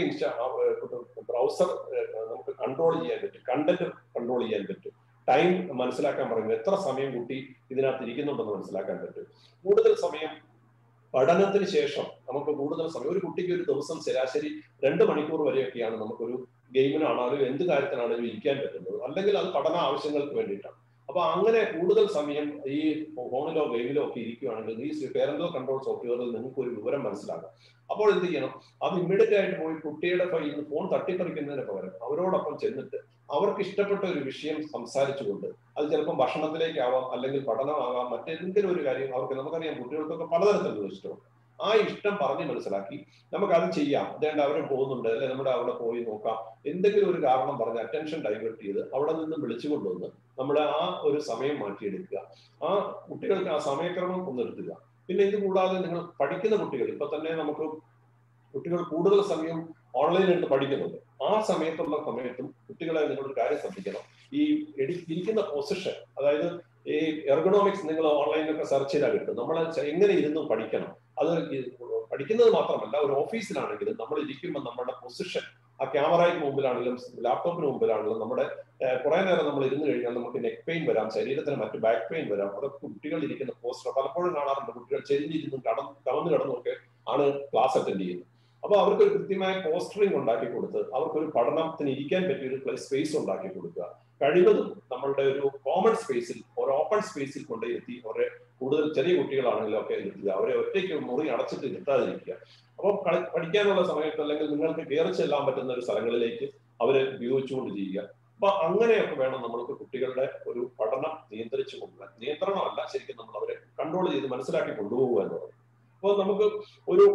ബ്രൗസർ നമുക്ക് കൺട്രോൾ ചെയ്യാൻ പറ്റും, കണ്ടന്റ് കൺട്രോൾ ചെയ്യാൻ പറ്റും, ടൈം മനസ്സിലാക്കാൻ പറയും, എത്ര സമയം കുട്ടി ഇതിനകത്ത് ഇരിക്കുന്നുണ്ടെന്ന് മനസ്സിലാക്കാൻ പറ്റും. കൂടുതൽ സമയം പഠനത്തിന് ശേഷം നമുക്ക് കൂടുതൽ സമയം, ഒരു കുട്ടിക്ക് ഒരു ദിവസം ശരാശരി 2 മണിക്കൂർ വരെയൊക്കെയാണ് നമുക്കൊരു ഗെയിമിനാണെങ്കിലും എന്ത് കാര്യത്തിനാണെങ്കിലും ഇരിക്കാൻ പറ്റുന്നത്. അല്ലെങ്കിൽ അത് പഠന ആവശ്യങ്ങൾക്ക് വേണ്ടിയിട്ടാണ്. അപ്പൊ അങ്ങനെ കൂടുതൽ സമയം ഈ ഫോണിലോ ഗെയിമിലോ ഒക്കെ ഇരിക്കുകയാണെങ്കിൽ ഈ പേരന്റൽ കൺട്രോൾ സോഫ്റ്റ്വെയറിൽ നിങ്ങൾക്ക് ഒരു വിവരം മനസ്സിലാക്കാം. അപ്പോൾ എന്ത് ചെയ്യണം, അത് ഇമ്മീഡിയറ്റ് ആയിട്ട് പോയി കുട്ടിയുടെ കയ്യിൽ നിന്ന് ഫോൺ തട്ടിപ്പറിക്കുന്നതിന് പകരം അവരോടൊപ്പം ചെന്നിട്ട് അവർക്ക് ഇഷ്ടപ്പെട്ട ഒരു വിഷയം സംസാരിച്ചുകൊണ്ട്, അത് ചിലപ്പോൾ ഭക്ഷണത്തിലേക്കാവാം, അല്ലെങ്കിൽ പഠനമാകാം, മറ്റെന്തെങ്കിലും ഒരു കാര്യം നമുക്കറിയാം കുട്ടികൾക്കൊക്കെ പലതരത്തിലുള്ള ഇഷ്ടമുണ്ട്. ആ ഇഷ്ടം പറഞ്ഞ് മനസ്സിലാക്കി നമുക്കത് ചെയ്യാം. അതേണ്ട അവരെ പോകുന്നുണ്ട്, അല്ലെ നമ്മുടെ അവിടെ പോയി നോക്കാം, എന്തെങ്കിലും ഒരു കാരണം പറഞ്ഞ് അറ്റൻഷൻ ഡൈവേർട്ട് ചെയ്ത് അവിടെ നിന്ന് വിളിച്ചുകൊണ്ടുവന്ന് നമ്മൾ ആ ഒരു സമയം മാറ്റിയെടുക്കുക. ആ കുട്ടികൾക്ക് ആ സമയക്രമം ഒന്നെടുക്കുക. പിന്നെ ഇത് കൂടാതെ നിങ്ങൾ പഠിക്കുന്ന കുട്ടികൾ, ഇപ്പൊ തന്നെ നമുക്ക് കുട്ടികൾ കൂടുതൽ സമയം ഓൺലൈനായിട്ട് പഠിക്കുന്നുണ്ട്. ആ സമയത്തും കുട്ടികളെ നിങ്ങളൊരു കാര്യം ശ്രദ്ധിക്കണം. ഈ ഇരിക്കുന്ന പൊസിഷൻ, അതായത് ഈ എർഗണോമിക്സ് നിങ്ങൾ ഓൺലൈനിലൊക്കെ സെർച്ച് ചെയ്താൽ കിട്ടും. നമ്മൾ എങ്ങനെ ഇരുന്ന് പഠിക്കണം, അത് പഠിക്കുന്നത് മാത്രമല്ല ഒരു ഓഫീസിലാണെങ്കിലും നമ്മൾ ഇരിക്കുമ്പോൾ നമ്മുടെ പൊസിഷൻ, ആ ക്യാമറയ്ക്ക് മുമ്പിലാണെങ്കിലും ലാപ്ടോപ്പിന് മുമ്പിലാണെങ്കിലും നമ്മുടെ കുറെ നേരം നമ്മൾ ഇരുന്ന് കഴിഞ്ഞാൽ നമുക്ക് നെക്ക് പെയിൻ വരാം, ശരീരത്തിന് മറ്റ് ബാക്ക് പെയിൻ വരാം. അതൊക്കെ കുട്ടികൾ ഇരിക്കുന്ന പോസ്റ്റർ പലപ്പോഴും കാണാറുണ്ട്. കുട്ടികൾ ചെരിഞ്ഞിരുന്നും കവന്ന് കിടന്നുമൊക്കെ ആണ് ക്ലാസ് അറ്റൻഡ് ചെയ്യുന്നത്. അപ്പൊ അവർക്കൊരു കൃത്യമായ പോസ്റ്ററിംഗ് ഉണ്ടാക്കി കൊടുത്ത് അവർക്കൊരു പഠനത്തിന് ഇരിക്കാൻ പറ്റിയ ഒരു സ്പേസ് ഉണ്ടാക്കി കൊടുക്കുക. കഴിവതും നമ്മളുടെ ഒരു കോമൺ സ്പേസിൽ, ഒരു ഓപ്പൺ സ്പേസിൽ കൊണ്ടുയിരുത്തി അവരെ, കൂടുതൽ ചെറിയ കുട്ടികളാണെങ്കിലും ഒക്കെ ഇരുത്തുക. അവരെ ഒറ്റയ്ക്ക് മുറി അടച്ചിട്ട് ഇരുത്താതിരിക്കുക. അപ്പോൾ പഠിക്കാനുള്ള സമയത്ത് അല്ലെങ്കിൽ നിങ്ങൾക്ക് കയറി ചെല്ലാൻ പറ്റുന്ന ഒരു സ്ഥലങ്ങളിലേക്ക് അവരെ ഉപയോഗിച്ചുകൊണ്ട് ചെയ്യുക. അപ്പൊ അങ്ങനെയൊക്കെ വേണം നമ്മൾക്ക് കുട്ടികളുടെ ഒരു പഠനം നിയന്ത്രിച്ചു കൊണ്ടുപോകാൻ. നിയന്ത്രണമല്ല, ശരിക്കും നമ്മൾ അവരെ കൺട്രോൾ ചെയ്ത് മനസ്സിലാക്കി കൊണ്ടുപോകുക എന്ന് പറയും. അപ്പോൾ നമുക്ക് ഒരു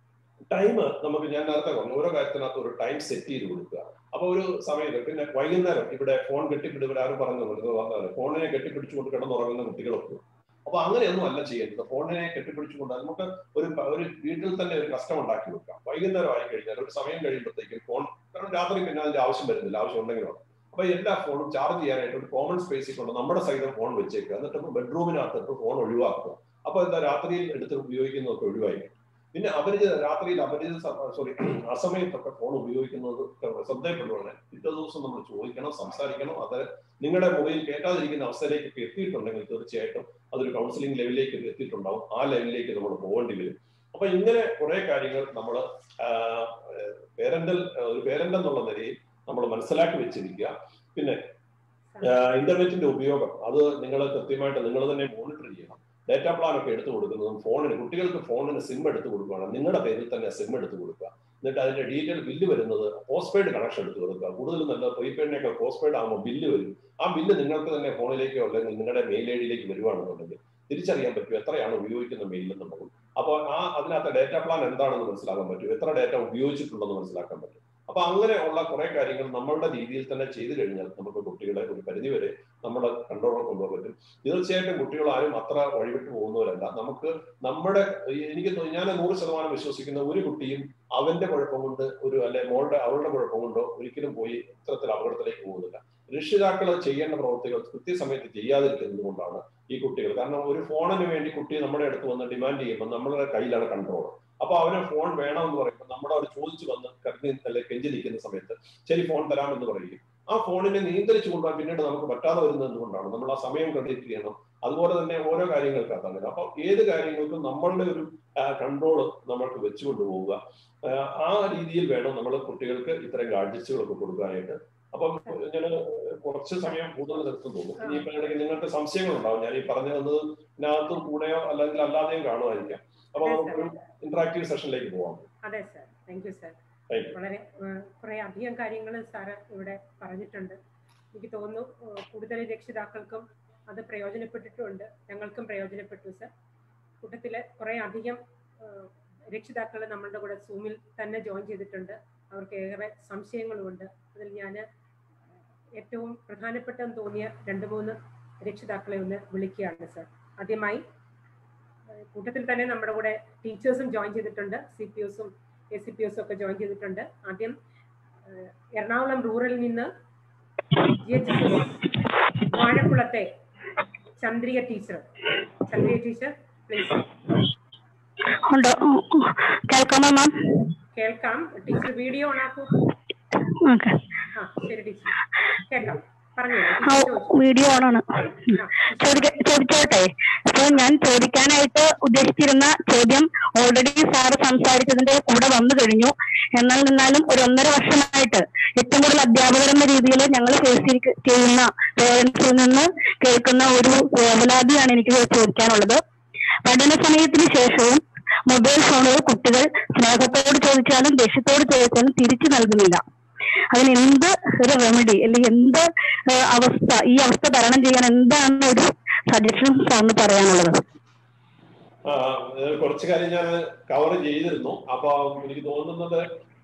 ടൈം, ഞാൻ നേരത്തെ പറഞ്ഞു, ഓരോ കാര്യത്തിനകത്ത് ഒരു ടൈം സെറ്റ് ചെയ്ത് കൊടുക്കുക. അപ്പൊ ഒരു സമയത്ത് പിന്നെ വൈകുന്നേരം ഇവിടെ ഫോൺ കെട്ടിപ്പിടിവിടെ ആരും പറഞ്ഞു ഫോണിനെ കെട്ടിപ്പിടിച്ചുകൊണ്ട് കിടന്നുറങ്ങുന്ന കുട്ടികളൊക്കെ. അപ്പൊ അങ്ങനെയൊന്നും അല്ല ചെയ്യേണ്ടത്. ഫോണിനെ കെട്ടിപ്പിടിച്ചുകൊണ്ട് നമുക്ക് ഒരു വീട്ടിൽ തന്നെ ഒരു കസ്റ്റം ഉണ്ടാക്കി വെക്കാം. വൈകുന്നേരം ആയി കഴിഞ്ഞാൽ ഒരു സമയം കഴിയുമ്പോഴത്തേക്കും ഫോൺ, കാരണം രാത്രി പിന്നെ അതിന്റെ ആവശ്യം വരുന്നില്ല, ആവശ്യം ഉണ്ടെങ്കിലാണ്. അപ്പൊ എല്ലാ ഫോണും ചാർജ് ചെയ്യാനായിട്ട് ഒരു കോമൺ സ്പേസിൽ കൊണ്ട് നമ്മുടെ സൈഡിൽ ഫോൺ വെച്ചേക്കുക. എന്നിട്ട് ബെഡ്റൂമിനകത്ത് ഫോൺ ഒഴിവാക്കുക. അപ്പൊ എന്താ രാത്രിയിൽ എടുത്ത് ഉപയോഗിക്കുന്നതൊക്കെ ഒഴിവായി. പിന്നെ രാത്രിയിൽ അസമയത്തൊക്കെ ഫോൺ ഉപയോഗിക്കുന്നത് ശ്രദ്ധയപ്പെടുവാണ്. പിറ്റേ ദിവസം നമ്മൾ ചോദിക്കണം, സംസാരിക്കണം. അത് നിങ്ങളുടെ മൊബൈൽ കേട്ടാതിരിക്കുന്ന അവസ്ഥയിലേക്ക് എത്തിയിട്ടുണ്ടെങ്കിൽ തീർച്ചയായിട്ടും അതൊരു കൗൺസിലിംഗ് ലെവലിലേക്ക് എത്തിയിട്ടുണ്ടാവും. ആ ലെവലിലേക്ക് നമ്മൾ പോകേണ്ടി വരും. അപ്പൊ ഇങ്ങനെ കുറെ കാര്യങ്ങൾ നമ്മൾ ഒരു പേരന്റ് എന്നുള്ള നിലയിൽ നമ്മൾ മനസ്സിലാക്കി വെച്ചിരിക്കുക. പിന്നെ ഇന്റർനെറ്റിന്റെ ഉപയോഗം അത് നിങ്ങൾ കൃത്യമായിട്ട് നിങ്ങൾ തന്നെ മോണിറ്റർ ചെയ്യണം. ഡേറ്റാ പ്ലാൻ ഒക്കെ എടുത്തു കൊടുക്കുന്നതും കുട്ടികൾക്ക് ഫോണിന് സിം എടുത്ത് കൊടുക്കുകയാണ്. നിങ്ങളുടെ പേരിൽ തന്നെ സിം എടുത്ത് കൊടുക്കുക. എന്നിട്ട് അതിന്റെ ഡീറ്റെയിൽ ബില്ല് വരുന്നത് പോസ്റ്റ് പെയ്ഡ് കണക്ഷൻ എടുത്ത് കൊടുക്കുക. കൂടുതലും നല്ല പ്രീപെയ്ഡിനൊക്കെ പോസ്റ്റ് പെയ്ഡ് ആകുമ്പോൾ ബില്ല് വരും. ആ ബില്ല് നിങ്ങൾക്ക് തന്നെ ഫോണിലേക്കോ അല്ലെങ്കിൽ നിങ്ങളുടെ മെയിൽ ഐ ഡിയിലേക്ക് വരുവാണെന്നുണ്ടെങ്കിൽ തിരിച്ചറിയാൻ പറ്റും എത്രയാണ് ഉപയോഗിക്കുന്ന മെയിൽ എന്നുള്ളത്. അപ്പോൾ അതിനകത്ത് ഡേറ്റാ പ്ലാൻ എന്താണെന്ന് മനസ്സിലാക്കാൻ പറ്റും, എത്ര ഡേറ്റ ഉപയോഗിച്ചിട്ടുണ്ടെന്ന് മനസ്സിലാക്കാൻ പറ്റും. അപ്പൊ അങ്ങനെയുള്ള കുറെ കാര്യങ്ങൾ നമ്മളുടെ രീതിയിൽ തന്നെ ചെയ്തു കഴിഞ്ഞാൽ നമുക്ക് കുട്ടികളെ ഒരു പരിധിവരെ നമ്മുടെ കൺട്രോളിൽ കൊണ്ടുപോകാൻ പറ്റും. തീർച്ചയായിട്ടും കുട്ടികളാരും അത്ര വഴിവിട്ട് പോകുന്നവരല്ല. നമ്മുടെ ഞാൻ 100% വിശ്വസിക്കുന്ന ഒരു കുട്ടിയും അവന്റെ കുഴപ്പം കൊണ്ട് അവളുടെ കുഴപ്പം കൊണ്ടോ ഒരിക്കലും പോയി ഇത്തരത്തിൽ അപകടത്തിലേക്ക് പോകുന്നില്ല. രക്ഷിതാക്കൾ ചെയ്യേണ്ട പ്രവൃത്തികൾ കൃത്യസമയത്ത് ചെയ്യാതിരിക്കുന്നത് കൊണ്ടാണ് ഈ കുട്ടികൾ. കാരണം ഒരു ഫോണിന് വേണ്ടി കുട്ടി നമ്മുടെ അടുത്ത് വന്ന് ഡിമാൻഡ് ചെയ്യുമ്പോൾ നമ്മുടെ കയ്യിലാണ് കൺട്രോൾ. അപ്പൊ അവന് ഫോൺ വേണമെന്ന് പറയുമ്പോൾ നമ്മുടെ അവർ ചോദിച്ചു വന്ന് കെഞ്ചി നിൽക്കുന്ന സമയത്ത് ശരി ഫോൺ തരാമെന്ന് പറയും. ആ ഫോണിനെ നിയന്ത്രിച്ചു കൊണ്ടുപോകാൻ പിന്നീട് നമുക്ക് പറ്റാതെ വരുന്നത് എന്തുകൊണ്ടാണ്? നമ്മൾ ആ സമയം കണ്ടിട്ട് ചെയ്യണം. അതുപോലെ തന്നെ ഓരോ കാര്യങ്ങൾക്കകത്ത് അങ്ങനെ. അപ്പൊ ഏത് കാര്യങ്ങൾക്കും നമ്മളുടെ ഒരു കൺട്രോൾ നമ്മൾക്ക് വെച്ചുകൊണ്ട് പോവുക. ആ രീതിയിൽ വേണം നമ്മൾ കുട്ടികൾക്ക് ഇത്തരം ഗാഡ്ജറ്റ്സുകളൊക്കെ കൊടുക്കാനായിട്ട്. അപ്പം ഞാൻ കുറച്ച് സമയം കൂടുതൽ നിർത്തും തോന്നുന്നു. ഇനിയിപ്പോ നിങ്ങൾക്ക് സംശയങ്ങളുണ്ടാവും. ഞാൻ ഈ പറഞ്ഞു തന്നത് ഇതിനകത്തും കൂടെയോ അല്ലെങ്കിൽ അല്ലാതെയും കാണുമായിരിക്കാം. അപ്പൊ നമുക്കൊരു ഇന്ററാക്റ്റീവ് സെഷനിലേക്ക് പോവാം. അതെ സാർ, താങ്ക് യു സാർ. വളരെ കുറെ അധികം കാര്യങ്ങൾ സാറ് ഇവിടെ പറഞ്ഞിട്ടുണ്ട്. എനിക്ക് തോന്നുന്നു കൂടുതൽ രക്ഷിതാക്കൾക്കും അത് പ്രയോജനപ്പെട്ടിട്ടുണ്ട്. ഞങ്ങൾക്കും പ്രയോജനപ്പെട്ടു സാർ. കൂട്ടത്തില് കുറെ അധികം രക്ഷിതാക്കൾ നമ്മളുടെ കൂടെ സൂമിൽ തന്നെ ജോയിൻ ചെയ്തിട്ടുണ്ട്. അവർക്ക് ഏറെ സംശയങ്ങളുമുണ്ട്. അതിൽ ഞാൻ ഏറ്റവും പ്രധാനപ്പെട്ടെന്ന് തോന്നിയ 2-3 രക്ഷിതാക്കളെ ഒന്ന് വിളിക്കുകയാണ് സാർ. ആദ്യമായി കൂട്ടത്തിൽ തന്നെ നമ്മുടെ കൂടെ ടീച്ചേഴ്സും ജോയിൻ ചെയ്തിട്ടുണ്ട്. CPOസും ACPOസും ഒക്കെ ജോയിൻ ചെയ്തിട്ടുണ്ട്. ആദ്യം എറണാകുളം റൂറലിൽ നിന്ന് GHS വാഴക്കുളത്തെ ചന്ദ്രിക ടീച്ചർ പ്ലീസ്. കേൾക്കാമോ മാം? കേൾക്കാം. ടീച്ചർ വീഡിയോ ഓൺ ആക്കൂ. ശരി ടീച്ചർ, കേൾക്കാം. വീഡിയോ ഓണാണ്. ചോദിച്ചോട്ടെ? അപ്പൊ ഞാൻ ചോദിക്കാനായിട്ട് ഉദ്ദേശിച്ചിരുന്ന ചോദ്യം ഓൾറെഡി സാറ് സംസാരിച്ചതിന്റെ കൂടെ വന്നു കഴിഞ്ഞു. എന്നാലും ഒരു 1.5 വർഷമായിട്ട് ഏറ്റവും കൂടുതൽ അധ്യാപകർ എന്ന രീതിയിൽ ഞങ്ങൾ ഫേസ് ചെയ്യുന്ന പേരൻസിൽ നിന്ന് കേൾക്കുന്ന ഒരു വേവലാതിയാണ് എനിക്ക് ചോദിക്കാനുള്ളത്. പഠന സമയത്തിന് ശേഷവും മൊബൈൽ ഫോണുകൾ കുട്ടികൾ സ്നേഹത്തോട് ചോദിച്ചാലും ദേഷ്യത്തോട് ചോദിച്ചാലും തിരിച്ചു നൽകുന്നില്ല. അതിന് എന്ത് ഒരു റെമഡി അല്ലെങ്കിൽ എന്ത് ഈ അവസ്ഥ തരണം ചെയ്യാൻ എന്താണ് ഒരു സജഷൻ സാറിന് പറയാനുള്ളത്? കുറച്ച് കാര്യം ഞാൻ കവർ ചെയ്തിരുന്നു. അപ്പൊ എനിക്ക് തോന്നുന്നത്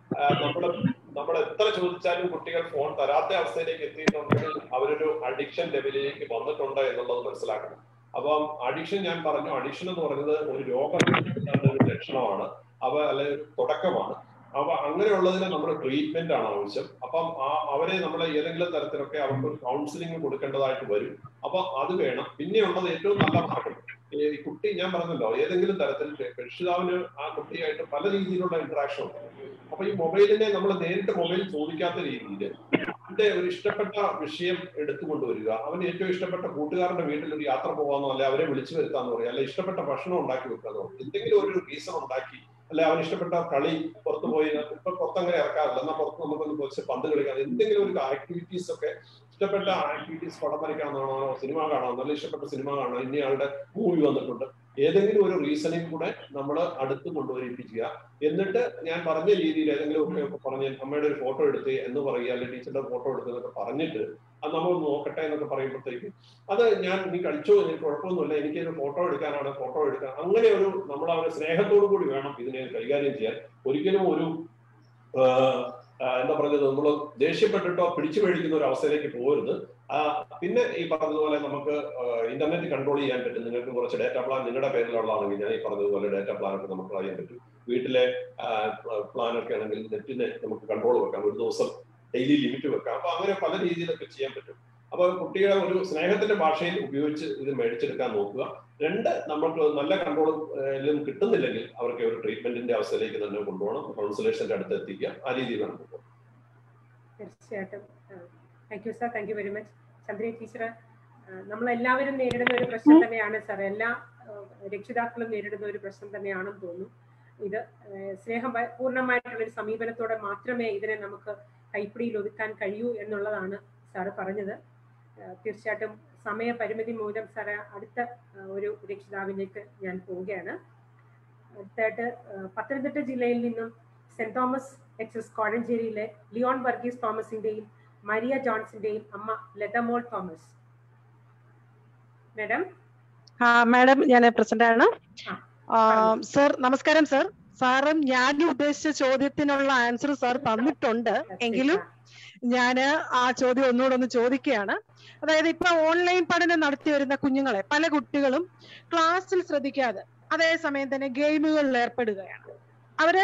നമ്മൾ എത്ര ചോദിച്ചാലും കുട്ടികൾ ഫോൺ തരാത്ത അവസ്ഥയിലേക്ക് എത്തിയിട്ടുണ്ടെങ്കിൽ അവരൊരു അഡിക്ഷൻ ലെവലിലേക്ക് വന്നിട്ടുണ്ട് എന്നുള്ളത് മനസ്സിലാക്കണം. അപ്പം അഡിക്ഷൻ ഞാൻ പറഞ്ഞു, അഡിക്ഷൻ എന്ന് പറയുന്നത് ഒരു രോഗത്തിന്റെ ഒരു ലക്ഷണമാണ്, അല്ലെങ്കിൽ തുടക്കമാണ്. അപ്പൊ അങ്ങനെയുള്ളതിന് നമ്മുടെ ട്രീറ്റ്മെന്റ് ആണ് ആവശ്യം. അപ്പം അവരെ നമ്മൾ ഏതെങ്കിലും തരത്തിലൊക്കെ അവർക്ക് കൗൺസിലിംഗ് കൊടുക്കേണ്ടതായിട്ട് വരും. അപ്പൊ അത് വേണം. പിന്നെയുള്ളത് ഏറ്റവും നല്ല മാർഗം ഈ കുട്ടി, ഞാൻ പറഞ്ഞല്ലോ, ഏതെങ്കിലും തരത്തിൽ രക്ഷിതാവിന് ആ കുട്ടിയായിട്ട് പല രീതിയിലുള്ള ഇന്ററാക്ഷൻ ഉണ്ട്. അപ്പൊ ഈ മൊബൈലിനെ നമ്മൾ നേരിട്ട് മൊബൈൽ ചോദിക്കാത്ത രീതിയിൽ അവന്റെ ഒരു ഇഷ്ടപ്പെട്ട വിഷയം എടുത്തുകൊണ്ടുവരിക. അവന് ഏറ്റവും ഇഷ്ടപ്പെട്ട കൂട്ടുകാരന്റെ വീട്ടിൽ ഒരു യാത്ര പോകാന്നോ, അല്ലെ അവരെ വിളിച്ചു വരുത്താന്ന് പറയുക, അല്ലെ ഇഷ്ടപ്പെട്ട ഭക്ഷണം ഉണ്ടാക്കി വെക്കാന്നോ, എന്തെങ്കിലും ഒരു റീസൺ ഉണ്ടാക്കി, അല്ലെ അവന് ഇഷ്ടപ്പെട്ട കളി പുറത്തു പോയി, ഇപ്പൊ പുറത്തങ്ങനെ ഇറക്കാറില്ല, എന്നാൽ പുറത്ത് നമുക്കൊന്ന് കുറച്ച് പന്ത് കളിക്കാം, എന്തെങ്കിലും ഒരു ആക്ടിവിറ്റീസ് ഒക്കെ, ഇഷ്ടപ്പെട്ട ആക്ടിവിറ്റീസ്, പടം വരയ്ക്കാന്നാണോ, സിനിമ കാണാം, നല്ല ഇഷ്ടപ്പെട്ട സിനിമ കാണാം, ഇന്നയാളുടെ മൂവി വന്നിട്ടുണ്ട്, ഏതെങ്കിലും ഒരു റീസണിങ് കൂടെ നമ്മൾ അടുത്ത് കൊണ്ടുവരിപ്പിക്കുക. എന്നിട്ട് ഞാൻ പറഞ്ഞ രീതിയിൽ ഏതെങ്കിലും ഒക്കെ പറഞ്ഞ് അമ്മയുടെ ഒരു ഫോട്ടോ എടുത്ത് എന്ന് പറയുക, അല്ലെങ്കിൽ ടീച്ചറുടെ ഫോട്ടോ എടുത്ത് എന്നൊക്കെ പറഞ്ഞിട്ട് അത് നമ്മൾ നോക്കട്ടെ എന്നൊക്കെ പറയുമ്പോഴത്തേക്ക് അത് നീ കളിച്ചോ, എനിക്ക് കുഴപ്പമൊന്നുമില്ല, എനിക്കൊരു ഫോട്ടോ എടുക്കാനാണ്, ഫോട്ടോ എടുക്കാൻ, അങ്ങനെ ഒരു നമ്മൾ അവരെ സ്നേഹത്തോടു കൂടി വേണം ഇതിനെ കൈകാര്യം ചെയ്യാൻ. ഒരിക്കലും ഒരു എന്താ പറഞ്ഞത്, നമ്മൾ ദേഷ്യപ്പെട്ടിട്ടോ പിടിച്ചു മേടിക്കുന്ന ഒരു അവസ്ഥയിലേക്ക് പോകരുത്. പിന്നെ ഈ പറഞ്ഞതുപോലെ നമുക്ക് ഇന്റർനെറ്റ് കൺട്രോൾ ചെയ്യാൻ പറ്റും. നിങ്ങൾക്ക് കുറച്ച് ഡേറ്റാ പ്ലാൻ നിങ്ങളുടെ പേരിലുള്ളതാണെങ്കിൽ ഞാൻ ഈ പറഞ്ഞതുപോലെ ഡേറ്റാ പ്ലാനൊക്കെ നമുക്ക് അറിയാൻ പറ്റും. വീട്ടിലെ പ്ലാനൊക്കെ ആണെങ്കിൽ നെറ്റിനെ നമുക്ക് കൺട്രോൾ വെക്കാം. ഒരു ദിവസം ഡെയിലി ലിമിറ്റ് വെക്കാം. അപ്പൊ അങ്ങനെ പല രീതിയിലൊക്കെ ചെയ്യാൻ പറ്റും. അപ്പൊ കുട്ടികളെ ഒരു സ്നേഹത്തിന്റെ ഭാഷയിൽ ഉപയോഗിച്ച് ഇത് മേടിച്ചെടുക്കാൻ നോക്കുക. രണ്ട്, നമുക്ക് നല്ല കൺട്രോളും കിട്ടുന്നില്ലെങ്കിൽ അവർക്ക് ഒരു ട്രീറ്റ്മെന്റിന്റെ അവസ്ഥയിലേക്ക് തന്നെ കൊണ്ടുപോകണം. കൗൺസിലേഴ്സിന്റെ അടുത്ത് എത്തിക്കുക. ആ രീതിയിലാണ് പോകുന്നത്. തീർച്ചയായിട്ടും. Thank you sir, thank you very much. Chandri teacher, നമ്മളെല്ലാവരും നേരിടുന്ന ഒരു പ്രശ്നം തന്നെയാണ് സാർ, എല്ലാ രക്ഷിതാക്കളും നേരിടുന്ന ഒരു പ്രശ്നം തന്നെയാണെന്ന് തോന്നുന്നു. ഇത് സ്നേഹം പൂർണ്ണമായിട്ടുള്ള ഒരു സമീപനത്തോടെ മാത്രമേ ഇതിനെ നമുക്ക് കൈപ്പിടിയിൽ ഒതുക്കാൻ കഴിയൂ എന്നുള്ളതാണ് സാറ് പറഞ്ഞത്. തീർച്ചയായിട്ടും സമയപരിമിതി മൂലം സാറ് അടുത്ത ഒരു രക്ഷിതാവിലേക്ക് ഞാൻ പോവുകയാണ്. അടുത്തായിട്ട് പത്തനംതിട്ട ജില്ലയിൽ നിന്നും സെന്റ് തോമസ് എക്സസ് കോഴഞ്ചേരിയിലെ ലിയോൺ വർഗീസ് തോമസിന്റെയും മരിയ ജോൺസിന്റെയും അമ്മ ലതമോൾ തോമസ്. മാഡം. മാഡം, ഞാൻ പ്രസന്റ് ആണ്. സർ നമസ്കാരം. സർ, സാറും ഞാൻ ഉദ്ദേശിച്ച ചോദ്യത്തിനുള്ള ആൻസർ സാർ തന്നിട്ടുണ്ട്. എങ്കിലും ഞാൻ ആ ചോദ്യം ഒന്നുകൂടെ ഒന്ന് ചോദിക്കുകയാണ്. അതായത് ഇപ്പൊ ഓൺലൈൻ പഠനം നടത്തി വരുന്ന കുഞ്ഞുങ്ങളെ പല കുട്ടികളും ക്ലാസ്സിൽ ശ്രദ്ധിക്കാതെ അതേസമയം തന്നെ ഗെയിമുകളിൽ ഏർപ്പെടുകയാണ്. അവര്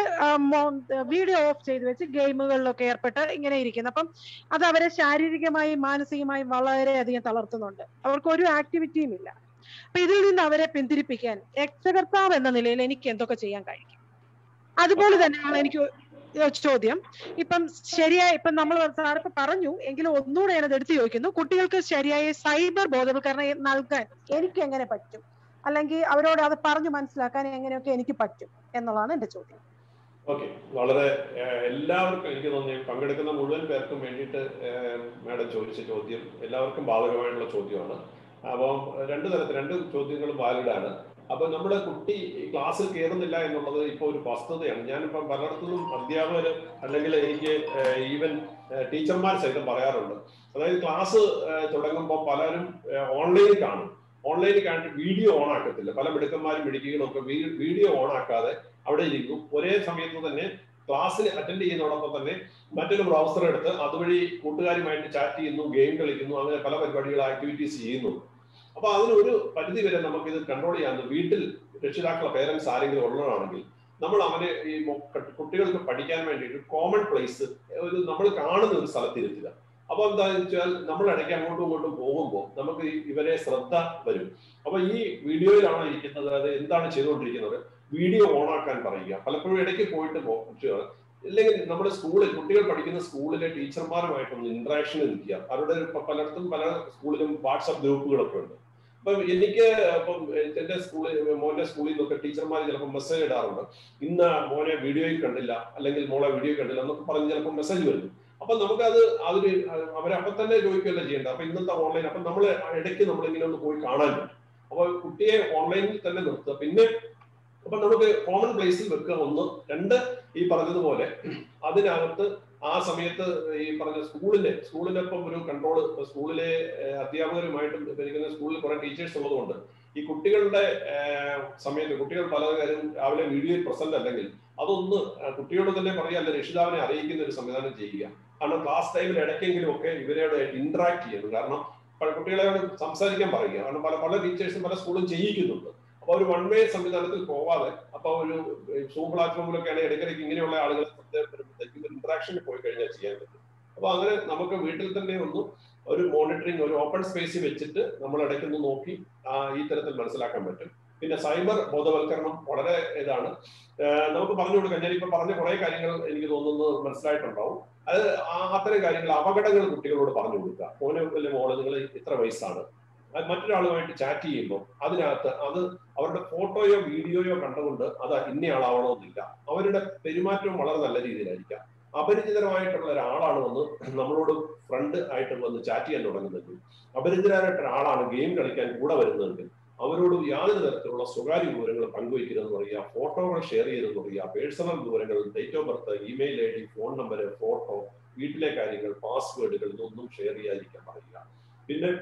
വീഡിയോ ഓഫ് ചെയ്ത് വെച്ച് ഗെയിമുകളിലൊക്കെ ഏർപ്പെട്ട് ഇങ്ങനെ ഇരിക്കുന്നു. അപ്പം അത് അവരെ ശാരീരികമായും മാനസികമായും വളരെയധികം തളർത്തുന്നുണ്ട്. അവർക്ക് ഒരു ആക്ടിവിറ്റിയും ഇല്ല. അപ്പൊ ഇതിൽ നിന്ന് അവരെ പിന്തിരിപ്പിക്കാൻ രക്ഷകർത്താവ് എന്ന നിലയിൽ എനിക്ക് എന്തൊക്കെ ചെയ്യാൻ കഴിയും? അതുപോലെ തന്നെയാണ് എനിക്ക് ചോദ്യം. ഇപ്പം ശരിയായ ഇപ്പം നമ്മൾ സാറിപ്പോ പറഞ്ഞു, എങ്കിലും ഒന്നുകൂടെ ഞാനത് എടുത്തു ചോദിക്കുന്നു. കുട്ടികൾക്ക് ശരിയായ സൈബർ ബോധവൽക്കരണം നൽകാൻ എനിക്ക് എങ്ങനെ പറ്റും, അല്ലെങ്കിൽ അവരോട് അത് പറഞ്ഞു മനസ്സിലാക്കാൻ എങ്ങനെയൊക്കെ എനിക്ക് പറ്റും എന്നുള്ളതാണ് എന്റെ ചോദ്യം. ഓക്കെ, വളരെ എല്ലാവർക്കും എനിക്ക് തോന്നി പങ്കെടുക്കുന്ന മുഴുവൻ പേർക്കും വേണ്ടിയിട്ട് മാഡം ചോദിച്ച ചോദ്യം എല്ലാവർക്കും ബാധകമായിട്ടുള്ള ചോദ്യമാണ്. അപ്പം രണ്ട് ചോദ്യങ്ങളും വാലിഡാണ്. അപ്പൊ നമ്മുടെ കുട്ടി ക്ലാസ്സിൽ കയറുന്നില്ല എന്നുള്ളത് ഇപ്പോൾ ഒരു വസ്തുതയാണ്. ഞാനിപ്പം പലയിടത്തും അധ്യാപകർ അല്ലെങ്കിൽ എനിക്ക് ഈവൻ ടീച്ചർമാർ സഹിതം പറയാറുണ്ട്. അതായത് ക്ലാസ് തുടങ്ങുമ്പോൾ പലരും ഓൺലൈനിൽ കാണും. ഓൺലൈനിൽ കാണിച്ച് വീഡിയോ ഓൺ ആക്കത്തില്ല. പല മിടുക്കന്മാരും മിടുക്കികളും ഒക്കെ വീഡിയോ ഓൺ ആക്കാതെ അവിടെ ഇരിക്കും. ഒരേ സമയത്ത് തന്നെ ക്ലാസ്സിൽ അറ്റൻഡ് ചെയ്യുന്നതോടൊപ്പം തന്നെ മറ്റൊരു ബ്രൗസർ എടുത്ത് അതുവഴി കൂട്ടുകാരുമായിട്ട് ചാറ്റ് ചെയ്യുന്നു, ഗെയിം കളിക്കുന്നു, അങ്ങനെ പല പരിപാടികൾ ആക്ടിവിറ്റീസ് ചെയ്യുന്നു. അപ്പൊ അതിനൊരു പരിധി വരെ നമുക്കിത് കൺട്രോൾ ചെയ്യാവുന്ന വീട്ടിൽ രക്ഷിതാക്കളെ പേരൻസ് ആരെങ്കിലും ഉള്ളതാണെങ്കിൽ നമ്മൾ അവനെ ഈ കുട്ടികൾക്ക് പഠിക്കാൻ വേണ്ടിയിട്ട് കോമൺ പ്ലേസ് നമ്മൾ കാണുന്ന ഒരു സ്ഥലത്തിരുത്തുക. അപ്പൊ എന്താണെന്ന് വെച്ചാൽ നമ്മൾ ഇടയ്ക്ക് അങ്ങോട്ടും ഇങ്ങോട്ടും പോകുമ്പോൾ നമുക്ക് ഇവരെ ശ്രദ്ധ വരും. അപ്പൊ ഈ വീഡിയോയിലാണോ ഇരിക്കുന്നത്, അത് എന്താണ് ചെയ്തുകൊണ്ടിരിക്കുന്നത്, വീഡിയോ ഓൺ ആക്കാൻ പറയുക. പലപ്പോഴും ഇടയ്ക്ക് പോയിട്ട് കുട്ടികൾ ഇല്ലെങ്കിൽ നമ്മുടെ സ്കൂളിൽ കുട്ടികൾ പഠിക്കുന്ന സ്കൂളിലെ ടീച്ചർമാരുമായിട്ടൊന്ന് ഇന്ററാക്ഷൻ നിൽക്കുക. അവരുടെ പലയിടത്തും പല സ്കൂളിലും വാട്സപ്പ് ഗ്രൂപ്പുകളൊക്കെ ഉണ്ട്. അപ്പൊ എനിക്ക് ഇപ്പം എന്റെ മോന്റെ സ്കൂളിൽ നിന്നൊക്കെ ടീച്ചർമാർ ചിലപ്പോൾ മെസ്സേജ് ഇടാറുണ്ട്, ഇന്ന് മോനെ വീഡിയോയിൽ കണ്ടില്ല അല്ലെങ്കിൽ മോളെ വീഡിയോ കണ്ടില്ല എന്നൊക്കെ പറഞ്ഞ് ചിലപ്പോൾ മെസ്സേജ് വരുന്നു. അപ്പൊ നമുക്കത് അവരപ്പം തന്നെ ചോദിക്കുകയല്ല ചെയ്യേണ്ടത്. അപ്പൊ ഇന്നത്തെ ഓൺലൈൻ അപ്പൊ നമ്മൾ ഇടയ്ക്ക് നമ്മളിങ്ങനെ ഒന്ന് പോയി കാണാൻ പറ്റും. അപ്പൊ കുട്ടിയെ ഓൺലൈനിൽ തന്നെ നിർത്തുക. പിന്നെ അപ്പൊ നമുക്ക് കോമൺ പ്ലേസിൽ വെക്കുക ഒന്ന്. രണ്ട്, ഈ പറഞ്ഞതുപോലെ അതിനകത്ത് ആ സമയത്ത് ഈ പറഞ്ഞ സ്കൂളിനൊപ്പം ഒരു കൺട്രോള് സ്കൂളിലെ അധ്യാപകരുമായിട്ടും ഇരിക്കുന്ന സ്കൂളിൽ കുറെ ടീച്ചേഴ്സ് ഉള്ളതുകൊണ്ട് ഈ കുട്ടികളുടെ സമയത്ത് കുട്ടികൾ പല കാര്യം രാവിലെ വീഡിയോയിൽ പ്രസന്റ് അല്ലെങ്കിൽ അതൊന്ന് കുട്ടിയോട് തന്നെ പറയുക, അല്ലെ രക്ഷിതാവിനെ അറിയിക്കുന്ന ഒരു സംവിധാനം ചെയ്യുക. കാരണം ക്ലാസ് ടൈമിൽ ഇടയ്ക്കെങ്കിലും ഒക്കെ ഇവരോട് ഇന്ററാക്ട് ചെയ്യുന്നു. കാരണം കുട്ടികളെയോട് സംസാരിക്കാൻ പറയുക. കാരണം പല ടീച്ചേഴ്സും പല സ്കൂളും ചെയ്യിക്കുന്നുണ്ട്. അപ്പൊ ഒരു വൺ വേ സംവിധാനത്തിൽ പോവാതെ അപ്പൊ ഒരു സൂം പ്ലാറ്റ്ഫോമിലൊക്കെയാണ് ഇടയ്ക്കിടയ്ക്ക് ഇങ്ങനെയുള്ള ആളുകളെ ഇന്ററാക്ഷനിൽ പോയി കഴിഞ്ഞാൽ ചെയ്യാൻ പറ്റും. അപ്പൊ അങ്ങനെ നമുക്ക് വീട്ടിൽ തന്നെ ഒരു മോണിറ്ററിങ് ഒരു ഓപ്പൺ സ്പേസിൽ വെച്ചിട്ട് നമ്മൾ ഇടയ്ക്കൊന്ന് നോക്കി ഈ തരത്തിൽ മനസ്സിലാക്കാൻ പറ്റും. പിന്നെ സൈബർ ബോധവൽക്കരണം വളരെ ഇതാണ് നമുക്ക് പറഞ്ഞു കൊടുക്കാൻ. ഞാനിപ്പോ പറഞ്ഞ കുറെ കാര്യങ്ങൾ എനിക്ക് തോന്നുന്നത് മനസ്സിലായിട്ടുണ്ടാവും. അത് അത്തരം കാര്യങ്ങൾ അപകടങ്ങൾ കുട്ടികളോട് പറഞ്ഞു കൊടുക്കുക. മോനെ അല്ലെങ്കിൽ മോള് നിങ്ങൾ ഇത്ര വയസ്സാണ്, മറ്റൊരാളുമായിട്ട് ചാറ്റ് ചെയ്യുമ്പോൾ അതിനകത്ത് അത് അവരുടെ ഫോട്ടോയോ വീഡിയോയോ കണ്ടുകൊണ്ട് അത് ഇന്നയാളാവണമെന്നില്ല. അവരുടെ പെരുമാറ്റവും വളരെ നല്ല രീതിയിലായിരിക്കാം. അപരിചിതരമായിട്ടുള്ള ഒരാളാണ് വന്ന് നമ്മളോട് ഫ്രണ്ട് ആയിട്ട് വന്ന് ചാറ്റ് ചെയ്യാൻ തുടങ്ങുന്നെങ്കിൽ, അപരിചിതരായിട്ടുള്ള ഒരാളാണ് ഗെയിം കളിക്കാൻ കൂടെ വരുന്നതെങ്കിൽ അവരോട് യാതൊരു തരത്തിലുള്ള സ്വകാര്യ വിവരങ്ങൾ പങ്കുവയ്ക്കരുതെന്ന് പറയുക, ഫോട്ടോകൾ ഷെയർ ചെയ്തെന്ന് പറയുക, പേഴ്സണൽ വിവരങ്ങൾ, date of birth, email I D, phone number, photo, വീട്ടിലെ കാര്യങ്ങൾ, പാസ്വേഡുകൾ ഇതൊന്നും ഷെയർ ചെയ്യാതിരിക്കാൻ പറയുക. പിന്നെ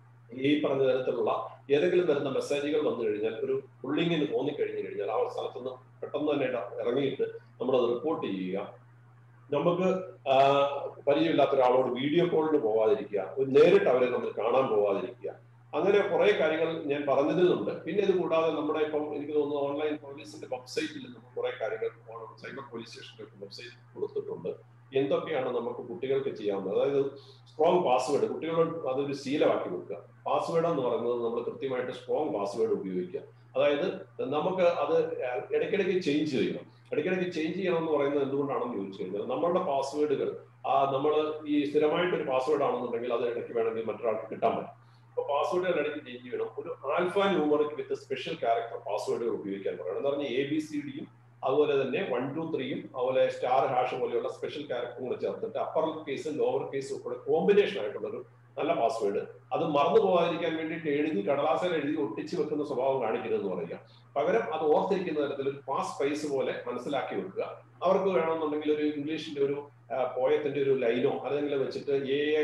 ഈ പറഞ്ഞ തരത്തിലുള്ള ഏതെങ്കിലും തരുന്ന മെസ്സേജുകൾ വന്നു കഴിഞ്ഞാൽ ഒരു പുള്ളിങ്ങിന് തോന്നിക്കഴിഞ്ഞു കഴിഞ്ഞാൽ ആ സ്ഥലത്തുനിന്ന് പെട്ടെന്ന് തന്നെ ഇറങ്ങിയിട്ട് നമ്മളത് റിപ്പോർട്ട് ചെയ്യുക. നമുക്ക് പരിചയമില്ലാത്ത ഒരാളോട് വീഡിയോ കോളിന് പോവാതിരിക്കുക, നേരിട്ട് അവരെ നമ്മൾ കാണാൻ പോവാതിരിക്കുക. അങ്ങനെ കുറെ കാര്യങ്ങൾ ഞാൻ പറഞ്ഞതിലുണ്ട്. പിന്നെ ഇത് കൂടാതെ നമ്മുടെ ഇപ്പം എനിക്ക് തോന്നുന്നു ഓൺലൈൻ പോലീസിന്റെ വെബ്സൈറ്റിൽ നമ്മൾ കുറെ കാര്യങ്ങൾ സൈബർ പോലീസ് സ്റ്റേഷന്റെ വെബ്സൈറ്റ് കൊടുത്തിട്ടുണ്ട്. എന്തൊക്കെയാണ് നമുക്ക് കുട്ടികൾക്ക് ചെയ്യാവുന്നത്. അതായത് സ്ട്രോങ് പാസ്വേഡ് കുട്ടികളോട് അതൊരു ശീലമാക്കി വെക്കുക. പാസ്വേഡ് എന്ന് പറയുന്നത് നമ്മൾ കൃത്യമായിട്ട് സ്ട്രോങ് പാസ്വേഡ് ഉപയോഗിക്കുക. അതായത് നമുക്ക് അത് ഇടയ്ക്കിടയ്ക്ക് ചേഞ്ച് ചെയ്യണം. ഇടയ്ക്കിടയ്ക്ക് ചേഞ്ച് ചെയ്യണം എന്ന് പറയുന്നത് എന്തുകൊണ്ടാണെന്ന് ചോദിച്ചു കഴിഞ്ഞാൽ നമ്മളുടെ പാസ്വേഡുകൾ നമ്മൾ ഈ സ്ഥിരമായിട്ടൊരു പാസ്വേഡ് ആണെന്നുണ്ടെങ്കിൽ അത് ഇടയ്ക്ക് വേണമെങ്കിൽ മറ്റൊരാൾക്ക് കിട്ടാൻ പറ്റും. അപ്പൊ പാസ്വേഡുകൾ ഇടയ്ക്ക് ചേഞ്ച് ചെയ്യണം. ഒരു alpha numeric with special character പാസ്വേഡുകൾ ഉപയോഗിക്കാൻ പറയണം. എന്ന് പറഞ്ഞാൽ ABCDയും അതുപോലെ തന്നെ 1 2 3യും അതുപോലെ സ്റ്റാർ ഹാഷ് പോലെയുള്ള സ്പെഷ്യൽ ക്യാരക്ടറുകൾ ചേർത്തിട്ട് അപ്പർ കേസും ലോവർ കേസും കൂടെ കോമ്പിനേഷൻ ആയിട്ടുള്ളൊരു നല്ല പാസ്വേഡ്. അത് മറന്നു പോകാതിരിക്കാൻ വേണ്ടിയിട്ട് എഴുതി കടലാസിൽ എഴുതി ഒട്ടിച്ച് വെക്കുന്ന സ്വഭാവം കാണിക്കരുതെന്ന് പറയുക. പകരം അത് ഓർത്തിരിക്കുന്ന തരത്തിൽ ഒരു പാസ് സ്പേസ് പോലെ മനസ്സിലാക്കി വെക്കുക. അവർക്ക് വേണമെന്നുണ്ടെങ്കിൽ ഒരു ഇംഗ്ലീഷിന്റെ ഒരു പോയത്തിന്റെ ഒരു ലൈനോ അല്ലെങ്കിൽ വെച്ചിട്ട് AA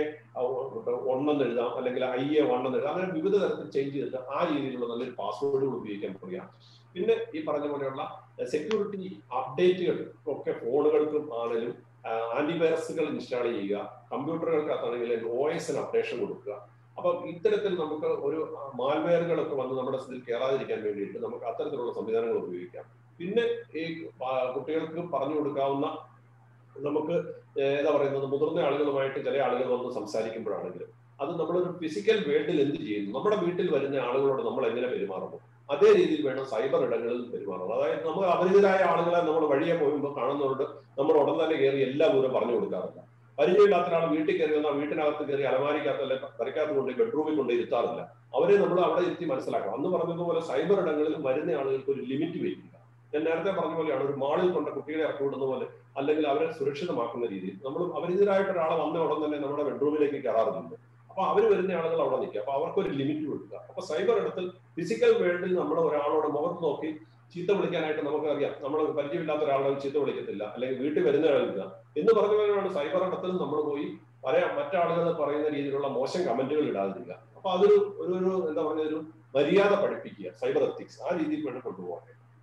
1 എന്ന് എഴുതാം, അല്ലെങ്കിൽ IA 1 എന്ന് എഴുതാം. അങ്ങനെ വിവിധ തരത്തിൽ ചേഞ്ച് ചെയ്തിട്ട് ആ രീതിയിലുള്ള നല്ലൊരു പാസ്വേഡുകൾ ഉപയോഗിക്കാൻ പറയാം. പിന്നെ ഈ പറഞ്ഞ പോലെയുള്ള സെക്യൂരിറ്റി അപ്ഡേറ്റുകൾ ഒക്കെ ഫോണുകൾക്കും ആണെങ്കിലും ആന്റിവൈറസുകൾ ഇൻസ്റ്റാൾ ചെയ്യുക. കമ്പ്യൂട്ടറുകൾക്കകത്താണെങ്കിൽ OS അപ്ഡേഷൻ കൊടുക്കുക. അപ്പൊ ഇത്തരത്തിൽ നമുക്ക് ഒരു മാൽവെയറുകളൊക്കെ വന്ന് നമ്മുടെ ഇതിൽ കയറാതിരിക്കാൻ വേണ്ടിയിട്ട് നമുക്ക് അത്തരത്തിലുള്ള സംവിധാനങ്ങൾ ഉപയോഗിക്കാം. പിന്നെ ഈ കുട്ടികൾക്ക് പറഞ്ഞു കൊടുക്കാവുന്ന നമുക്ക് എന്താ പറയുന്നത് മുതിർന്ന ആളുകളുമായിട്ട് ചില ആളുകൾ വന്ന് സംസാരിക്കുമ്പോഴാണെങ്കിലും അത് നമ്മളൊരു ഫിസിക്കൽ വേൾഡിൽ എന്ത് ചെയ്യുന്നു, നമ്മുടെ വീട്ടിൽ വരുന്ന ആളുകളോട് നമ്മൾ എങ്ങനെ പെരുമാറുന്നു അതേ രീതിയിൽ വേണം സൈബർ ഇടങ്ങളിൽ പെരുമാറുന്നത്. അതായത് നമ്മൾ അപരിചിതരായ ആളുകളെ നമ്മൾ വഴിയെ പോകുമ്പോൾ കാണുന്നവരോട് നമ്മൾ ഉടൻ തന്നെ കയറി എല്ലാ ദൂരം പറഞ്ഞു കൊടുക്കാറില്ല. പരിചയമില്ലാത്ത ഒരാൾ വീട്ടിൽ കയറി വന്നാൽ വീട്ടിനകത്ത് കയറി അലമാരിക്കകത്ത് അല്ലെങ്കിൽ വരയ്ക്കകത്ത് കൊണ്ട് ബെഡ്റൂമിൽ കൊണ്ട് ഇരുത്താറില്ല. അവരെ നമ്മൾ അവിടെ ഇരുത്തി മനസ്സിലാക്കണം. അന്ന് പറഞ്ഞതുപോലെ സൈബർ ഇടങ്ങളിൽ വരുന്ന ആളുകൾക്ക് ഒരു ലിമിറ്റ് വയ്ക്കുക. ഞാൻ നേരത്തെ പറഞ്ഞ പോലെയാണ് ഒരു മാളിൽ കൊണ്ട് കുട്ടികളെ ഇറക്കി വിടുന്ന പോലെ അല്ലെങ്കിൽ അവരെ സുരക്ഷിതമാക്കുന്ന രീതിയിൽ നമ്മൾ അപരിചിതരായിട്ട് ഒരാളെ വന്ന ഉടൻ തന്നെ നമ്മുടെ ബെഡ്റൂമിലേക്ക് കയറാറുണ്ട്. അപ്പൊ അവർ വരുന്ന ആളുകൾ അവിടെ നിൽക്കുക. അപ്പൊ അവർക്കൊരു ലിമിറ്റ് കൊടുക്കുക. അപ്പൊ സൈബർ ഇടത്തിൽ ഫിസിക്കൽ വേൾഡിൽ നമ്മൾ ഒരാളോട് മുഖത്ത് നോക്കി ചീത്ത വിളിക്കാനായിട്ട് നമുക്കറിയാം. നമ്മൾ പരിചയമില്ലാത്ത ഒരാളെ ചീത്ത വിളിക്കത്തില്ല, അല്ലെങ്കിൽ വീട്ടിൽ വരുന്ന ആളില്ല എന്ന് പറഞ്ഞവരാണ് സൈബർ ഇടത്തിൽ നമ്മൾ പോയി മറ്റാളുകൾ പറയുന്ന രീതിയിലുള്ള മോശം കമന്റുകൾ ഇടാതിരിക്കുക. അപ്പൊ അതൊരു ഒരു എന്താ പറയുക ഒരു മര്യാദ പഠിപ്പിക്കുക. സൈബർ എത്തിക്സ് ആ രീതിയിൽ വേണം കൊണ്ടുപോകാൻ.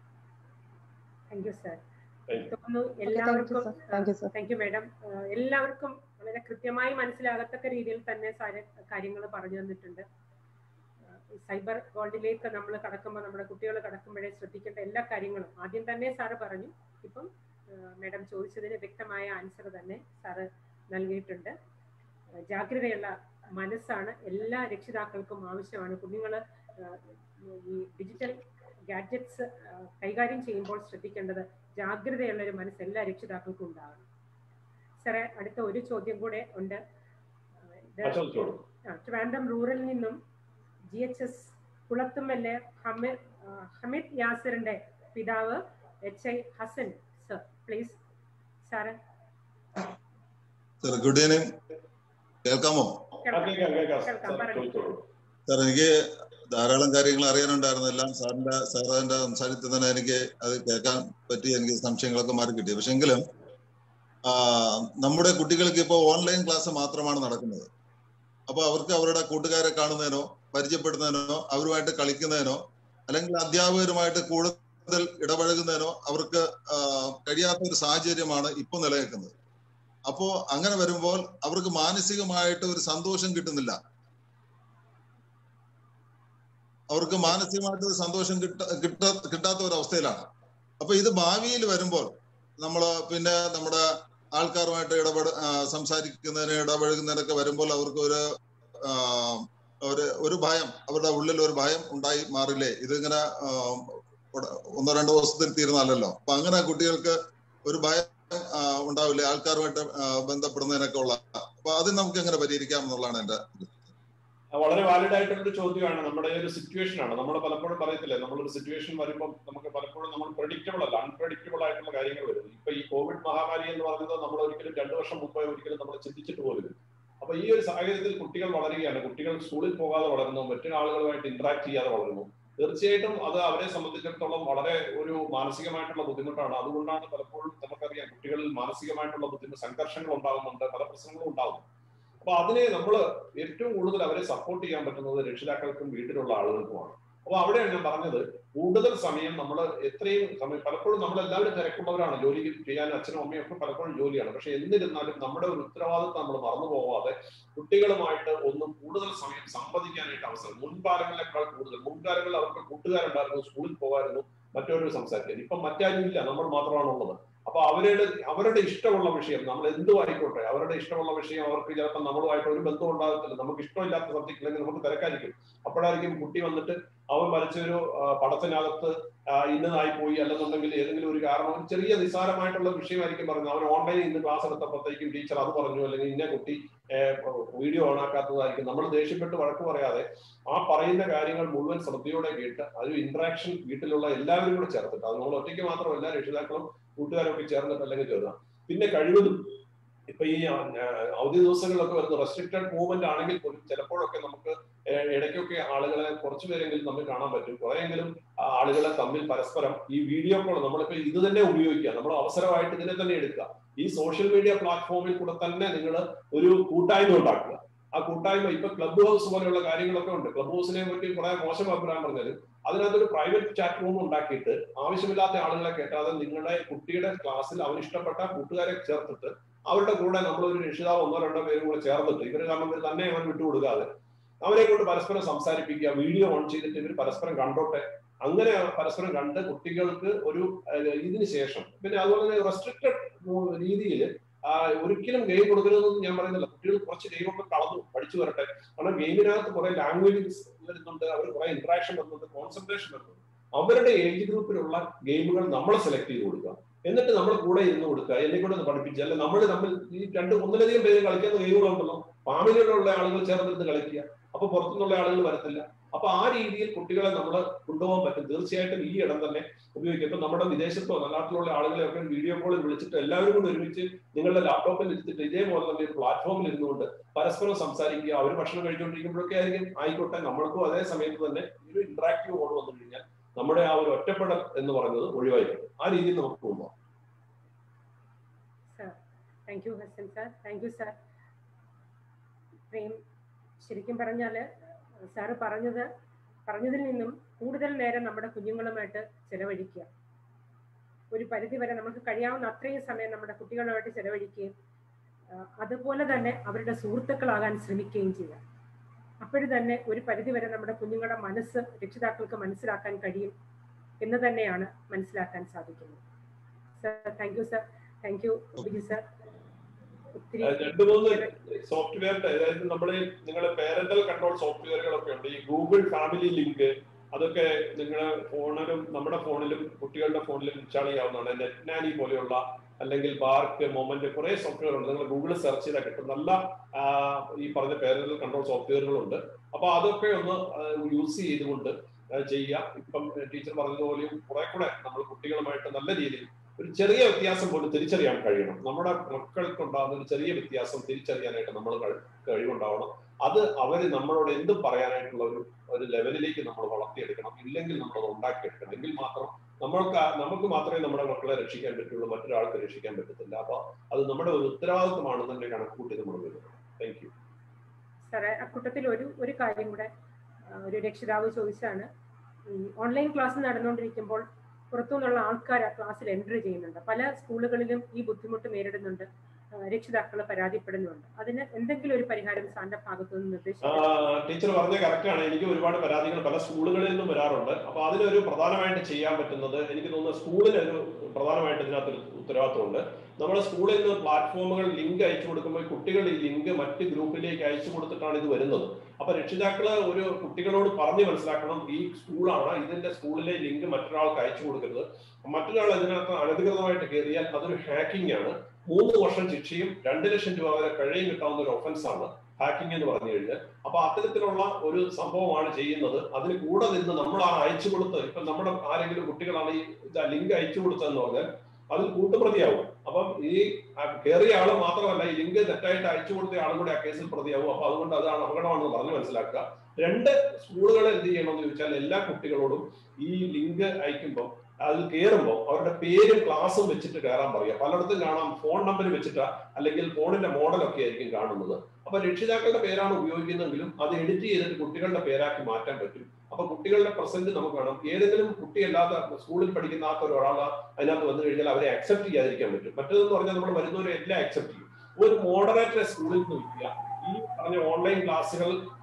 Thank you sir. തോന്നുന്നു എല്ലാവർക്കും താങ്ക് യു മാഡം. എല്ലാവർക്കും വളരെ കൃത്യമായി മനസ്സിലാകത്തക്ക രീതിയിൽ തന്നെ സാറ് കാര്യങ്ങൾ പറഞ്ഞു തന്നിട്ടുണ്ട്. സൈബർ വേൾഡിലേക്ക് നമ്മൾ കടക്കുമ്പോൾ നമ്മുടെ കുട്ടികൾ കടക്കുമ്പോഴേ ശ്രദ്ധിക്കേണ്ട എല്ലാ കാര്യങ്ങളും ആദ്യം തന്നെ സാറ് പറഞ്ഞു. ഇപ്പം മാഡം ചോദിച്ചതിന് വ്യക്തമായ ആൻസർ തന്നെ സാറ് നൽകിയിട്ടുണ്ട്. ജാഗ്രതയുള്ള മനസ്സാണ് എല്ലാ രക്ഷിതാക്കൾക്കും ആവശ്യമാണ്. കുഞ്ഞുങ്ങൾ ഈ ഡിജിറ്റൽ ഗാഡ്ജറ്റ്സ് കൈകാര്യം ചെയ്യുമ്പോൾ ശ്രദ്ധിക്കേണ്ടത് ജാഗ്രതയുള്ള ഒരു മനസ്സ് എല്ലാ രക്ഷിതാക്കൾക്കും ഉണ്ടാകണം. സാറേ, അടുത്ത ഒരു ചോദ്യം കൂടെ ഉണ്ട്. ട്രിവാൻഡ്രം റൂറലിൽ നിന്നും GHS കുളത്തുമല്ലെ ഹമീദ് യാസിറിന്റെ പിതാവ് HI Hassan sir, please. Sir good evening, കേൾക്കാമോ? സാർ, എനിക്ക് ധാരാളം കാര്യങ്ങൾ അറിയാനുണ്ടായിരുന്നു. എല്ലാം സാറിന്റെ സംസാരത്തിൽ തന്നെ എനിക്ക് അത് കേൾക്കാൻ പറ്റി. എനിക്ക് സംശയങ്ങളൊക്കെ മാറി കിട്ടി. പക്ഷെ എങ്കിലും നമ്മുടെ കുട്ടികൾക്ക് ഇപ്പോൾ ഓൺലൈൻ ക്ലാസ് മാത്രമാണ് നടക്കുന്നത്. അപ്പൊ അവർക്ക് അവരുടെ കൂട്ടുകാരെ കാണുന്നതിനോ പരിചയപ്പെടുന്നതിനോ അവരുമായിട്ട് കളിക്കുന്നതിനോ അല്ലെങ്കിൽ അധ്യാപകരുമായിട്ട് കൂടുതൽ ഇടപഴകുന്നതിനോ അവർക്ക് കഴിയാത്ത ഒരു സാഹചര്യമാണ് ഇപ്പൊ നിലനിൽക്കുന്നത്. അപ്പോ അങ്ങനെ വരുമ്പോൾ അവർക്ക് മാനസികമായിട്ട് ഒരു സന്തോഷം കിട്ടുന്നില്ല. അവർക്ക് മാനസികമായിട്ട് ഒരു സന്തോഷം കിട്ടാത്ത ഒരു അവസ്ഥയിലാണ്. അപ്പൊ ഇത് ഭാവിയിൽ വരുമ്പോൾ പിന്നെ നമ്മുടെ ആൾക്കാരുമായിട്ട് സംസാരിക്കുന്നതിന് ഇടപഴകുന്നതിനൊക്കെ വരുമ്പോൾ അവർക്ക് ഒരു ഭയം, അവരുടെ ഉള്ളിൽ ഒരു ഭയം ഉണ്ടായി മാറില്ലേ? ഇതിങ്ങനെ 1-2 ദിവസത്തിൽ തീരുന്നല്ലോ. അപ്പൊ അങ്ങനെ കുട്ടികൾക്ക് ഒരു ഭയം ഉണ്ടാവില്ലേ ആൾക്കാരുമായിട്ട് ബന്ധപ്പെടുന്നതിനൊക്കെ ഉള്ള? അപ്പൊ അത് നമുക്ക് എങ്ങനെ പരിഹരിക്കാം എന്നുള്ളതാണ് എന്റെ. വളരെ വാലിഡ് ആയിട്ടുള്ളൊരു ചോദ്യമാണ്. നമ്മുടെ ഒരു സിറ്റുവേഷൻ ആണ്. നമ്മൾ പലപ്പോഴും പറയത്തില്ലേ, നമ്മളൊരു സിറ്റുവേഷൻ വരുമ്പോൾ നമുക്ക് പലപ്പോഴും നമ്മൾ പ്രഡിക്റ്റബിൾ അല്ല, അൺപ്രഡിക്റ്റബിൾ ആയിട്ടുള്ള കാര്യങ്ങൾ വരും. ഇപ്പൊ ഈ കോവിഡ് മഹാമാരി എന്ന് പറയുന്നത് നമ്മൾ ഒരിക്കലും 2 വർഷം മുമ്പേ ഒരിക്കലും നമ്മൾ ചിന്തിച്ചിട്ട് പോലും. അപ്പൊ ഈ ഒരു സാഹചര്യത്തിൽ കുട്ടികൾ വളരുകയാണ്. കുട്ടികൾ സ്കൂളിൽ പോകാതെ വളരുന്നു, മറ്റു ആളുകളുമായിട്ട് ഇന്ററാക്ട് ചെയ്യാതെ വളരുന്നു. തീർച്ചയായിട്ടും അത് അവരെ സംബന്ധിച്ചിടത്തോളം വളരെ ഒരു മാനസികമായിട്ടുള്ള ബുദ്ധിമുട്ടാണ്. അതുകൊണ്ടാണ് പലപ്പോഴും നമുക്കറിയാം കുട്ടികളിൽ മാനസികമായിട്ടുള്ള സംഘർഷങ്ങൾ ഉണ്ടാകുന്നുണ്ട്, പല പ്രശ്നങ്ങളും ഉണ്ടാകുന്നു. അപ്പൊ അതിനെ നമ്മൾ ഏറ്റവും കൂടുതൽ അവരെ സപ്പോർട്ട് ചെയ്യാൻ പറ്റുന്നത് രക്ഷിതാക്കൾക്കും വീട്ടിലുള്ള ആളുകൾക്കുമാണ്. അപ്പൊ അവിടെയാണ് ഞാൻ പറഞ്ഞത്, കൂടുതൽ സമയം നമ്മൾ എത്രയും സമയം, പലപ്പോഴും നമ്മളെല്ലാവരും തിരക്കുള്ളവരാണ്, ജോലി ചെയ്യാൻ അച്ഛനും അമ്മയും ഒക്കെ പലപ്പോഴും ജോലിയാണ്. പക്ഷെ എന്നിരുന്നാലും നമ്മുടെ ഒരു ഉത്തരവാദിത്വം നമ്മൾ മറന്നു പോകാതെ കുട്ടികളുമായിട്ട് ഒന്നും കൂടുതൽ സമയം സംവദിക്കാനായിട്ട് അവസരം, മുൻകാലങ്ങളെക്കാൾ കൂടുതൽ. മുൻകാലങ്ങളിൽ അവർക്ക് കൂട്ടുകാരുണ്ടായിരുന്നു, സ്കൂളിൽ പോകായിരുന്നു, മറ്റൊരു സംസാരിക്കാൻ. ഇപ്പം മറ്റാരും ഇല്ല, നമ്മൾ മാത്രമാണുള്ളത്. അപ്പൊ അവരുടെ ഇഷ്ടമുള്ള വിഷയം, നമ്മൾ എന്തും ആയിക്കോട്ടെ, അവരുടെ ഇഷ്ടമുള്ള വിഷയം അവർക്ക് ചിലപ്പോൾ നമ്മളുമായിട്ട് ഒരു ബന്ധം ഉണ്ടാകത്തില്ല. നമുക്ക് ഇഷ്ടമില്ലാത്ത സബ്ജക്ട് അല്ലെങ്കിൽ നമുക്ക് തിരക്കായിരിക്കും. അപ്പോഴായിരിക്കും കുട്ടി വന്നിട്ട് അവൻ വരച്ചൊരു പടത്തിനകത്ത് ഇന്നതായി പോയി, അല്ലെന്നുണ്ടെങ്കിൽ ഏതെങ്കിലും ഒരു കാരണം ചെറിയ നിസ്സാരമായിട്ടുള്ള വിഷയമായിരിക്കും പറയുന്നത്. അവൻ ഓൺലൈനിൽ ഇന്ന് ക്ലാസ് എടുത്തപ്പോഴത്തേക്കും ടീച്ചർ അത് പറഞ്ഞു, അല്ലെങ്കിൽ ഇന്ന കുട്ടി വീഡിയോ ഓണാക്കാത്തതായിരിക്കും. നമ്മൾ ദേഷ്യപ്പെട്ട് വഴക്ക് പറയാതെ ആ പറയുന്ന കാര്യങ്ങൾ മുഴുവൻ ശ്രദ്ധയോടെ കേട്ട് അതൊരു ഇന്ററാക്ഷൻ വീട്ടിലുള്ള എല്ലാവരും കൂടെ ചേർത്തിട്ട്, അത് നമ്മൾ ഒറ്റയ്ക്ക് മാത്രമല്ല, രക്ഷിതാക്കളും കൂട്ടുകാരൊക്കെ ചേർന്നിട്ട് അല്ലെങ്കിൽ ചേർന്ന. പിന്നെ കഴിവതും ഇപ്പൊ ഈ അവധി ദിവസങ്ങളിലൊക്കെ വരുന്ന റെസ്ട്രിക്റ്റഡ് മൂവ്മെന്റ് ആണെങ്കിൽ പോലും ചിലപ്പോഴൊക്കെ നമുക്ക് ഇടയ്ക്കൊക്കെ ആളുകളെ കുറച്ചുപേരെങ്കിലും നമുക്ക് കാണാൻ പറ്റും. കുറെയെങ്കിലും ആളുകളെ തമ്മിൽ പരസ്പരം ഈ വീഡിയോ കോൾ നമ്മളിപ്പോ ഇത് തന്നെ ഉപയോഗിക്കുക, നമ്മൾ അവസരമായിട്ട് ഇതിനെ തന്നെ എടുക്കുക. ഈ സോഷ്യൽ മീഡിയ പ്ലാറ്റ്ഫോമിൽ കൂടെ തന്നെ നിങ്ങൾ ഒരു കൂട്ടായ്മ ഉണ്ടാക്കുക. ആ കൂട്ടായ്മ ഇപ്പൊ ക്ലബ് ഹൗസ് പോലെയുള്ള കാര്യങ്ങളൊക്കെ ഉണ്ട്. ക്ലബ് ഹൗസിനെ പറ്റി കുറെ മോശം അഭിപ്രായം പറഞ്ഞാലും അതിനകത്തൊരു പ്രൈവറ്റ് ചാറ്റ് റൂം ഉണ്ടാക്കിയിട്ട് ആവശ്യമില്ലാത്ത ആളുകളെ കേട്ടാതെ നിങ്ങളുടെ കുട്ടിയുടെ ക്ലാസ്സിൽ അവന് ഇഷ്ടപ്പെട്ട കൂട്ടുകാരെ ചേർത്തിട്ട് അവരുടെ കൂടെ നമ്മളൊരു രക്ഷിതാവ് 1-2 പേരും കൂടെ ചേർന്നിട്ട് ഇവര് കാരണം ഇവർ തന്നെ അവൻ വിട്ടുകൊടുക്കാതെ അവരെ കൊണ്ട് പരസ്പരം സംസാരിപ്പിക്കുക, വീഡിയോ ഓൺ ചെയ്തിട്ട് ഇവർ പരസ്പരം കണ്ടോട്ടെ. അങ്ങനെ പരസ്പരം കണ്ട് കുട്ടികൾക്ക് ഒരു ഇതിന് ശേഷം പിന്നെ അതുപോലെ തന്നെ റെസ്ട്രിക്റ്റഡ് രീതിയിൽ ഒരിക്കലും ഗെയിം കൊടുക്കരുതെന്ന് ഞാൻ പറയുന്നില്ല. കുട്ടികൾ കുറച്ച് ഗെയിമൊക്കെ കളഞ്ഞു പഠിച്ചു വരട്ടെ. കാരണം ഗെയിമിനകത്ത് കുറെ ലാംഗ്വേജസ് വരുന്നുണ്ട്, അവർ കുറെ ഇന്ററാക്ഷൻ വരുന്നുണ്ട്, കോൺസെൻട്രേഷൻ വരുന്നുണ്ട്. അവരുടെ ഏജ് ഗ്രൂപ്പിലുള്ള ഗെയിമുകൾ നമ്മൾ സെലക്ട് ചെയ്ത് കൊടുക്കുക. എന്നിട്ട് നമ്മൾ കൂടെ ഇരുന്ന് കൊടുക്കുക, എന്നെ കൂടെ ഒന്ന് പഠിപ്പിക്കുക. അല്ലെ നമ്മൾ ഈ ഒന്നിലധികം പേര് കളിക്കുന്ന ഗെയിമുകളുണ്ടല്ലോ, ഫാമിലിയിലുള്ള ആളുകൾ ചേർന്നിരുന്ന് കളിക്കുക. അപ്പൊ പുറത്തുനിന്നുള്ള ആളുകൾ വരത്തില്ല. അപ്പൊ ആ രീതിയിൽ കുട്ടികളെ നമ്മൾ കൊണ്ടുപോകാൻ പറ്റും. തീർച്ചയായിട്ടും ഈ ഇടം തന്നെ ഉപയോഗിക്കും. ഇപ്പൊ നമ്മുടെ വിദേശത്തോ നാട്ടിലുള്ള ആളുകളെ ഒക്കെ വീഡിയോ കോളിൽ വിളിച്ചിട്ട് എല്ലാവരും കൂടെ ഒരുമിച്ച് നിങ്ങളുടെ ലാപ്ടോപ്പിൽ ഇരുത്തിട്ട് ഇതേപോലെ തന്നെ ഒരു പ്ലാറ്റ്ഫോമിൽ ഇരുന്നുകൊണ്ട് പരസ്പരം സംസാരിക്കുക. അവർ ഭക്ഷണം കഴിച്ചുകൊണ്ടിരിക്കുമ്പോഴൊക്കെ ആയിരിക്കും ആയിക്കോട്ടെ, നമ്മൾക്കും അതേ സമയത്ത് തന്നെ ഒരു ഇന്ററാക്റ്റീവ് മോഡ് വന്നു കഴിഞ്ഞാൽ നമ്മുടെ ആ ഒരു ഒറ്റപ്പെടൽ എന്ന് പറയുന്നത് ഒഴിവായിട്ടുണ്ട്. ആ രീതിയിൽ നമുക്ക് കൊണ്ടുപോകാം. Thank you Hassan sir, thank you sir. ശരിക്കും പറഞ്ഞാല് സാറ് പറഞ്ഞതിൽ നിന്നും കൂടുതൽ നേരം നമ്മുടെ കുഞ്ഞുങ്ങളുമായിട്ട് ചെലവഴിക്കുക, ഒരു പരിധി വരെ നമുക്ക് കഴിയാവുന്ന അത്രയും സമയം നമ്മുടെ കുട്ടികളുമായിട്ട് ചെലവഴിക്കുകയും അതുപോലെ തന്നെ അവരുടെ സുഹൃത്തുക്കളാകാൻ ശ്രമിക്കുകയും ചെയ്യുക. അപ്പോഴും തന്നെ ഒരു പരിധി വരെ നമ്മുടെ കുഞ്ഞുങ്ങളുടെ മനസ്സ് രക്ഷിതാക്കൾക്ക് മനസ്സിലാക്കാൻ കഴിയും എന്ന് തന്നെയാണ് മനസ്സിലാക്കാൻ സാധിക്കുന്നത്. Sir thank you sir, thank you Biji sir. 2-3 software, അതായത് നമ്മള് നിങ്ങളുടെ പേരന്റൽ കൺട്രോൾ സോഫ്റ്റ്വെയറുകളൊക്കെ ഉണ്ട്. ഈ ഗൂഗിൾ ഫാമിലി ലിങ്ക്, അതൊക്കെ നിങ്ങളുടെ ഫോണിലും നമ്മുടെ ഫോണിലും കുട്ടികളുടെ ഫോണിലും ഇൻസ്റ്റാൾ ചെയ്യാവുന്നതാണ്. നെറ്റ് നാനി പോലെയുള്ള അല്ലെങ്കിൽ ബാർക്ക്, മൊമെന്റ്, കുറെ സോഫ്റ്റ്വെയർ ഉണ്ട്. നിങ്ങൾ ഗൂഗിളിൽ സെർച്ച് ചെയ്താൽ കിട്ടും. നല്ല ഈ പറഞ്ഞ പേരന്റൽ കൺട്രോൾ സോഫ്റ്റ്വെയറുകളുണ്ട്. അപ്പൊ അതൊക്കെ ഒന്ന് യൂസ് ചെയ്തുകൊണ്ട് ചെയ്യുക. ഇപ്പം ടീച്ചർ പറഞ്ഞതുപോലെയും കുറെ കൂടെ നമ്മൾ കുട്ടികളുമായിട്ട് നല്ല രീതിയിൽ ഒരു ചെറിയ വ്യത്യാസം പോലും തിരിച്ചറിയാൻ കഴിയണം. നമ്മുടെ മക്കൾക്കുണ്ടാകുന്ന ഒരു ചെറിയ വ്യത്യാസം തിരിച്ചറിയാനായിട്ട് നമ്മൾ കഴിവുണ്ടാവണം. അത് അവര് നമ്മളോട് എന്തും പറയാനായിട്ടുള്ള ഒരു ലെവലിലേക്ക് നമ്മൾ വളർത്തിയെടുക്കണം. ഇല്ലെങ്കിൽ നമ്മളത് ഉണ്ടാക്കിയെടുക്കണം. എങ്കിൽ മാത്രം നമുക്ക് മാത്രമേ നമ്മുടെ മക്കളെ രക്ഷിക്കാൻ പറ്റുള്ളൂ, മറ്റൊരാൾക്ക് രക്ഷിക്കാൻ പറ്റത്തില്ല. അപ്പൊ അത് നമ്മുടെ ഒരു ഉത്തരവാദിത്വമാണെന്ന് തന്നെ കണക്കുകൂട്ടി നമ്മൾ വരുന്നത്. താങ്ക് യു സാറേ. അക്കൂട്ടത്തിൽ ഒരു കാര്യം കൂടെ ഒരു രക്ഷിതാവ് ചോദിച്ചാണ്, ഓൺലൈൻ ക്ലാസ് നടന്നുകൊണ്ടിരിക്കുമ്പോൾ പുറത്തുനിന്നുള്ള ആൾക്കാർ ആ ക്ലാസ്സിൽ എൻട്രി ചെയ്യുന്നുണ്ട്. പല സ്കൂളുകളിലും ഈ ബുദ്ധിമുട്ട് നേരിടുന്നുണ്ട്, രക്ഷിതാക്കൾ പരാതിപ്പെടുന്നുണ്ട്. അതിന് എന്തെങ്കിലും ഒരു പരിഹാരം സാറിന്റെ ഭാഗത്തു നിന്ന് നിർദ്ദേശിക്കും? ടീച്ചർ പറഞ്ഞ കറക്റ്റാണ്. എനിക്ക് ഒരുപാട് പരാതികൾ പല സ്കൂളുകളിൽ നിന്നും വരാറുണ്ട്. അപ്പൊ അതിലൊരു പ്രധാനമായിട്ട് ചെയ്യാൻ പറ്റുന്നത്, എനിക്ക് തോന്നുന്നത് സ്കൂളിന് ഒരു പ്രധാനമായിട്ട് ഇതിനകത്തൊരു ഉത്തരവാദിത്വമുണ്ട്. നമ്മുടെ സ്കൂളിൽ നിന്ന് പ്ലാറ്റ്ഫോമുകൾ ലിങ്ക് അയച്ചു കൊടുക്കുമ്പോൾ കുട്ടികൾ ഈ ലിങ്ക് മറ്റ് ഗ്രൂപ്പിലേക്ക് അയച്ചു കൊടുത്തിട്ടാണ് ഇത് വരുന്നത്. അപ്പൊ രക്ഷിതാക്കള് ഒരു കുട്ടികളോട് പറഞ്ഞ് മനസ്സിലാക്കണം, ഈ സ്കൂളാണ്, ഇതിന്റെ സ്കൂളിലെ ലിങ്ക് മറ്റൊരാൾക്ക് അയച്ചു കൊടുക്കരുത്. മറ്റൊരാൾ അതിനകത്ത് അനധികൃതമായിട്ട് കയറിയാൽ അതൊരു ഹാക്കിംഗ് ആണ്. 3 വർഷം ശിക്ഷയും 2 ലക്ഷം രൂപ വരെ കഴിയും കിട്ടാവുന്ന ഒരു ഒഫൻസ് ആണ് ഹാക്കിംഗ് എന്ന് പറഞ്ഞു കഴിഞ്ഞാൽ. അപ്പൊ അത്തരത്തിലുള്ള ഒരു സംഭവമാണ് ചെയ്യുന്നത്. അതിന് കൂടെ നിന്ന് നമ്മൾ ആ അയച്ചു കൊടുത്ത്, ഇപ്പൊ നമ്മുടെ ആരെങ്കിലും കുട്ടികളാണ് ഈ ലിങ്ക് അയച്ചു കൊടുത്തതെന്ന് പറഞ്ഞാൽ അതിൽ കൂട്ടുപ്രതിയാവും. അപ്പം ഈ കയറിയ ആള് മാത്രമല്ല, ഈ ലിങ്ക് തെറ്റായിട്ട് അയച്ചു കൊടുത്ത ആളും കൂടെ ആ കേസിൽ പ്രതിയാവും. അപ്പൊ അതുകൊണ്ട് അതാണ് അപകടമാണെന്ന് പറഞ്ഞ് മനസ്സിലാക്കുക. 2 സ്കൂളുകൾ എന്ത് ചെയ്യണമെന്ന് ചോദിച്ചാൽ, എല്ലാ കുട്ടികളോടും ഈ ലിങ്ക് അയക്കുമ്പോൾ അതിൽ കയറുമ്പോൾ അവരുടെ പേരും ക്ലാസ്സും വെച്ചിട്ട് കയറാൻ പറയുക. പലയിടത്തും കാണാം ഫോൺ നമ്പർ വെച്ചിട്ടാ, അല്ലെങ്കിൽ ഫോണിന്റെ മോഡലൊക്കെ ആയിരിക്കും കാണുന്നത്. അപ്പൊ രക്ഷിതാക്കളുടെ പേരാണ് ഉപയോഗിക്കുന്നതെങ്കിലും അത് എഡിറ്റ് ചെയ്തിട്ട് കുട്ടികളുടെ പേരാക്കി മാറ്റാൻ പറ്റും. അപ്പൊ കുട്ടികളുടെ പ്രസന്റ് നമുക്ക് കാണാം. ഏതെങ്കിലും കുട്ടിയല്ലാത്ത സ്കൂളിൽ പഠിക്കുന്ന ഒരാൾ അതിനകത്ത് വന്നു കഴിഞ്ഞാൽ അവരെ അക്സെപ്റ്റ് ചെയ്യാതിരിക്കാൻ പറ്റും. മറ്റേതെന്ന് പറഞ്ഞാൽ നമ്മൾ വരുന്നവരെ എല്ലാം അക്സെപ്റ്റ് ചെയ്യും. ഒരു മോഡറേറ്ററെ സ്കൂളിൽ നിന്ന് വയ്ക്കുക. ഈ പറഞ്ഞ ഓൺലൈൻ ക്ലാസ്സുകൾ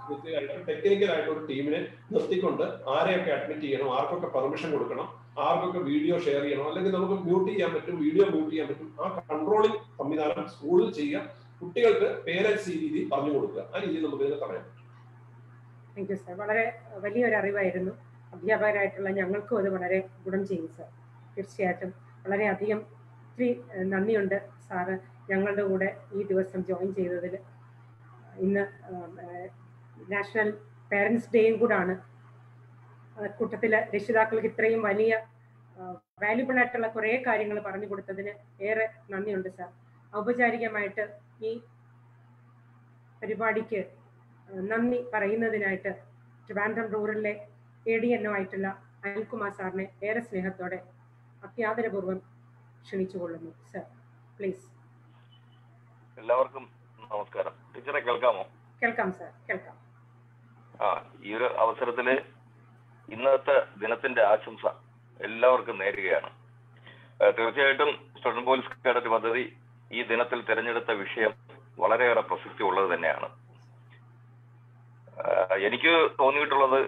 കൃത്യമായിട്ട് ടെക്നിക്കലായിട്ട് ഒരു ടീമിനെ നിർത്തിക്കൊണ്ട് ആരെയൊക്കെ അഡ്മിറ്റ് ചെയ്യണം, ആർക്കൊക്കെ പെർമിഷൻ കൊടുക്കണം, ആർക്കൊക്കെ വീഡിയോ ഷെയർ ചെയ്യണം, അല്ലെങ്കിൽ നമുക്ക് മ്യൂട്ട് ചെയ്യാൻ പറ്റും, വീഡിയോ മ്യൂട്ട് ചെയ്യാൻ പറ്റും, ആ കൺട്രോളിംഗ് സംവിധാനം സ്കൂളിൽ ചെയ്യുക. കുട്ടികൾക്ക് പേരൻസ് ഈ രീതി പറഞ്ഞു കൊടുക്കുക. ആ രീതിയിൽ നമുക്ക് ഇതിനെ തടയാം. Thank you sir. വളരെ വലിയൊരു അറിവായിരുന്നു. അധ്യാപകരായിട്ടുള്ള ഞങ്ങൾക്കും അത് വളരെ ഗുണം ചെയ്യും സർ. തീർച്ചയായിട്ടും വളരെയധികം ഒത്തിരി നന്ദിയുണ്ട് സാറ് ഞങ്ങളുടെ കൂടെ ഈ ദിവസം ജോയിൻ ചെയ്തതിൽ. ഇന്ന് നാഷണൽ പേരൻസ് ഡേയും കൂടാണ്. കൂട്ടത്തിൽ രക്ഷിതാക്കൾക്ക് ഇത്രയും വലിയ വാല്യുബിൾ ആയിട്ടുള്ള കുറേ കാര്യങ്ങൾ പറഞ്ഞു കൊടുത്തതിന് ഏറെ നന്ദിയുണ്ട് സാർ. ഔപചാരികമായിട്ട് ഈ പരിപാടിക്ക് നന്ദി പറയുന്നതിനായിട്ട് ട്രിവാൻഡ്രം റൂറലിലെ ADNO ആയിട്ടുള്ള അനിൽകുമാർ സാറിനെ ഏറെ സ്നേഹത്തോടെ അത്യാദരപൂർവ്വം ക്ഷണിച്ചുകൊള്ളുന്നു. Sir please. എല്ലാവർക്കും നമസ്കാരം. ടീച്ചറെ കേൾക്കാമോ? കേൾക്കാം സർ, കേൾക്കാം. ഈ ഒരു അവസരത്തില് ഇന്നത്തെ ദിനത്തിന്റെ ആശംസ എല്ലാവർക്കും നേരുകയാണ്. തീർച്ചയായിട്ടും സ്റ്റുഡന്റ് പോലീസ് കേഡറ്റ് പദ്ധതി ഈ ദിനത്തിൽ തിരഞ്ഞെടുത്ത വിഷയം വളരെയേറെ പ്രസക്തി ഉള്ളത് തന്നെയാണ്. എനിക്ക് തോന്നിയിട്ടുള്ളത്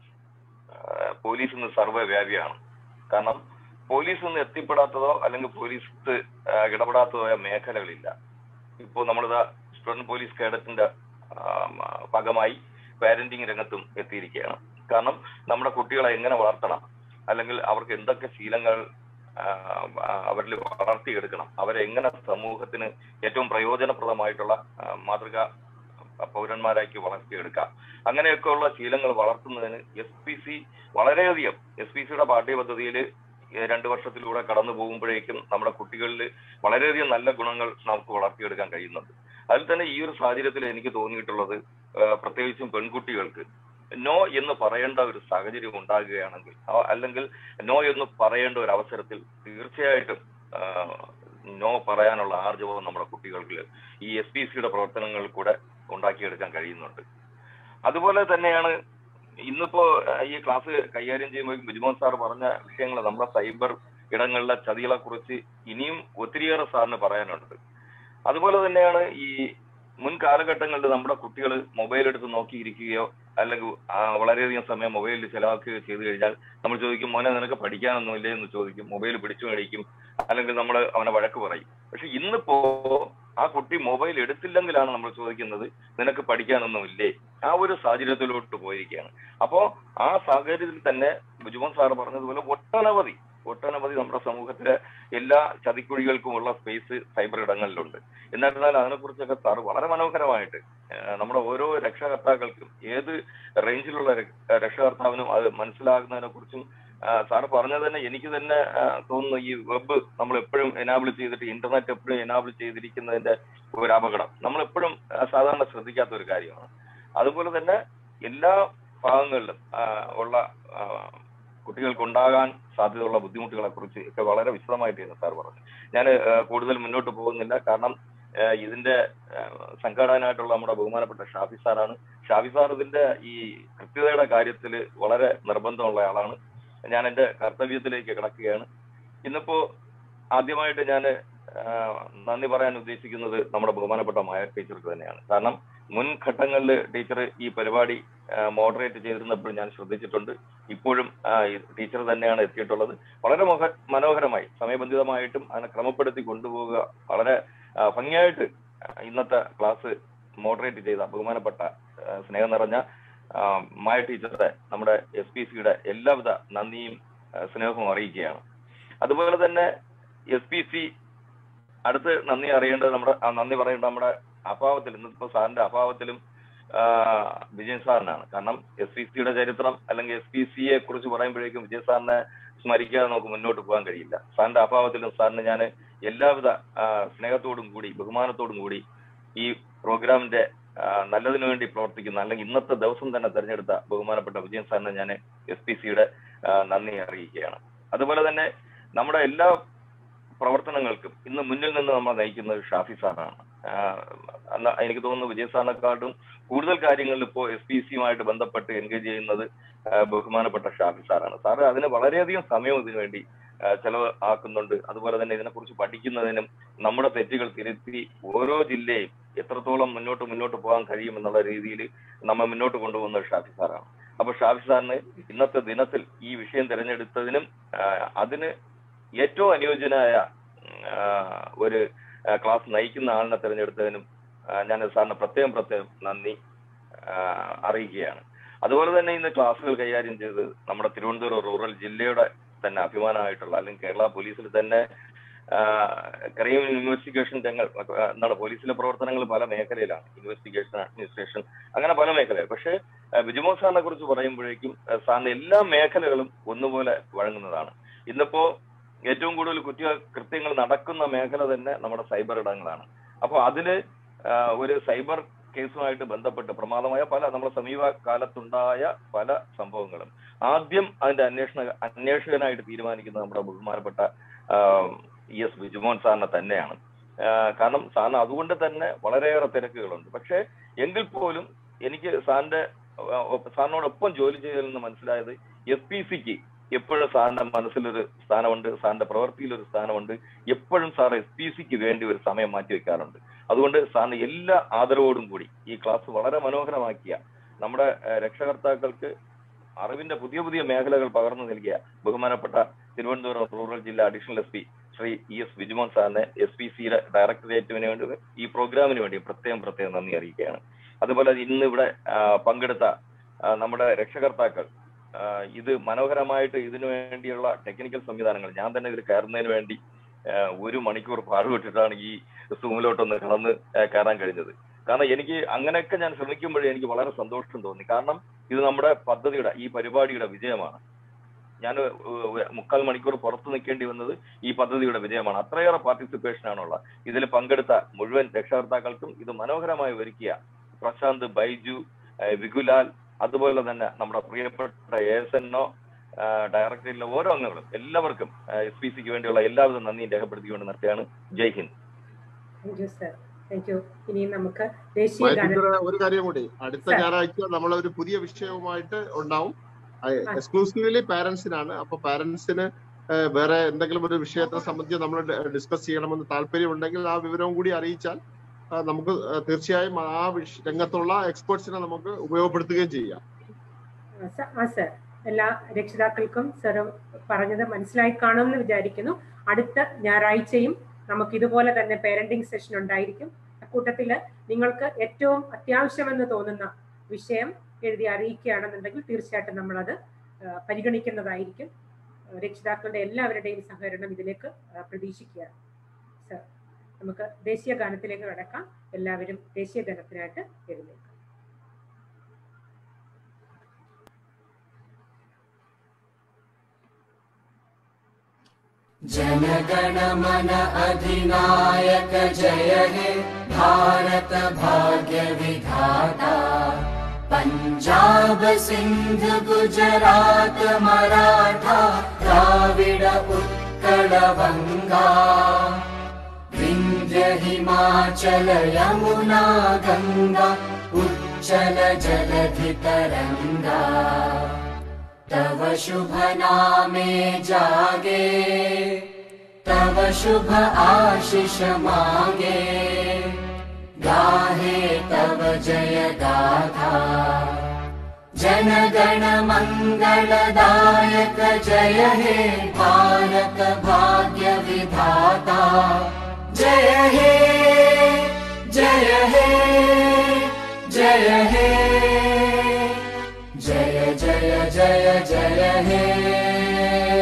പോലീസ് ഇന്ന് സർവ്വവ്യാപിയാണ്. കാരണം പോലീസ് ഇന്ന് എത്തിപ്പെടാത്തതോ അല്ലെങ്കിൽ പോലീസ് ഇടപെടാത്തതോ ആയ മേഖലകളില്ല. ഇപ്പോൾ നമ്മളിതാ സ്റ്റുഡന്റ് പോലീസ് കേഡറ്റിന്റെ ഭാഗമായി പാരന്റിങ് രംഗത്തും എത്തിയിരിക്കുകയാണ്. കാരണം നമ്മുടെ കുട്ടികളെ എങ്ങനെ വളർത്തണം, അല്ലെങ്കിൽ അവർക്ക് എന്തൊക്കെ ശീലങ്ങൾ അവരിൽ വളർത്തിയെടുക്കണം, അവരെ എങ്ങനെ സമൂഹത്തിന് ഏറ്റവും പ്രയോജനപ്രദമായിട്ടുള്ള മാതൃക പൗരന്മാരാക്കി വളർത്തിയെടുക്കാം, അങ്ങനെയൊക്കെയുള്ള ശീലങ്ങൾ വളർത്തുന്നതിന് SPC വളരെയധികം SPCയുടെ പാഠ്യപദ്ധതിയിൽ 2 വർഷത്തിലൂടെ കടന്നു പോകുമ്പോഴേക്കും നമ്മുടെ കുട്ടികളിൽ വളരെയധികം നല്ല ഗുണങ്ങൾ നമുക്ക് വളർത്തിയെടുക്കാൻ കഴിയുന്നുണ്ട്. അതിൽ തന്നെ ഈ ഒരു സാഹചര്യത്തിൽ എനിക്ക് തോന്നിയിട്ടുള്ളത് പ്രത്യേകിച്ചും പെൺകുട്ടികൾക്ക് നോ എന്ന് പറയേണ്ട ഒരു സാഹചര്യം ഉണ്ടാകുകയാണെങ്കിൽ, അല്ലെങ്കിൽ നോ എന്ന് പറയേണ്ട ഒരു അവസരത്തിൽ തീർച്ചയായിട്ടും നോ പറയാനുള്ള ആർജവം നമ്മുടെ കുട്ടികൾക്ക് ഈ SPCയുടെ പ്രവർത്തനങ്ങളിൽ കൂടെ ഉണ്ടാക്കിയെടുക്കാൻ കഴിയുന്നുണ്ട്. അതുപോലെ തന്നെയാണ് ഇന്നിപ്പോ ഈ ക്ലാസ് കൈകാര്യം ചെയ്യുമ്പോൾ ബിജുമോൻ സാർ പറഞ്ഞ വിഷയങ്ങൾ, നമ്മുടെ സൈബർ ഇടങ്ങളിലെ ചതികളെ കുറിച്ച് ഇനിയും ഒത്തിരിയേറെ സാറിന് പറയാനുണ്ട്. അതുപോലെ തന്നെയാണ് ഈ മുൻ കാലഘട്ടങ്ങളിൽ നമ്മുടെ കുട്ടികൾ മൊബൈൽ എടുത്ത് നോക്കിയിരിക്കുകയോ അല്ലെങ്കിൽ വളരെയധികം സമയം മൊബൈലിൽ ചെലവാക്കുകയോ ചെയ്തു കഴിഞ്ഞാൽ നമ്മൾ ചോദിക്കും, മോനെ നിനക്ക് പഠിക്കാനൊന്നും ഇല്ലേ എന്ന് ചോദിക്കും, മൊബൈൽ പിടിച്ചു മേടിക്കും, അല്ലെങ്കിൽ നമ്മൾ അവനെ വഴക്ക് പറയും. പക്ഷെ ഇന്നിപ്പോ ആ കുട്ടി മൊബൈൽ എടുത്തില്ലെങ്കിലാണ് നമ്മൾ ചോദിക്കുന്നത്, നിനക്ക് പഠിക്കാനൊന്നും ഇല്ലേ? ആ ഒരു സാഹചര്യത്തിലോട്ട് പോയിരിക്കുകയാണ്. അപ്പോ ആ സാഹചര്യത്തിൽ തന്നെ ബിജുമോൻ സാറ് പറഞ്ഞതുപോലെ ഒട്ടനവധി നമ്മുടെ സമൂഹത്തിലെ എല്ലാ ചതിക്കുഴികൾക്കുമുള്ള സ്പേസ് സൈബർ ഇടങ്ങളിലുണ്ട്. എന്നിരുന്നാൽ അതിനെക്കുറിച്ചൊക്കെ സാറ് വളരെ മനോഹരമായിട്ട് നമ്മുടെ ഓരോ രക്ഷകർത്താക്കൾക്കും, ഏത് റേഞ്ചിലുള്ള രക്ഷകർത്താവിനും അത് മനസ്സിലാകുന്നതിനെ കുറിച്ചും സാറ് പറഞ്ഞത് തന്നെ എനിക്ക് തന്നെ തോന്നുന്നു. ഈ വെബ് നമ്മൾ എപ്പോഴും എനാബിൾ ചെയ്തിട്ട്, ഇന്റർനെറ്റ് എപ്പോഴും എനാബിൾ ചെയ്തിരിക്കുന്നതിന്റെ ഒരു അപകടം നമ്മൾ എപ്പോഴും സാധാരണ ശ്രദ്ധിക്കാത്ത ഒരു കാര്യമാണ്. അതുപോലെ തന്നെ എല്ലാ ഭാഗങ്ങളിലും ഉള്ള കുട്ടികൾക്കുണ്ടാകാൻ സാധ്യതയുള്ള ബുദ്ധിമുട്ടുകളെ കുറിച്ച് ഒക്കെ വളരെ വിശദമായിട്ടാണ് സാർ പറഞ്ഞു. ഞാൻ കൂടുതൽ മുന്നോട്ട് പോകുന്നില്ല. കാരണം ഇതിന്റെ സംഘാടകനായിട്ടുള്ള നമ്മുടെ ബഹുമാനപ്പെട്ട ഷാഫി സാറാണ്. ഷാഫി സാർ ഇതിന്റെ ഈ കൃത്യതയുടെ കാര്യത്തിൽ വളരെ നിർബന്ധമുള്ള ആളാണ്. ഞാൻ എന്റെ കർത്തവ്യത്തിലേക്ക് കിടക്കുകയാണ്. ഇന്നിപ്പോ ആദ്യമായിട്ട് ഞാൻ നന്ദി പറയാൻ ഉദ്ദേശിക്കുന്നത് നമ്മുടെ ബഹുമാനപ്പെട്ട മായ ടീച്ചർക്ക് തന്നെയാണ്. കാരണം മുൻഘട്ടങ്ങളിൽ ടീച്ചർ ഈ പരിപാടി മോഡറേറ്റ് ചെയ്തിരുന്നപ്പോൾ ഞാൻ ശ്രദ്ധിച്ചിട്ടുണ്ട്. ഇപ്പോഴും ടീച്ചർ തന്നെയാണ് എത്തിയിട്ടുള്ളത്. വളരെ മനോഹരമായി സമയബന്ധിതമായിട്ടും അതിനെ ക്രമപ്പെടുത്തി കൊണ്ടുപോവുക, വളരെ ഭംഗിയായിട്ട് ഇന്നത്തെ ക്ലാസ് മോഡറേറ്റ് ചെയ്ത ബഹുമാനപ്പെട്ട സ്നേഹം നിറഞ്ഞ മായ ടീച്ചറുടെ, നമ്മുടെ SPCയുടെ എല്ലാവിധ നന്ദിയും സ്നേഹവും അറിയിക്കുകയാണ്. അതുപോലെ തന്നെ SPC അടുത്ത് നന്ദി പറയേണ്ടത് നമ്മുടെ അഭാവത്തിൽ, ഇന്നിപ്പോ സാറിന്റെ അഭാവത്തിലും വിജയൻ സാറിനാണ്. കാരണം SPCയുടെ ചരിത്രം അല്ലെങ്കിൽ SPCയെ കുറിച്ച് പറയുമ്പോഴേക്കും വിജയൻ സാറിനെ സ്മരിക്കാതെ നമുക്ക് മുന്നോട്ട് പോകാൻ കഴിയില്ല. സാറിന്റെ അഭാവത്തിലും സാറിന് ഞാൻ എല്ലാവിധ സ്നേഹത്തോടും കൂടി ബഹുമാനത്തോടും കൂടി ഈ പ്രോഗ്രാമിന്റെ നല്ലതിനു വേണ്ടി പ്രവർത്തിക്കുന്ന, അല്ലെങ്കിൽ ഇന്നത്തെ ദിവസം തന്നെ തെരഞ്ഞെടുത്ത ബഹുമാനപ്പെട്ട വിജയൻ സാറിന് ഞാൻ SPCയുടെ നന്ദി അറിയിക്കുകയാണ്. അതുപോലെ തന്നെ നമ്മുടെ എല്ലാ പ്രവർത്തനങ്ങൾക്കും ഇന്ന് മുന്നിൽ നിന്ന് നമ്മൾ നയിക്കുന്നത് ഷാഫി സാറാണ്. എനിക്ക് തോന്നുന്നു വിജയ് സാറിനെക്കാട്ടും കൂടുതൽ കാര്യങ്ങളിൽ ഇപ്പോൾ SPCയുമായിട്ട് ബന്ധപ്പെട്ട് എൻഗേജ് ചെയ്യുന്നത് ബഹുമാനപ്പെട്ട ഷാഫി സാറാണ്. സാറ് അതിന് വളരെയധികം സമയം ഇതിനു വേണ്ടി ചെലവ് ആക്കുന്നുണ്ട്. അതുപോലെ തന്നെ ഇതിനെക്കുറിച്ച് പഠിക്കുന്നതിനും നമ്മുടെ തെറ്റുകൾ തിരുത്തി ഓരോ ജില്ലയും എത്രത്തോളം മുന്നോട്ട് പോകാൻ കഴിയുമെന്നുള്ള രീതിയിൽ നമ്മൾ മുന്നോട്ട് കൊണ്ടുപോകുന്ന ഷാഫി സാറാണ്. അപ്പൊ ഷാഫി സാറിന് ഇന്നത്തെ ദിനത്തിൽ ഈ വിഷയം തിരഞ്ഞെടുത്തതിനും അതിന് ഏറ്റവും അനുയോജ്യനായ ഒരു ക്ലാസ് നയിക്കുന്ന ആളിനെ തിരഞ്ഞെടുത്തതിനും ഞാൻ സാറിന് പ്രത്യേകം നന്ദി അറിയിക്കുകയാണ്. അതുപോലെ തന്നെ ഇന്ന് ക്ലാസ്സുകൾ കൈകാര്യം ചെയ്ത് നമ്മുടെ തിരുവനന്തപുരം റൂറൽ ജില്ലയുടെ തന്നെ അഭിമാനമായിട്ടുള്ള, അല്ലെങ്കിൽ കേരള പോലീസിൽ തന്നെ ക്രൈം ഇൻവെസ്റ്റിഗേഷൻ രംഗങ്ങൾ എന്താണ് പോലീസിലെ പ്രവർത്തനങ്ങൾ പല മേഖലയിലാണ്, ഇൻവെസ്റ്റിഗേഷൻ, അഡ്മിനിസ്ട്രേഷൻ, അങ്ങനെ പല മേഖലയിൽ. പക്ഷേ ബിജുമോൻ സാറിനെ കുറിച്ച് പറയുമ്പോഴേക്കും സാറിന് എല്ലാ മേഖലകളും ഒന്നുപോലെ വഴങ്ങുന്നതാണ്. ഇന്നിപ്പോ ഏറ്റവും കൂടുതൽ കുറ്റകൃത്യങ്ങൾ നടക്കുന്ന മേഖല തന്നെ നമ്മുടെ സൈബർ ഇടങ്ങളാണ്. അപ്പോൾ അതില് ഒരു സൈബർ കേസുമായിട്ട് ബന്ധപ്പെട്ട് പ്രമാദമായ നമ്മുടെ സമീപകാലത്തുണ്ടായ പല സംഭവങ്ങളും ആദ്യം അതിന്റെ അന്വേഷകനായിട്ട് തീരുമാനിക്കുന്നത് നമ്മുടെ ബഹുമാനപ്പെട്ട ES ബിജുമോൻ സാറിനെ തന്നെയാണ്. കാരണം സാറിന് അതുകൊണ്ട് തന്നെ വളരെയേറെ തിരക്കുകളുണ്ട്. പക്ഷെ എങ്കിൽ പോലും എനിക്ക് സാറിനോടൊപ്പം ജോലി ചെയ്തതിൽ നിന്ന് മനസ്സിലായത് SPCക്ക് എപ്പോഴും സാറിന്റെ മനസ്സിലൊരു സ്ഥാനമുണ്ട്, സാറിന്റെ പ്രവൃത്തിയിലൊരു സ്ഥാനമുണ്ട്. എപ്പോഴും സാർ SPCക്ക് വേണ്ടി ഒരു സമയം മാറ്റിവെക്കാറുണ്ട്. അതുകൊണ്ട് സാറിന് എല്ലാ ആദരവോടും കൂടി ഈ ക്ലാസ് വളരെ മനോഹരമാക്കിയ നമ്മുടെ രക്ഷകർത്താക്കൾക്ക് അറിവിന്റെ പുതിയ മേഖലകൾ പകർന്നു നൽകിയ ബഹുമാനപ്പെട്ട തിരുവനന്തപുരം റൂറൽ ജില്ലാ additional SP Shri ES Bijumon സാറിനെ SPCയുടെ ഡയറക്ടറേറ്റിന് വേണ്ടി ഈ പ്രോഗ്രാമിന് വേണ്ടി പ്രത്യേകം നന്ദി അറിയിക്കുകയാണ്. അതുപോലെ ഇന്ന് ഇവിടെ പങ്കെടുത്ത നമ്മുടെ രക്ഷകർത്താക്കൾ ഇത് മനോഹരമായിട്ട് ഇതിനു വേണ്ടിയുള്ള ടെക്നിക്കൽ സംവിധാനങ്ങൾ ഞാൻ തന്നെ ഇതിൽ കയറുന്നതിന് വേണ്ടി 1 മണിക്കൂർ പാടുപെട്ടിട്ടാണ് ഈ സൂമിലോട്ടൊന്ന് കയറാൻ കഴിഞ്ഞത്. കാരണം എനിക്ക് അങ്ങനെയൊക്കെ ഞാൻ ശ്രമിക്കുമ്പോഴേ എനിക്ക് വളരെ സന്തോഷം തോന്നി. കാരണം ഇത് നമ്മുടെ ഈ പരിപാടിയുടെ വിജയമാണ്. ഞാൻ 3/4 മണിക്കൂർ പുറത്തു നിൽക്കേണ്ടി വന്നത് ഈ പദ്ധതിയുടെ വിജയമാണ്. അത്രയേറെ പാർട്ടിസിപ്പേഷൻ ആണുള്ള. ഇതിൽ പങ്കെടുത്ത മുഴുവൻ രക്ഷകർത്താക്കൾക്കും ഇത് മനോഹരമായി ഒരുക്കിയ പ്രശാന്ത്, ബൈജു, വിഗുലാൽ, അതുപോലെ തന്നെ നമ്മുടെ പ്രിയപ്പെട്ട ASNO ഡയറക്ടറേറ്റിലെ ഓരോ അംഗങ്ങളും എല്ലാവർക്കും SPCക്ക് വേണ്ടിയുള്ള എല്ലാവിധ നന്ദിയും രേഖപ്പെടുത്തിക്കൊണ്ട് നിർത്തിയാണ്. ജയ് ഹിന്ദ്. ഒരു കാര്യം കൂടി, അടുത്ത ഞായറാഴ്ച നമ്മളൊരു പുതിയ വിഷയവുമായിട്ട് ഉണ്ടാവും. എക്സ്ക്ലൂസീവ്ലി പാരന്റ്സിനാണ്. അപ്പൊ പാരന്റ്സിന് വേറെ എന്തെങ്കിലും ഒരു വിഷയത്തെ സംബന്ധിച്ച് നമ്മൾ ഡിസ്കസ് ചെയ്യണമെന്ന് താല്പര്യമുണ്ടെങ്കിൽ ആ വിവരവും കൂടി അറിയിച്ചാൽ നമുക്ക് തീർച്ചയായും ആ രംഗത്തുള്ള എക്സ്പേർട്സിനെ നമുക്ക് ഉപയോഗപ്പെടുത്തുകയും ചെയ്യാം. സർ, എല്ലാ രക്ഷിതാക്കൾക്കും സർ പറഞ്ഞത് മനസ്സിലായി കാണുമെന്ന് വിചാരിക്കുന്നു. അടുത്ത ഞായറാഴ്ചയും നമുക്ക് ഇതുപോലെ തന്നെ പേരന്റിംഗ് സെഷൻ ഉണ്ടായിരിക്കും. അക്കൂട്ടത്തില് നിങ്ങൾക്ക് ഏറ്റവും അത്യാവശ്യമെന്ന് തോന്നുന്ന വിഷയം എഴുതി അറിയിക്കുകയാണെന്നുണ്ടെങ്കിൽ തീർച്ചയായിട്ടും നമ്മളത് പരിഗണിക്കുന്നതായിരിക്കും. രക്ഷിതാക്കളുടെ എല്ലാവരുടെയും സഹകരണം ഇതിലേക്ക് പ്രതീക്ഷിക്കുകയാണ്. സർ, നമുക്ക് ദേശീയ ഗാനത്തിലേക്ക് കടക്കാം. എല്ലാവരും ദേശീയ ഗാനത്തിനായിട്ട് എഴുന്നേൽക്കാം. जनगण मन अधिनायक जय हे भारत भाग्य विधाता। पंजाब सिंध गुजरात मराठा द्राविड उत्कल बंगा। विंध्य हिमाचल यमुना गंगा उच्चल जलधि तरंगा। तव शुभ नामे जागे तव शुभ आशीष मांगे। गाहे तव जय गाथा जन गण मंगलदायक जय हे भारत भाग्य विधाता। जय हे जय हे जय हे जय जय जय जय हे।